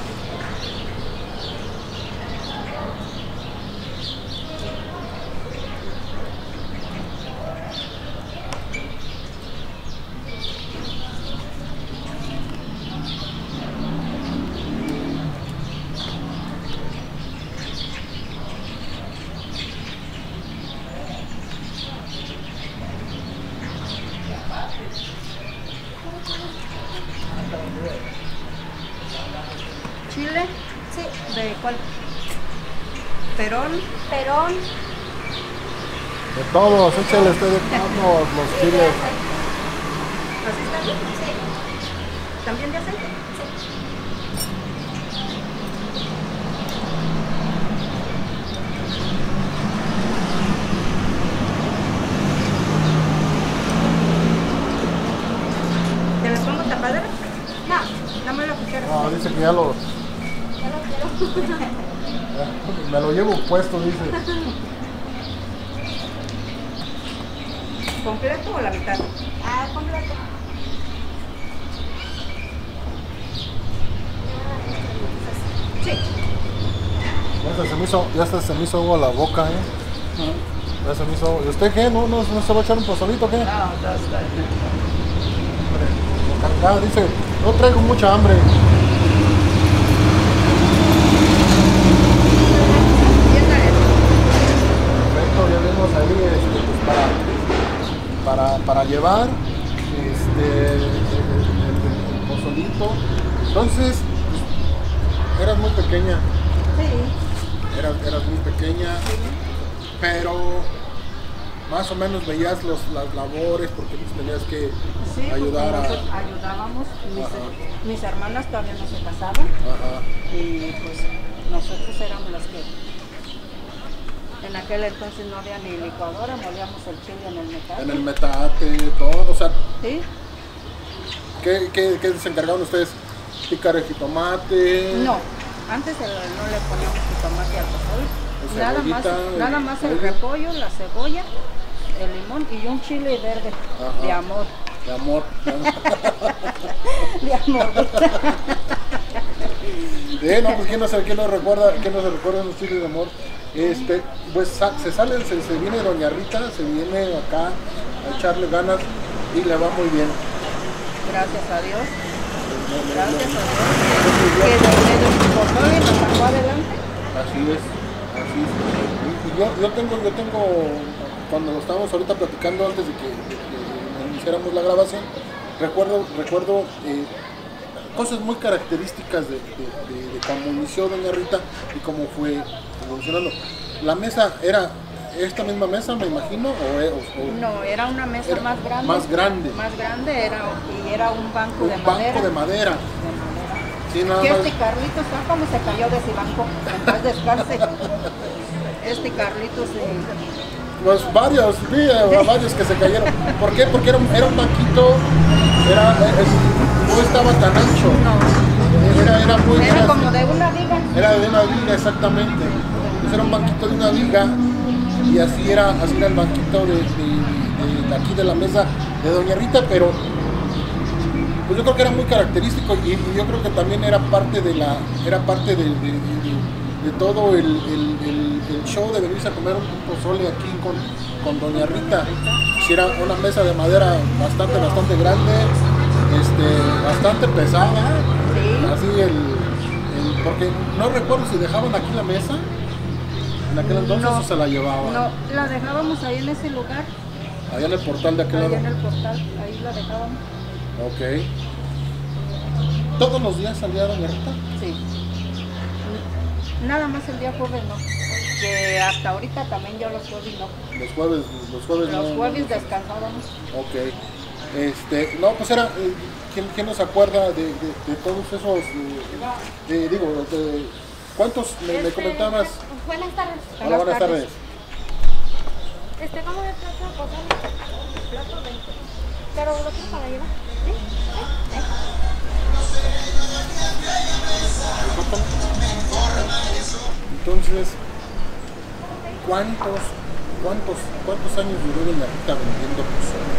¿Chile? Sí. ¿De cuál? ¿Perón? Perón. De todos, échale usted de todos los chiles. ¿Así está bien? Sí. ¿También de aceite? ¿Te les pongo tapadera? No. Dame la cuchara. No, dice que ya lo, Ya lo quiero. me lo llevo puesto, dice. ¿Completo o la mitad? Ah, completo. Sí. Ya hasta se me hizo, ya hasta se me hizo agua la boca, ¿eh? Ya se me hizo. ¿Y usted qué? ¿No, no, no se va a echar un pozolito o qué? No, ya está. Cargada, dice, no traigo mucha hambre. Perfecto, ya vemos ahí este, pues, para, para, para llevar este, el, el- el pozolito. Entonces, pues, eras muy pequeña, Sí. eras, eras muy pequeña, pero más o menos veías los, las labores porque pues, tenías que Sí, pues, ayudar a... nosotros ayudábamos. Mis, Ajá. mis hermanas todavía no se casaban Ajá. y pues nosotros éramos las que en aquel entonces no había ni licuadora, molíamos el chile en el metal. En el metate, todo, o sea, Sí, ¿qué, qué, qué se encargaban ustedes? ¿Picar el jitomate? no, antes el- no le poníamos jitomate al pozole. El Nada más, cebollita, nada el más el repollo. repollo, la cebolla, el limón y un chile verde Ajá. de amor. De amor. De amor. Sí, no, pues quién no se, quién no recuerda, quién no se recuerda los chiles de amor. Este, pues sa- se sale, se, se viene doña Rita, se viene acá a echarle ganas y le va muy bien. Gracias a Dios. Le- le- Gracias le- a Dios. le- Que de medio pozole nos sacó adelante. Así es, así es. Y, y yo, yo tengo, yo tengo, cuando lo estábamos ahorita platicando antes de que, de que iniciáramos la grabación, recuerdo, recuerdo eh, cosas muy características de, de, de, de cómo inició Doña Rita y cómo fue evolucionando. La mesa era esta misma mesa, me imagino, o, o No, era una mesa era más grande. Más grande. Más grande era, y era un banco Un de banco madera. de madera. De madera. Sí, nada Que más. este Carlitos, ¿sabes cómo se cayó de ese banco? En paz descanse. Este Carlitos, eh, Pues varios, sí, eh, varios que se cayeron. ¿Por qué? Porque era un, era un banquito, era, es- no estaba tan ancho. no, Era, era muy era era como así. de una viga. Era de una viga, exactamente. Entonces era un banquito de una viga y así era, así era el banquito de, de- de- de aquí de la mesa de Doña Rita, pero pues yo creo que era muy característico y, y yo creo que también era parte de la, era parte de, de- de- de- de todo el, el- el- el show de venirse a comer un pozole aquí con, con Doña Rita. Sí, era una mesa de madera bastante, bastante grande, este, bastante pesada. Sí. Así el, el- porque no recuerdo si dejaban aquí la mesa en aquel entonces No. o se la llevaban. No, la dejábamos ahí en ese lugar, Allá en el portal de aquel ahí lado. en el portal, ahí la dejábamos. Ok. ¿Todos los días salía Doña Rita? Sí. Nada más el día jueves no. Que hasta ahorita también ya los jueves no. Los jueves, los jueves Los no- jueves no- descansábamos. Ok. Este, no, pues era, eh, ¿quién, quién nos acuerda de, de, de todos esos, eh, de- digo, de, ¿cuántos me, me Este, comentabas? Buenas tardes. Hola, buenas tardes. Este, ¿cómo es plato de pozole? Plato veinte. Pero lo quiero para llevar. ¿Sí? ¿Sí? Entonces, ¿cuántos, cuántos, cuántos años duró Doña Rita vendiendo pozole?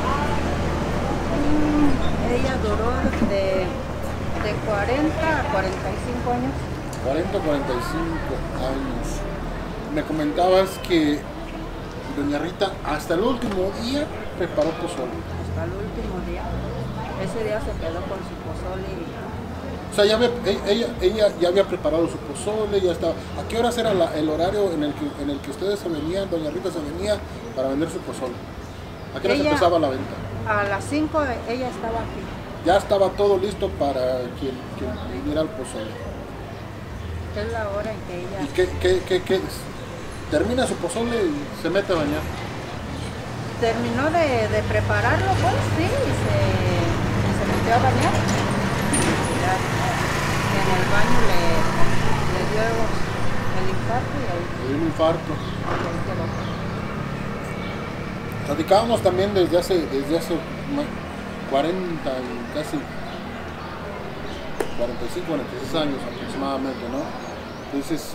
Ella duró de, de cuarenta a cuarenta y cinco años. cuarenta, cuarenta y cinco años. Me comentabas que Doña Rita hasta el último día preparó pozole. Hasta el último día. Ese día se quedó con su pozole y O sea, ya había- e- ella, ella ya había preparado su pozole, ya estaba. ¿A qué horas era la- el horario en el, que, en el que ustedes se venían, Doña Rita se venía para vender su pozole? ¿A qué hora se Ella- empezaba la venta? a las cinco ella estaba aquí. Ya estaba todo listo para quien, quien viniera al pozole. Es la hora en que ella ¿Y qué, qué, qué, qué es? Termina su pozole y se mete a bañar. terminó de, de prepararlo, pues sí, y se, y se metió a bañar. Ya en el baño le, le dio el infarto y ahí, Le dio un infarto. ahí quedó. Platicábamos también desde hace, desde hace ma- cuarenta y casi cuarenta y cinco, cuarenta y seis años aproximadamente, ¿no? Entonces,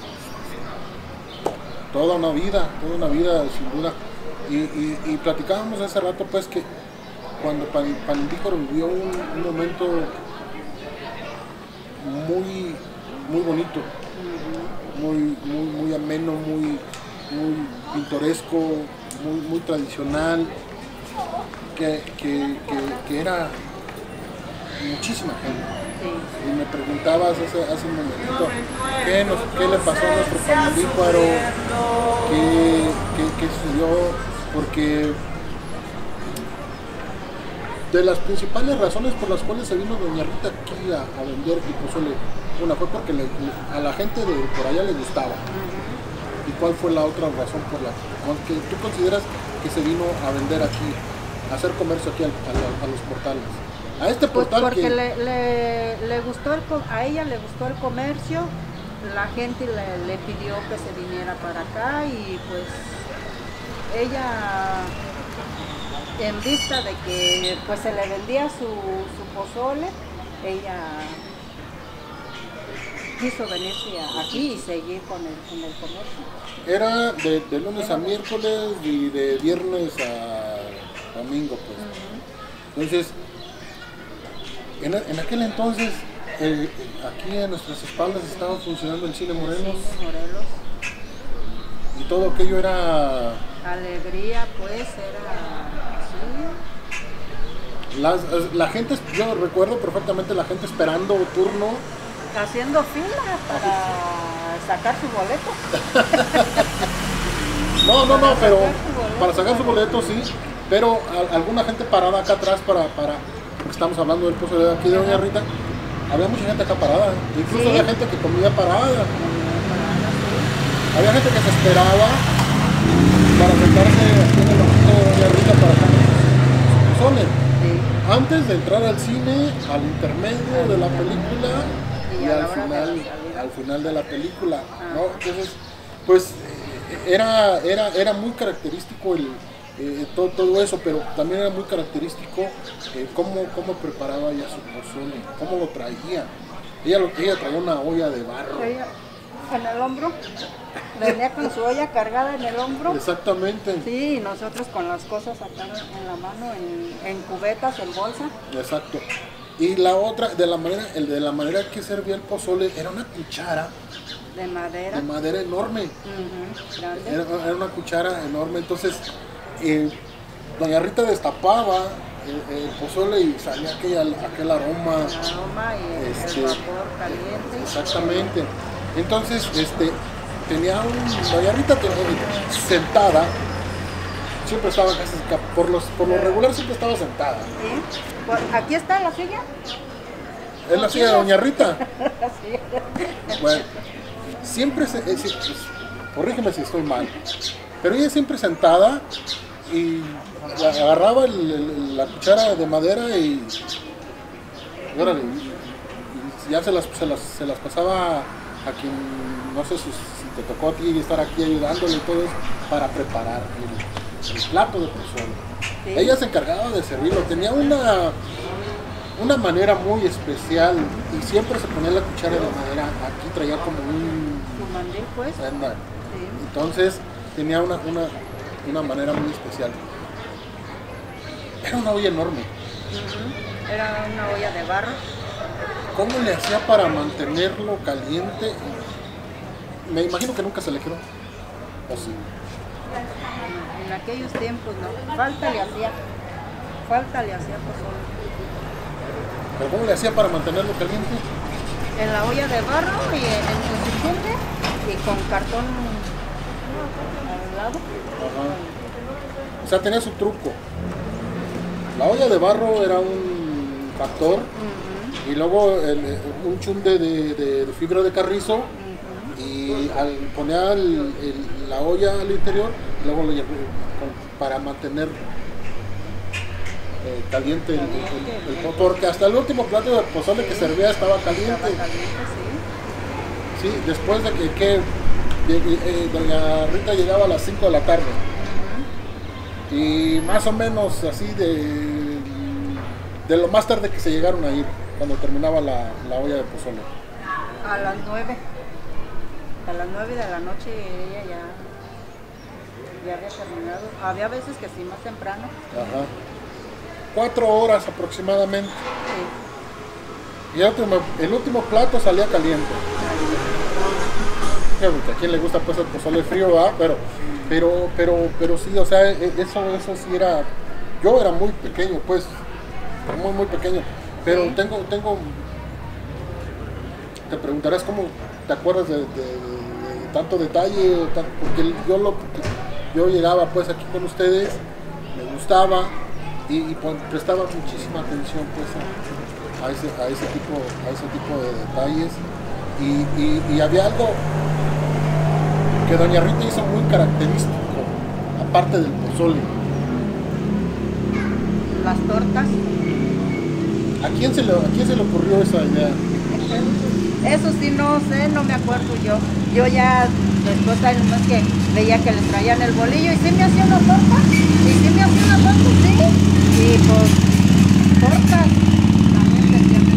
toda una vida, toda una vida sin duda. Y, y, y platicábamos hace rato pues que cuando Pan- Pandícoro vivió un, un momento muy, muy bonito, muy, muy, muy ameno, muy, muy pintoresco, muy, muy tradicional, que, que, que, que era muchísima gente. Sí. Y me preguntabas hace, hace un momentito ¿qué, nos, qué le pasó a nuestro Pandícoro, qué, qué, qué sucedió, porque de las principales razones por las cuales se vino Doña Rita aquí a, a vender el pozole, una fue porque le- le- a la gente de por allá le gustaba. ¿Y cuál fue la otra razón por la que tú consideras que se vino a vender aquí, a hacer comercio aquí al- a, la- a los portales? A este Pues portal porque que... le, le, le gustó el, co- a ella le gustó el comercio, la gente le, le pidió que se viniera para acá y pues ella en vista de que pues se le vendía su, su pozole, ella quiso venirse a- aquí y seguir con el, con el comercio. Era de, de lunes a miércoles y de viernes a domingo, pues. Entonces, en, en aquel entonces, eh, aquí a nuestras espaldas estaba funcionando el Cine Morelos Sí, Morelos. y todo aquello era... Alegría pues era sí, Las, la gente, yo recuerdo perfectamente la gente esperando turno. haciendo fila para sacar su boleto. No, no, no, Para pero sacar su boleto. para sacar su boleto sí, pero a- alguna gente parada acá atrás para, para, porque estamos hablando del pozo de aquí de Doña Rita, había mucha gente acá parada, incluso Sí. había gente que comía parada, había gente que se esperaba para sentarse aquí en el banquito de Doña Rita para comer sus pozoles. Sí. Antes de entrar al cine, al intermedio de la película Y y, a la al hora de final, la salida. al final de la película, Ah. ¿no? Entonces, pues eh, era, era, era muy característico el, eh, todo, todo eso, pero también era muy característico eh, cómo, cómo preparaba ella su pozole, cómo lo traía. Ella, lo, ella traía una olla de barro. Ella, en el hombro, venía con su olla cargada en el hombro. Exactamente. Sí, y nosotros con las cosas acá en la mano, en, en cubetas, en bolsa. Exacto. Y la otra, de la manera, el de la manera que servía el pozole, era una cuchara De madera. de madera enorme. Ujú, grande. Era, era una cuchara enorme. Entonces, eh, Doña Rita destapaba el, el pozole y salía aquel, aquel aroma. El aroma y el, Este, el vapor caliente. Exactamente. Entonces, este, tenía un. Doña Rita tenía, sentada. Siempre estaba casi, por, los, por lo regular siempre estaba sentada. Sí. Pues, aquí está la silla. Es la silla de Doña Rita. La silla. Bueno, siempre se, es- es- corrígeme si estoy mal, pero ella siempre sentada y agarraba el- el- la cuchara de madera y, y órale, y- y ya se las, se, las, se las pasaba a quien, no sé si, si te tocó a ti estar aquí ayudándole y todo eso, para preparar el, el plato de pozole. Sí. Ella se encargaba de servirlo, tenía una, una manera muy especial y siempre se ponía la cuchara de madera, aquí traía como un... Su mandil, pues. anda. Sí. Entonces tenía una, una, una manera muy especial. Era una olla enorme. Ujú. Era una olla de barro. ¿Cómo le hacía para mantenerlo caliente? Me imagino que nunca se le quedó. ¿O sí? En aquellos tiempos, ¿no? Falta le hacía. Falta le hacía pozole. ¿Pero cómo le hacía para mantenerlo caliente? En la olla de barro y en su chumbe y con cartón al lado. Ajá. O sea, tenía su truco. La olla de barro era un factor Ujú, y luego el- un chunde de, de- de fibra de carrizo ujú. y al poner el- el- la olla al interior, luego lo llevé con- para mantener eh, caliente el, el- el- el- porque hasta el último plato de pozole que servía estaba caliente. Estaba caliente, sí. Sí, después de que, que de- eh, Doña Rita llegaba a las cinco de la tarde. Y más o menos así de, de lo más tarde que se llegaron a ir, cuando terminaba la, la olla de pozole. A las nueve. A las nueve de la noche ella ya, ya había terminado. Había veces que sí, más temprano. Ajá. Cuatro horas aproximadamente. Sí. Y el último, el último plato salía caliente. Fíjate, a quién le gusta pues el pozole frío, ¿verdad? Pero, pero, pero, pero sí, o sea, e- eso, eso sí era. Yo era muy pequeño, pues, muy, muy pequeño. Pero Sí. tengo, tengo. Te preguntarás cómo te acuerdas de, de- de- de tanto detalle, o tan- porque yo lo, yo llegaba pues aquí con ustedes, me gustaba y, y pon- prestaba muchísima atención pues a, a ese, a ese tipo, a ese tipo de detalles. Y, y- y había algo que Doña Rita hizo muy característico, aparte del pozole. Las tortas. ¿A quién se le, a quién se le ocurrió esa idea? Eso sí, no sé, no me acuerdo yo. Yo ya después hay más que veía que le traían el bolillo y sí me hacía una torta. Y sí me hacía una torta, sí. Y pues, tortas. También se hacían.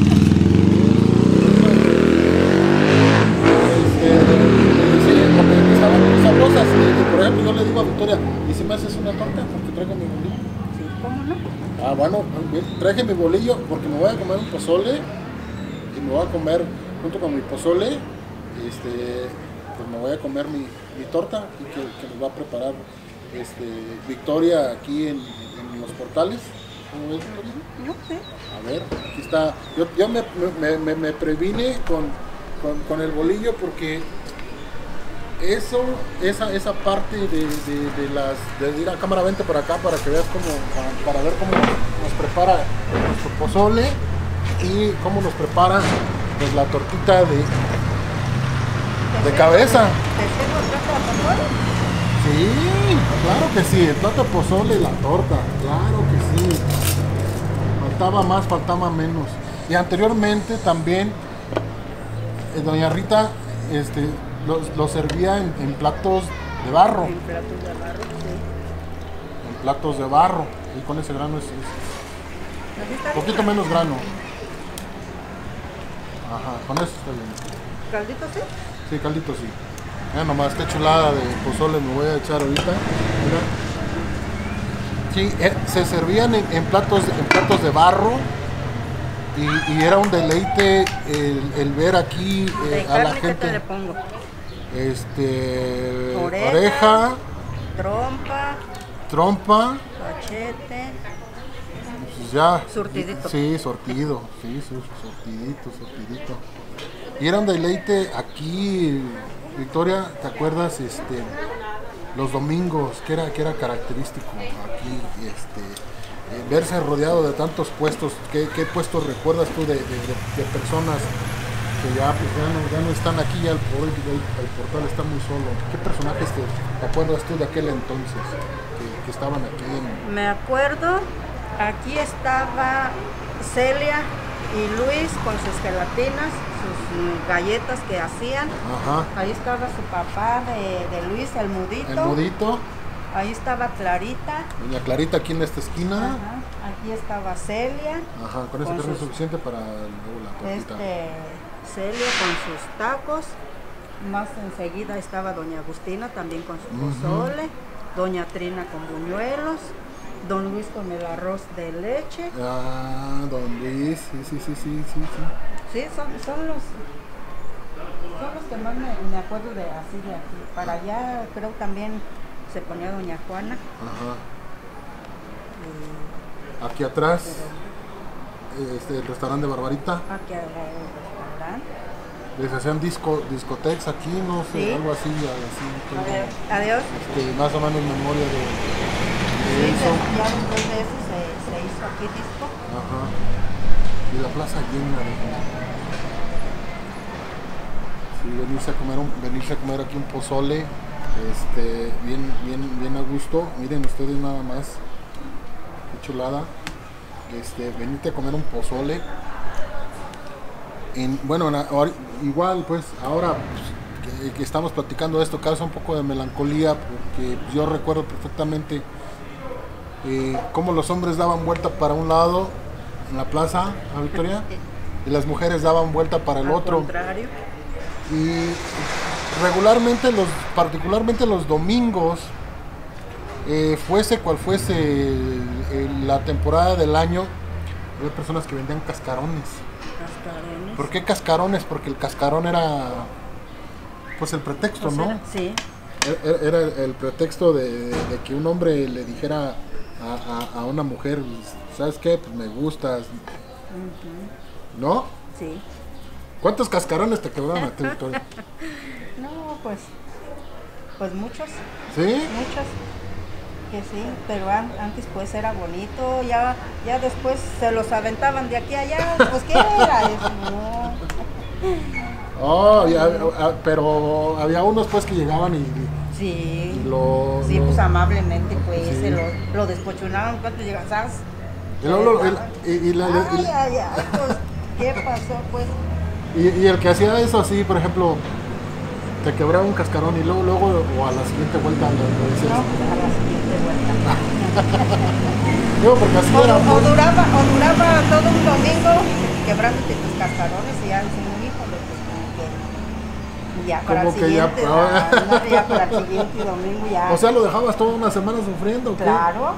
Este, sí, porque estaban muy sabrosas. Y, por ejemplo, yo le digo a Victoria, ¿y si me haces una torta? Porque traigo mi bolillo. Sí, ¿cómo no? Ah, bueno, traje mi bolillo porque me voy a comer un pozole y me voy a comer, junto con mi pozole, este, pues me voy a comer mi, mi torta y que, que nos va a preparar este, Victoria aquí en, en los portales. ¿Cómo ves, Victoria? No sé. A ver, aquí está. Yo, yo me, me, me, me previne con, con, con el bolillo porque eso, esa, esa parte de, de, de las, de ir a cámara, vente por acá para que veas cómo, para, para ver cómo nos prepara nuestro pozole y cómo nos prepara pues la tortita de, de cabeza. ¿Te sirvo el plato de pozole? Sí, claro que sí, el plato de pozole y la torta, claro que sí. Faltaba más, faltaba menos. Y anteriormente también eh, doña Rita este, lo, lo servía en, en platos de barro. En platos de barro, sí. En platos de barro. Y con ese grano es, es ¿Así está un bien? poquito menos grano. Ajá, con eso está bien. ¿Caldito sí? Sí, caldito sí. Mira nomás, qué chulada de pozole me voy a echar ahorita. Mira. Sí, eh, se servían en, en platos, en platos de barro. Y, y era un deleite el, el ver aquí eh, ¿De a carne la qué te le gente. pongo? Este. Oreja. Oreja, Trompa, trompa. cachete. Pues ya. Surtidito. Sí, sortido. Sí, sí, sortidito, sortidito. Y era un deleite aquí, Victoria, ¿te acuerdas? Este, los domingos, que era, que era característico aquí, este, eh, verse rodeado de tantos puestos. ¿Qué, qué puestos recuerdas tú de, de, de, de personas que ya, pues, ya, no, ya no están aquí, ya el, el, el portal está muy solo? ¿Qué personajes te, te acuerdas tú de aquel entonces que, que estaban aquí en... Me acuerdo, aquí estaba Celia y Luis con sus gelatinas, sus mm, galletas que hacían. Ajá. Ahí estaba su papá de, de Luis, el mudito. El mudito, Ahí estaba Clarita. doña Clarita aquí en esta esquina. Ajá. Aquí estaba Celia. Ajá, con eso Con carne es sus- suficiente para luego la tortita. Este, Celia con sus tacos. Más enseguida estaba doña Agustina también con su Ujú. pozole. Doña Trina con buñuelos. Don Luis con el arroz de leche. Ah, don Luis, sí, sí, sí, sí, sí, sí. Sí, son, son los son los que más me, me acuerdo de así de aquí. Para allá creo también se ponía doña Juana. Ajá. Y Aquí atrás, este, el restaurante de Barbarita. aquí al lado del restaurante. Les hacían disco, discotecas aquí, no sé, Sí. algo así, así. tengo, Adiós. Adiós. este, más o menos memoria de, de Sí, eso. de- ya después de eso se, se hizo aquí disco. Ajá. Y la plaza llena de gente. Sí, venirse a comer, un, venirse a comer aquí un pozole, este, bien, bien, bien a gusto. Miren ustedes nada más, qué chulada. Este, venirte a comer un pozole. En, bueno, en- ahora- igual pues ahora pues, que, que estamos platicando esto causa un poco de melancolía porque yo recuerdo perfectamente eh, cómo los hombres daban vuelta para un lado en la plaza, ¿no, Victoria? Y las mujeres daban vuelta para el Al otro. contrario. Y regularmente, los, particularmente los domingos, eh, fuese cual fuese el- el- la temporada del año, había personas que vendían cascarones. Cascarones. ¿Por qué cascarones? Porque el cascarón era pues el pretexto, Pues ¿no? era- sí. Era, era el pretexto de, de que un hombre le dijera a, a- a una mujer, ¿sabes qué? Pues me gustas, ¿no? Sí. ¿Cuántos cascarones te quebraron a ti, Victoria? No, pues, pues muchos, ¿Sí? muchos, que sí, pero an- antes pues era bonito, ya, ya después se los aventaban de aquí a allá, pues ¿qué era eso? No. Oh, ya, ah, pero había unos pues que llegaban y, y Sí, lo... sí, lo- pues amablemente pues, Sí. se lo, lo despochunaban cuando llegaban, ¿sabes? y, luego lo- el- y- y la- Ay, y- ay, ay, pues, ¿qué pasó pues? y- y el que hacía eso así, por ejemplo, te quebraba un cascarón y luego, luego o a la siguiente vuelta le, le decías, No, pues a la siguiente vuelta. digo, porque así O, era, o pues. duraba, o duraba todo un domingo quebrándote tus cascarones y ya dicen, híjole, pues como que ya para el Como que ya, siguiente, ah. ya, no, ya para el siguiente domingo ya. O sea, lo dejabas toda una semana sufriendo, ¿o qué? claro.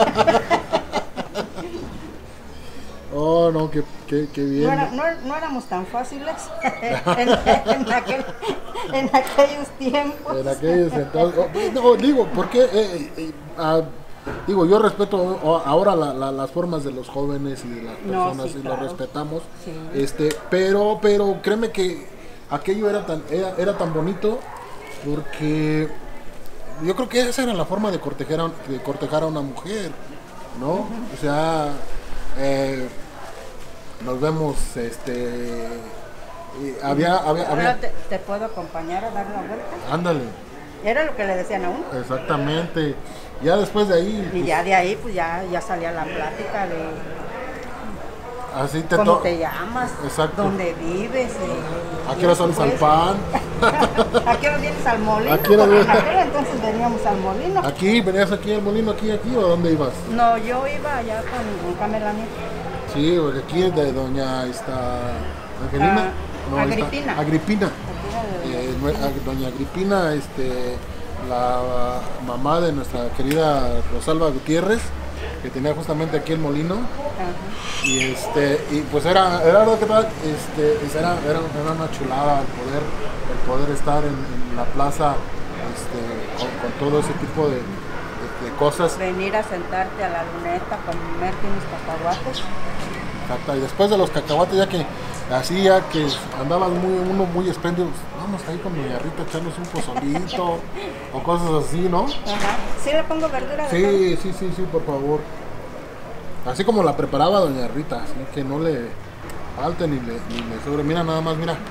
Oh, no, qué, qué, qué bien. No, era- no, no éramos tan fáciles en, en aquel- en aquellos tiempos. En aquellos entonces, oh, no, digo, porque eh, eh, ah, digo, yo respeto oh, ahora la- la- las formas de los jóvenes y de las No, personas sí, y claro. lo respetamos. Sí. Este, pero, pero créeme que aquello era tan, era, era tan bonito porque yo creo que esa era la forma de cortejar a, de cortejar a una mujer, ¿no? O sea, eh, nos vemos, este, y había, había, Ahora había, te, te puedo acompañar a dar la vuelta. ándale, Era lo que le decían a uno. exactamente. Ya después de ahí, Y pues, ya de ahí, pues ya, ya salía la plática de así te cómo to- te llamas, Exacto. dónde vives. eh, ¿A qué hora sales al pues, pan? ¿A qué hora vienes al molino? ¿A qué hora Porque vienes? en aquel entonces veníamos al molino. ¿Aquí? ¿Venías aquí al molino, aquí, aquí o a dónde ibas? No, yo iba allá con, con Camela Nieto. Sí, porque aquí es de doña esta Angelina. Ah, esta- Agripina. Agripina. Aquí era de- Eh, nue- a- doña Agripina, este, la mamá de nuestra querida Rosalba Gutiérrez, que tenía justamente aquí el molino. Ajá. Y este, y pues era, era verdad que tal, este, pues era, era, era una chulada el poder, el poder estar en, en la plaza, este, con, con todo ese tipo de, de- de cosas. Venir a sentarte a la luneta, comerte unos cacahuates. Exacto, y después de los cacahuates, ya que así ya que andabas muy, uno muy espléndido, pues, vamos ahí con doña Rita a echarnos un pozolito o cosas así, ¿no? Ajá. ¿Sí le pongo verdura de Sí, sí, sí, sí, por favor. Así como la preparaba doña Rita, así que no le falte ni le, ni le sobre. Mira nada más, mira.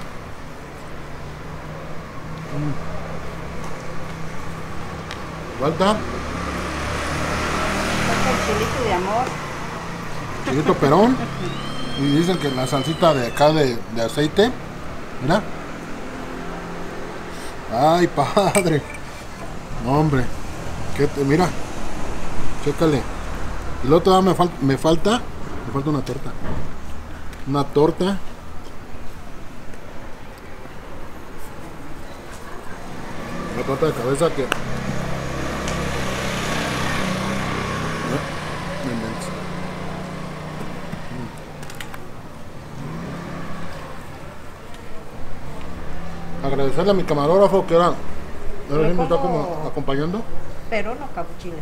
Mm. Falta Falta el chilito de amor. chilito perón. Y dicen que la salsita de acá de, de aceite. Mira. Ay, padre. No, hombre. ¿Qué te- mira. Chécale. Y luego todavía me, fal- me falta. Me falta una torta. Una torta. Una torta de cabeza que. No inventes. Agradecerle a mi camarógrafo que ahora, ahora Le sí me está pongo- como acompañando. Pero no cabuchile.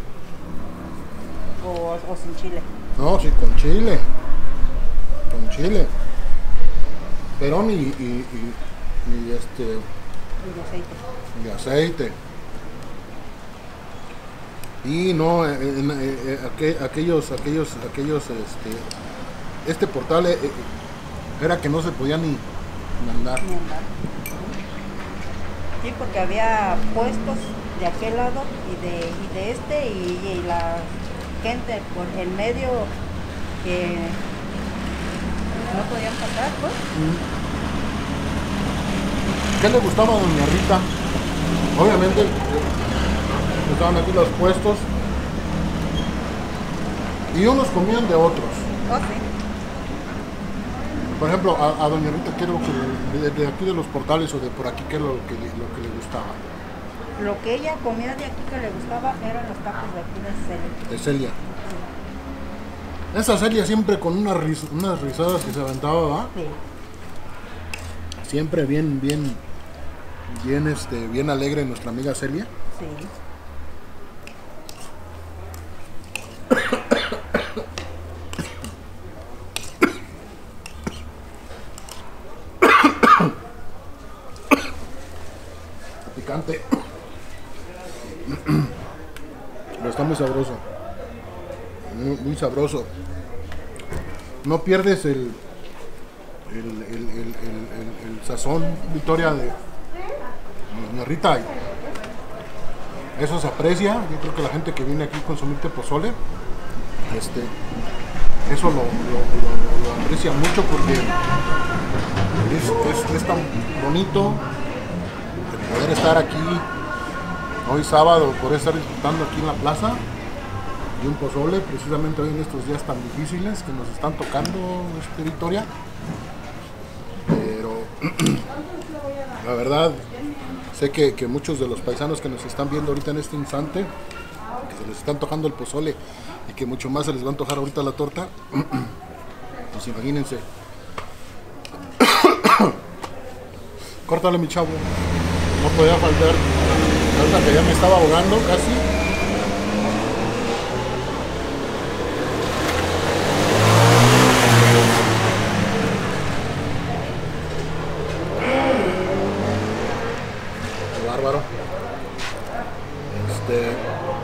O, o sin chile. No, sí, con chile. Con chile. Perón y, y, y, y este Y de aceite. y aceite. Y no, eh, eh, eh, eh, aqu- aquellos, aquellos, aquellos, este, este portal eh, eh, era que no se podía ni mandar. Ni andar. Sí, porque había puestos de aquel lado y de, y de este y, y la gente por el medio que no podían pasar, pues. ¿Qué le gustaba a doña Rita? Obviamente eh, estaban aquí los puestos y unos comían de otros. Oh, sí. Por ejemplo, a, a doña Rita, ¿qué es lo que de, de aquí de los portales o de por aquí qué es lo que, le- lo que le gustaba? Lo que ella comía de aquí que le gustaba eran los tacos de aquí de Celia. De Celia. Esa Celia siempre con unas, ris- unas risadas que se aventaba, ¿va? Sí. Siempre bien, bien, bien, este, bien alegre nuestra amiga Celia. Sí. Picante. Pero está muy sabroso. Muy, muy sabroso. No pierdes el, el, el, el, el- el- el sazón, Victoria, de doña Rita. Eso se aprecia. Yo creo que la gente que viene aquí a consumirte pozole, este, eso lo, lo- lo- lo aprecia mucho porque es, es- es tan bonito el poder estar aquí hoy sábado, poder estar disfrutando aquí en la plaza de un pozole, precisamente hoy en estos días tan difíciles que nos están tocando, este, Victoria. Pero la verdad, sé que, que muchos de los paisanos que nos están viendo ahorita en este instante, que se les está antojando el pozole y que mucho más se les va a antojar ahorita la torta, pues imagínense. Córtale, mi chavo. No podía faltar. Ahorita que ya me estaba ahogando casi. Qué bárbaro. Este.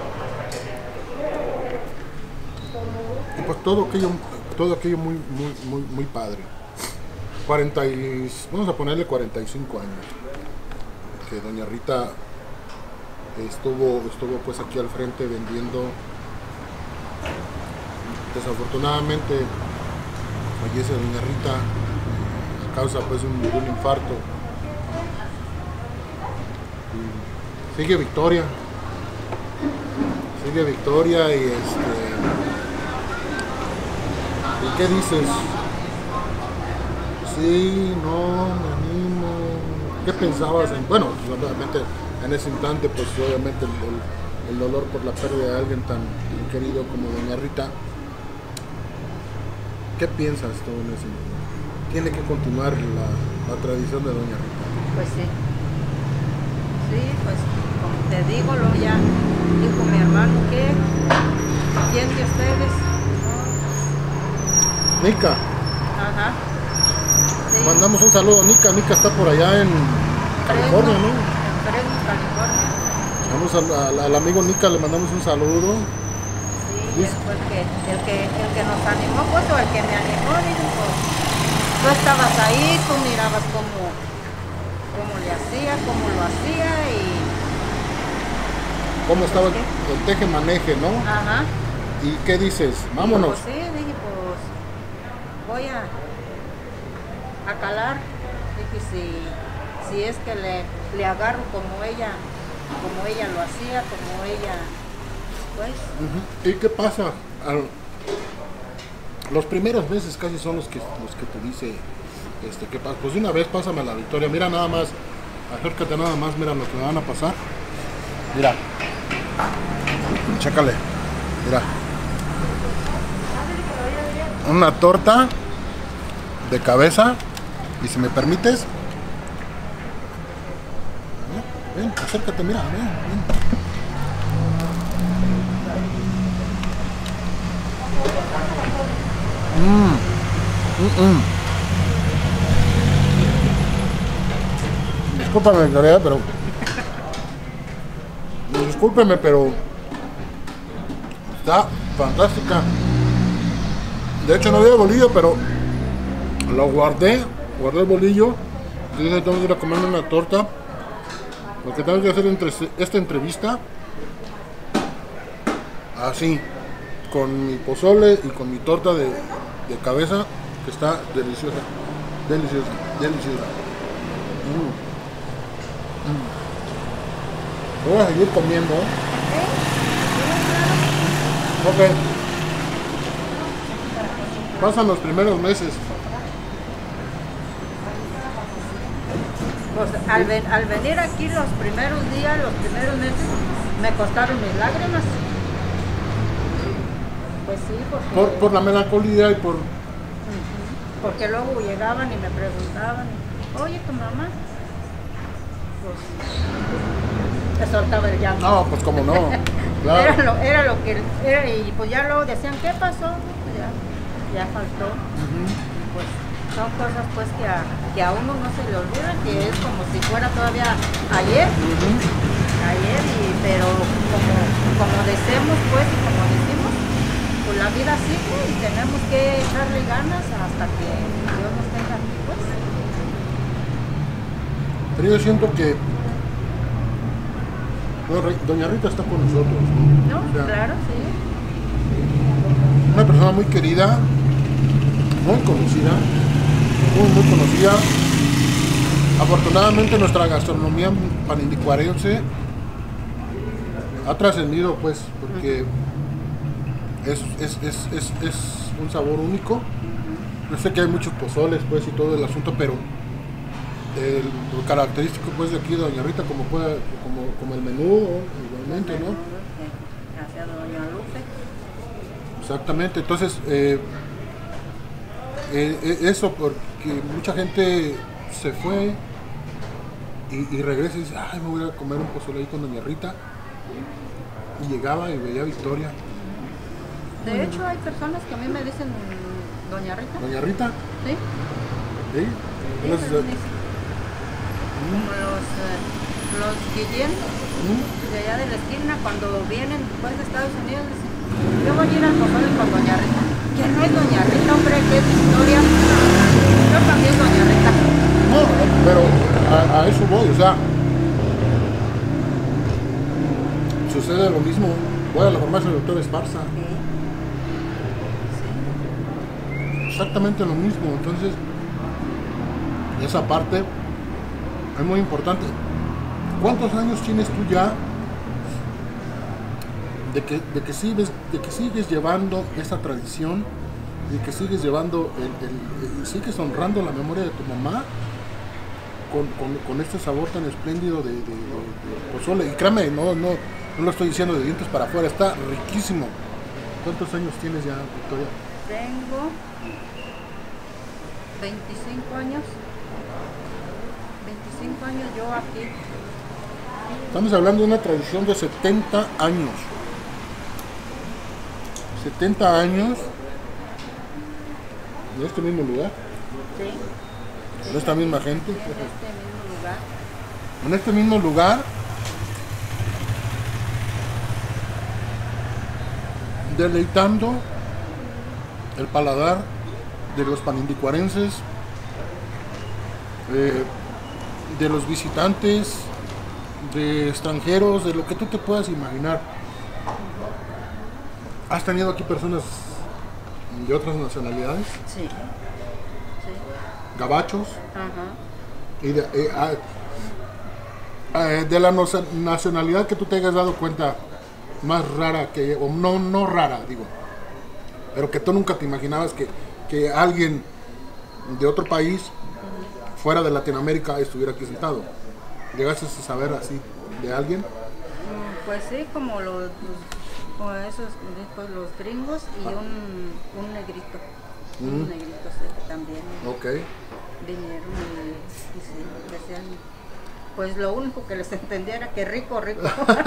Y pues todo aquello, todo aquello muy, muy, muy, muy padre. cuarenta y, vamos a ponerle cuarenta y cinco años. Que doña Rita estuvo, estuvo pues aquí al frente vendiendo. Desafortunadamente fallece doña Rita a causa pues de un, de un infarto. Y sigue Victoria. Sigue Victoria y este. ¿Y qué dices? Sí, no, me animo. ¿Qué pensabas? En, bueno, pues, obviamente en ese instante, pues obviamente el, el, el dolor por la pérdida de alguien tan, tan querido como doña Rita. ¿Qué piensas tú en ese momento? Tiene que continuar la, la tradición de doña Rita. Pues sí. Sí, pues como te digo, lo ya dijo mi hermano que ¿quién de ustedes? Nica. Ajá. Sí. Mandamos un saludo a Nica. Nica está por allá en California, ¿no? En Fresno, California. Vamos al, al amigo Nica, le mandamos un saludo. Sí, él fue el que, el que, el que nos animó, pues, o el que me animó, dijo, pues, tú estabas ahí, tú mirabas cómo, cómo le hacía, cómo lo hacía y... ¿Cómo estaba el, el teje-maneje, no? Ajá. ¿Y qué dices? Vámonos. Pues, sí, dije, pues, voy a, a calar, dije, si, si es que le, le agarro como ella, como ella lo hacía, como ella... Pues. Uh-huh. ¿Y qué pasa? Al, los primeros meses casi son los que los que te dice este, ¿qué pasa? Pues de una vez pásame la Victoria, mira nada más, acércate nada más, mira lo que me van a pasar. Mira, chécale, mira. Una torta de cabeza, y si me permites, ven, acércate, mira, ven, ven. Mm. Mm-mm. Discúlpame, Victoria, pero discúlpeme, pero está fantástica. De hecho no había bolillo, pero lo guardé, guardé el bolillo. Entonces tengo que ir a comer una torta, porque tengo que hacer entre, esta entrevista así, con mi pozole y con mi torta de, de cabeza, que está deliciosa, deliciosa, deliciosa. Mm. Mm. Voy a seguir comiendo. Ok. Pasan los primeros meses. Pues al, ven, al venir aquí los primeros días, los primeros meses, me costaron mis lágrimas. Pues sí, porque... Por, por la melancolía y por... Uh-huh. Porque luego llegaban y me preguntaban, oye, ¿tu mamá? Pues... te soltaba el llanto. No, pues como no, claro. era, lo, era lo que... Era, y pues ya luego decían, ¿qué pasó? Pues ya, ya faltó. Uh-huh. Pues son cosas pues que a, que a uno no se le olvidan, que es como si fuera todavía ayer. Uh-huh. Ayer, y, pero como, como decimos pues, y como decimos, pues la vida sigue y tenemos que echarle ganas hasta que Dios nos tenga aquí, pues. Pero yo siento que bueno, doña Rita está con nosotros, ¿no? O sea, Claro, sí. una persona muy querida, muy conocida, muy muy conocida. Afortunadamente nuestra gastronomía panindicuarense ha trascendido, pues, porque Es, es, es, es, es un sabor único. Yo sé que hay muchos pozoles, pues, y todo el asunto, pero el, lo característico, pues, de aquí de doña Rita, como, puede, como, como el menú, igualmente, ¿no? Gracias, doña Lupe. Exactamente, entonces, eh, eh, eso, porque mucha gente se fue y, y regresa y dice, ay, me voy a comer un pozole ahí con doña Rita. Y llegaba y veía a Victoria. De hecho, hay personas que a mí me dicen doña Rita. ¿Doña Rita? Sí. ¿Sí? Sí, Entonces, me dicen. Como los, eh, los Guillén, de allá de la esquina, cuando vienen después de Estados Unidos, dicen, yo voy a ir al pozole con Doña Rita. Que no es Doña Rita, hombre, que es historia. Yo también es Doña Rita. No, pero a, a eso voy, o sea, sucede lo mismo. Voy a la farmacia del doctor Esparza. Exactamente lo mismo. Entonces, esa parte es muy importante. ¿Cuántos años tienes tú ya de que, de que, sigues, de que sigues llevando esta tradición, de que sigues llevando, el, el, el- sigues honrando la memoria de tu mamá con, con, con este sabor tan espléndido de, de, de- de pozole? Y créeme, no, no, no lo estoy diciendo de dientes para afuera, está riquísimo. ¿Cuántos años tienes ya, Victoria? Tengo veinticinco años. veinticinco años yo aquí. Estamos hablando de una tradición de setenta años. setenta años en este mismo lugar, Sí, con esta misma gente, en este mismo lugar. en este mismo lugar, deleitando el paladar de los panindicuarenses, eh, de los visitantes, de extranjeros, de lo que tú te puedas imaginar. ¿Has tenido aquí personas de otras nacionalidades? Sí. Sí. Gabachos. Ajá. Y de, eh, ah, eh, de la noce- nacionalidad que tú te hayas dado cuenta más rara que, o no, no rara, digo, pero que tú nunca te imaginabas que, que alguien de otro país fuera de Latinoamérica estuviera aquí sentado. ¿Llegaste a saber así de alguien? Mm, Pues sí, como los, los- como esos, pues los gringos y un, un negrito. Un Mm. negrito sí, que también Ok. vinieron y, y sí, decían, pues lo único que les entendía era que rico, rico.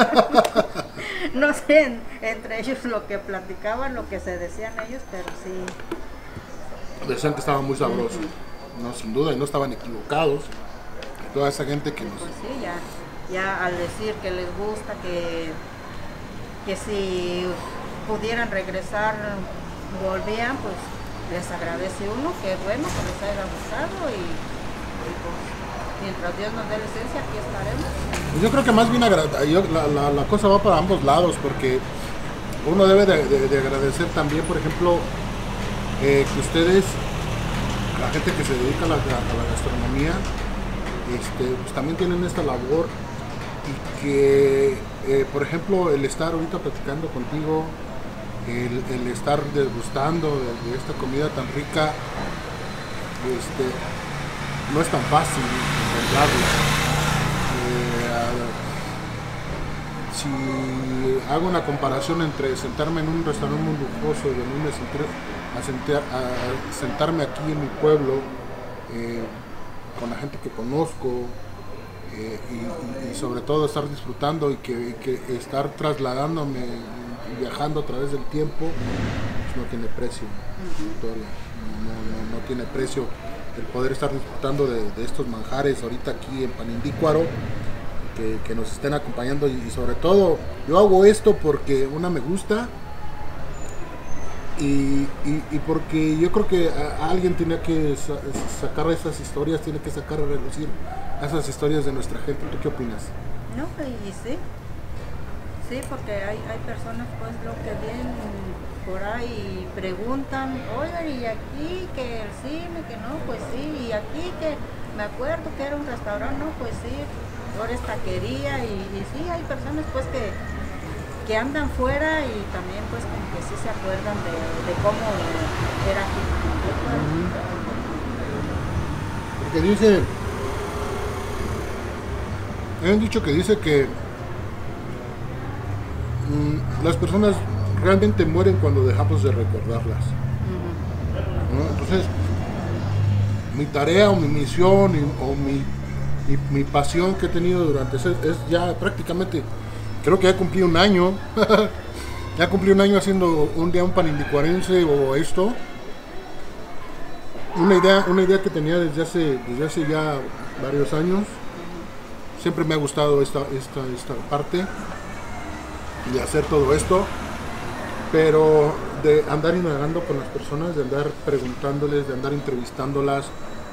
No sé, en- entre ellos lo que platicaban, lo que se decían ellos, pero sí. Decían que estaba muy sabroso. No, sin duda, y no estaban equivocados. Toda esa gente que nos... Pues sí, ya, ya al decir que les gusta, que, que si pudieran regresar, volvían, pues les agradece uno, que bueno, que les haya gustado y, y pues mientras Dios nos dé licencia, aquí estaremos. Yo creo que más bien agra- yo- la, la- la cosa va para ambos lados, porque uno debe de, de- de agradecer también, por ejemplo, eh, que ustedes, la gente que se dedica a la, a la gastronomía, este, pues también tienen esta labor y que, eh, por ejemplo, el estar ahorita platicando contigo, el, el estar degustando de, de esta comida tan rica, este, no es tan fácil encontrarla. Eh, si hago una comparación entre sentarme en un restaurante muy lujoso y venirme a, sentar- a sentar- a sentarme aquí en mi pueblo, eh, con la gente que conozco, eh, y, y- y sobre todo estar disfrutando y que, y que estar trasladándome y viajando a través del tiempo, pues no tiene precio, Victoria. No, no- no tiene precio el poder estar disfrutando de, de estos manjares ahorita aquí en Panindícuaro, que, que nos estén acompañando y, y sobre todo yo hago esto porque una me gusta y, y- y porque yo creo que a- a alguien tenía que sa- sacar esas historias, tiene que sacar a relucir esas historias de nuestra gente. ¿Tú qué opinas? No, y sí, sí, porque hay, hay personas pues lo que vienen por ahí y preguntan, oigan, y aquí que el cine, que no, pues sí, y aquí que me acuerdo que era un restaurante, no, pues sí, ahora es taquería, y, y sí, hay personas pues que, que andan fuera y también pues como que sí se acuerdan de, de cómo era aquí. Porque dice, hay un dicho que dice que mm, las personas realmente mueren cuando dejamos de recordarlas, ¿no? Entonces, mi tarea o mi misión y- o mi, mi, mi pasión que he tenido durante ese, es ya prácticamente, creo que ya cumplí un año, ya cumplí un año haciendo un día un panindicuarense o esto. Una idea, una idea que tenía desde hace, desde hace ya varios años, siempre me ha gustado esta, esta, esta parte de hacer todo esto, pero de andar indagando con las personas, de andar preguntándoles, de andar entrevistándolas,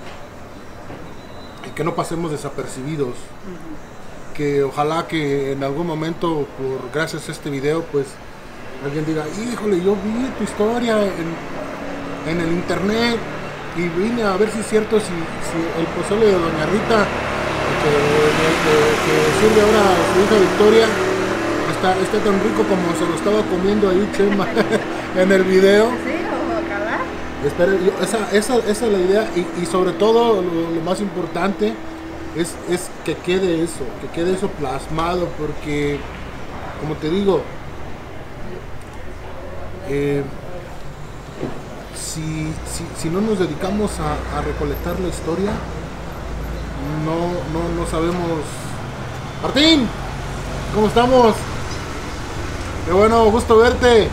y que no pasemos desapercibidos. Uh-huh. Que ojalá que en algún momento, por gracias a este video, pues alguien diga, híjole, yo vi tu historia en, en el internet y vine a ver si es cierto, si, si el pozole de Doña Rita, que, que, que sirve ahora a su hija Victoria, está, está tan rico como se lo estaba comiendo ahí Chema en el video. Sí, ojalá. Espero, yo, esa, esa, esa es la idea, y, y sobre todo lo, lo más importante es, es que quede eso, que quede eso plasmado, porque como te digo, eh, si, si, si no nos dedicamos a, a recolectar la historia, no, no, no sabemos. Martín, ¿cómo estamos? Qué bueno, gusto verte.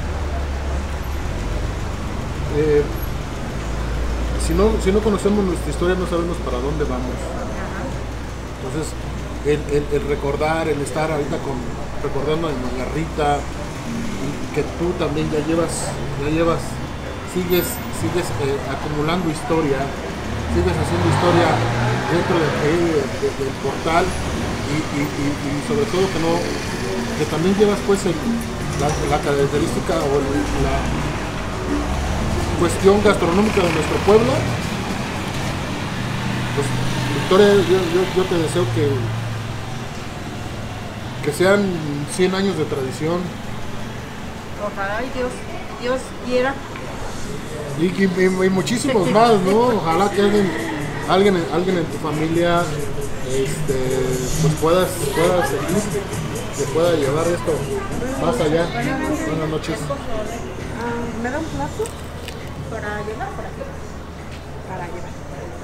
Eh, si no, si no conocemos nuestra historia, no sabemos para dónde vamos. Entonces, el, el, el recordar, el estar ahorita con, recordando a Doña Rita, que tú también ya llevas, ya llevas, sigues, sigues eh, acumulando historia, sigues haciendo historia dentro de, de, de, del portal, y, y, y, y sobre todo que no, que también llevas pues el, la, la característica o el, la cuestión gastronómica de nuestro pueblo. Pues Victoria, yo, yo, yo te deseo que que sean cien años de tradición. Ojalá y Dios, Dios quiera. Y, y, y muchísimos más, ¿no? Ojalá que alguien, alguien, alguien en tu familia este, pues puedas, puedas seguir, que pueda llevar esto más allá. Buenas noches. Uh, ¿Me da un plato para llevar por aquí? Para llevar.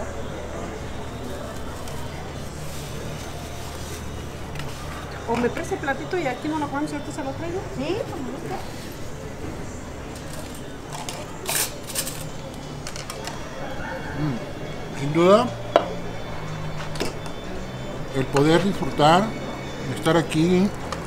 O me presta el platito y aquí no lo comemos y ahorita se lo traigo. Sí, como gusta. Mm, sin duda, el poder disfrutar, estar aquí,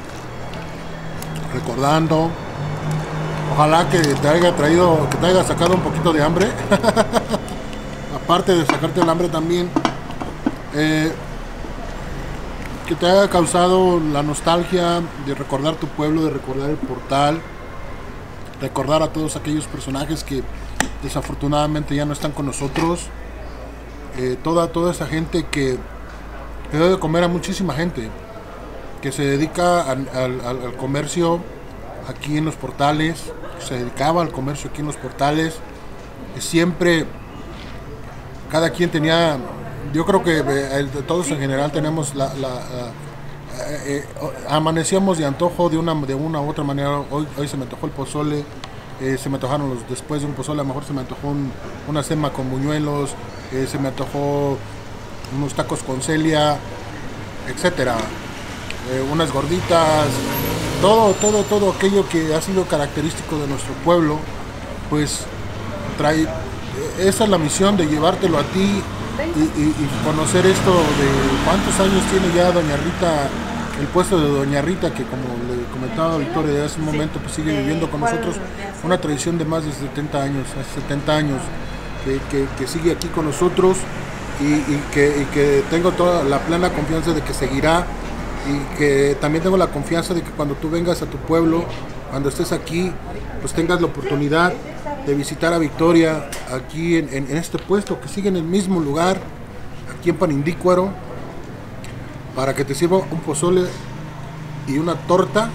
recordando, ojalá que te haya traído, que te haya sacado un poquito de hambre, aparte de sacarte el hambre también, eh, que te haya causado la nostalgia de recordar tu pueblo, de recordar el portal, recordar a todos aquellos personajes que desafortunadamente ya no están con nosotros, eh, toda, toda esa gente que, que debe de comer a muchísima gente, que se dedica al, al, al comercio aquí en los portales, que se dedicaba al comercio aquí en los portales, que siempre cada quien tenía. Yo creo que eh, todos en general tenemos la, la uh, eh, eh, amanecíamos de antojo de una de una u otra manera. Hoy, hoy se me antojó el pozole, eh, se me antojaron los, después de un pozole a lo mejor se me antojó un, una sema con buñuelos, eh, se me antojó unos tacos con celia, etcétera, eh, unas gorditas, todo, todo, todo aquello que ha sido característico de nuestro pueblo, pues trae, esa es la misión de llevártelo a ti. Y, y, y conocer esto de cuántos años tiene ya Doña Rita, el puesto de Doña Rita, que como le comentaba Victoria de hace un momento, pues sigue viviendo con nosotros, una tradición de más de setenta años, hace setenta años, que, que, que sigue aquí con nosotros, y, y, que, y que tengo toda la plena confianza de que seguirá, y que también tengo la confianza de que cuando tú vengas a tu pueblo, cuando estés aquí, pues tengas la oportunidad de visitar a Victoria aquí en, en, en este puesto que sigue en el mismo lugar, aquí en Panindícuaro, para que te sirva un pozole y una torta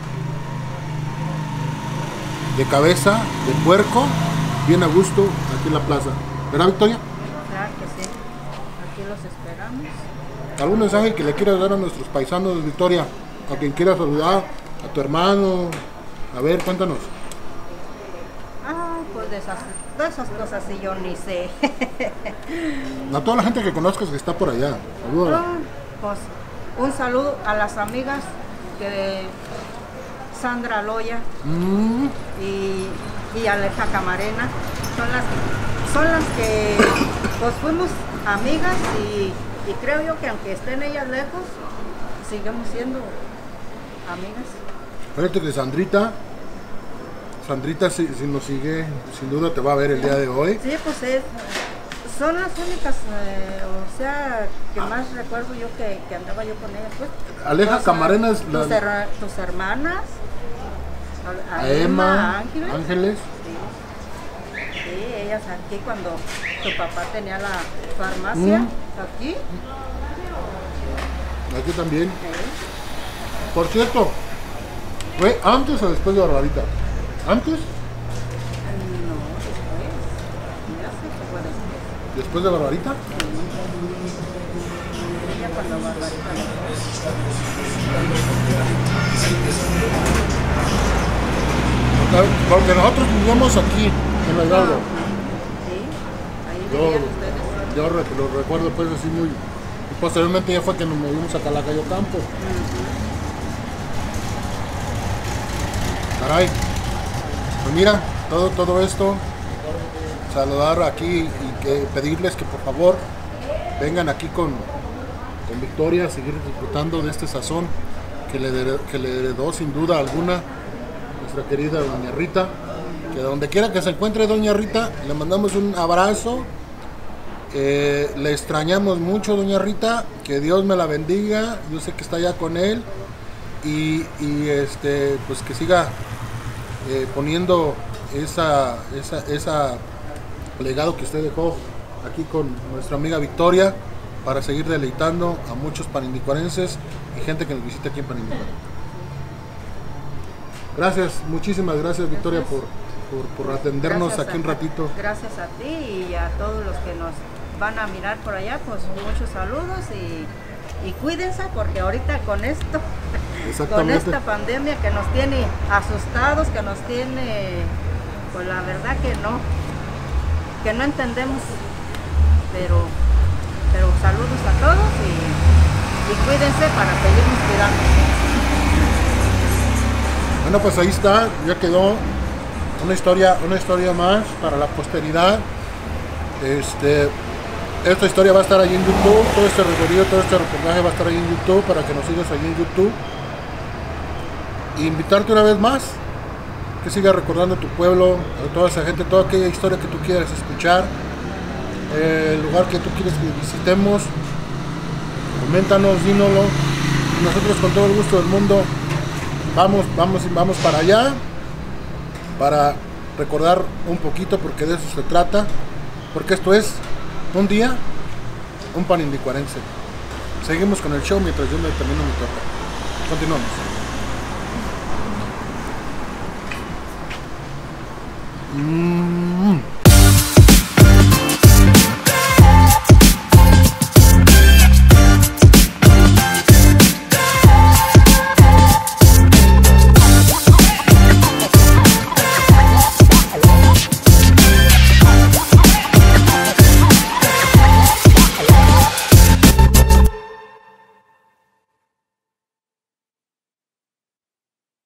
de cabeza de puerco bien a gusto aquí en la plaza. ¿Verdad, Victoria? Claro que sí. Aquí los esperamos. ¿Algún mensaje que le quieras dar a nuestros paisanos, Victoria? A quien quiera saludar, a tu hermano. A ver, cuéntanos. Ah, pues de esas, de esas cosas sí yo ni sé. A toda la gente que conozcas que está por allá. Salúdala. Ah, pues un saludo a las amigas de Sandra Loya Mm, y, y Aleja Camarena. Son las, son las que pues fuimos amigas y Y creo yo que aunque estén ellas lejos, seguimos siendo amigas. Fíjate que Sandrita, Sandrita si, si nos sigue, sin duda te va a ver el día de hoy. Sí, pues es, son las únicas, eh, o sea, que más recuerdo yo que, que andaba yo con ellas. Pues, Aleja o sea, Camarena es la- tus, her- tus hermanas, a, A Emma, a Ángeles. Ángeles. Sí. Sí, ellas aquí cuando tu papá tenía la farmacia, Mm. aquí. Aquí también. Sí. Por cierto, ¿fue antes o después de Barbarita? ¿Antes? No, después. Ya sé que fue después. ¿Después de Barbarita? Ella cuando Barbarita Porque nosotros vivíamos aquí, en la Hidalgo. Sí, ahí Yo, vivían ustedes. yo re- lo recuerdo pues así muy... Y posteriormente ya fue que nos movimos a Calacayo Campo. Caray. Pues mira, todo, todo esto, saludar aquí y que pedirles que por favor vengan aquí con, con Victoria a seguir disfrutando de este sazón que le, heredó- que le heredó sin duda alguna nuestra querida doña Rita, que donde quiera que se encuentre doña Rita, le mandamos un abrazo. Eh, le extrañamos mucho, doña Rita, que Dios me la bendiga, yo sé que está allá con él y, y, este, pues que siga eh, poniendo esa, esa, esa legado que usted dejó aquí con nuestra amiga Victoria para seguir deleitando a muchos panindicuarenses y gente que nos visita aquí en Panindicuaro. Gracias, muchísimas gracias Victoria por, por, por atendernos Gracias aquí a- un ratito. Gracias a ti y a todos los que nos van a mirar por allá, pues muchos saludos y, y cuídense porque ahorita con esto, con Exactamente. esta pandemia que nos tiene asustados, que nos tiene, pues la verdad que no, que no entendemos, pero, pero saludos a todos y, y cuídense para seguirnos cuidando. Bueno, pues ahí está, ya quedó una historia, una historia más para la posteridad. Este, esta historia va a estar ahí en YouTube, todo este recorrido, todo este reportaje va a estar ahí en YouTube para que nos sigas ahí en YouTube. E invitarte una vez más que sigas recordando tu pueblo, a toda esa gente, toda aquella historia que tú quieras escuchar, eh, el lugar que tú quieres que visitemos, coméntanos, dínoslo, y nosotros con todo el gusto del mundo vamos, vamos, vamos para allá, para recordar un poquito, porque de eso se trata, porque esto es un día, un panindicuarense. Seguimos con el show mientras yo me termino mi torta. Continuamos. Mm.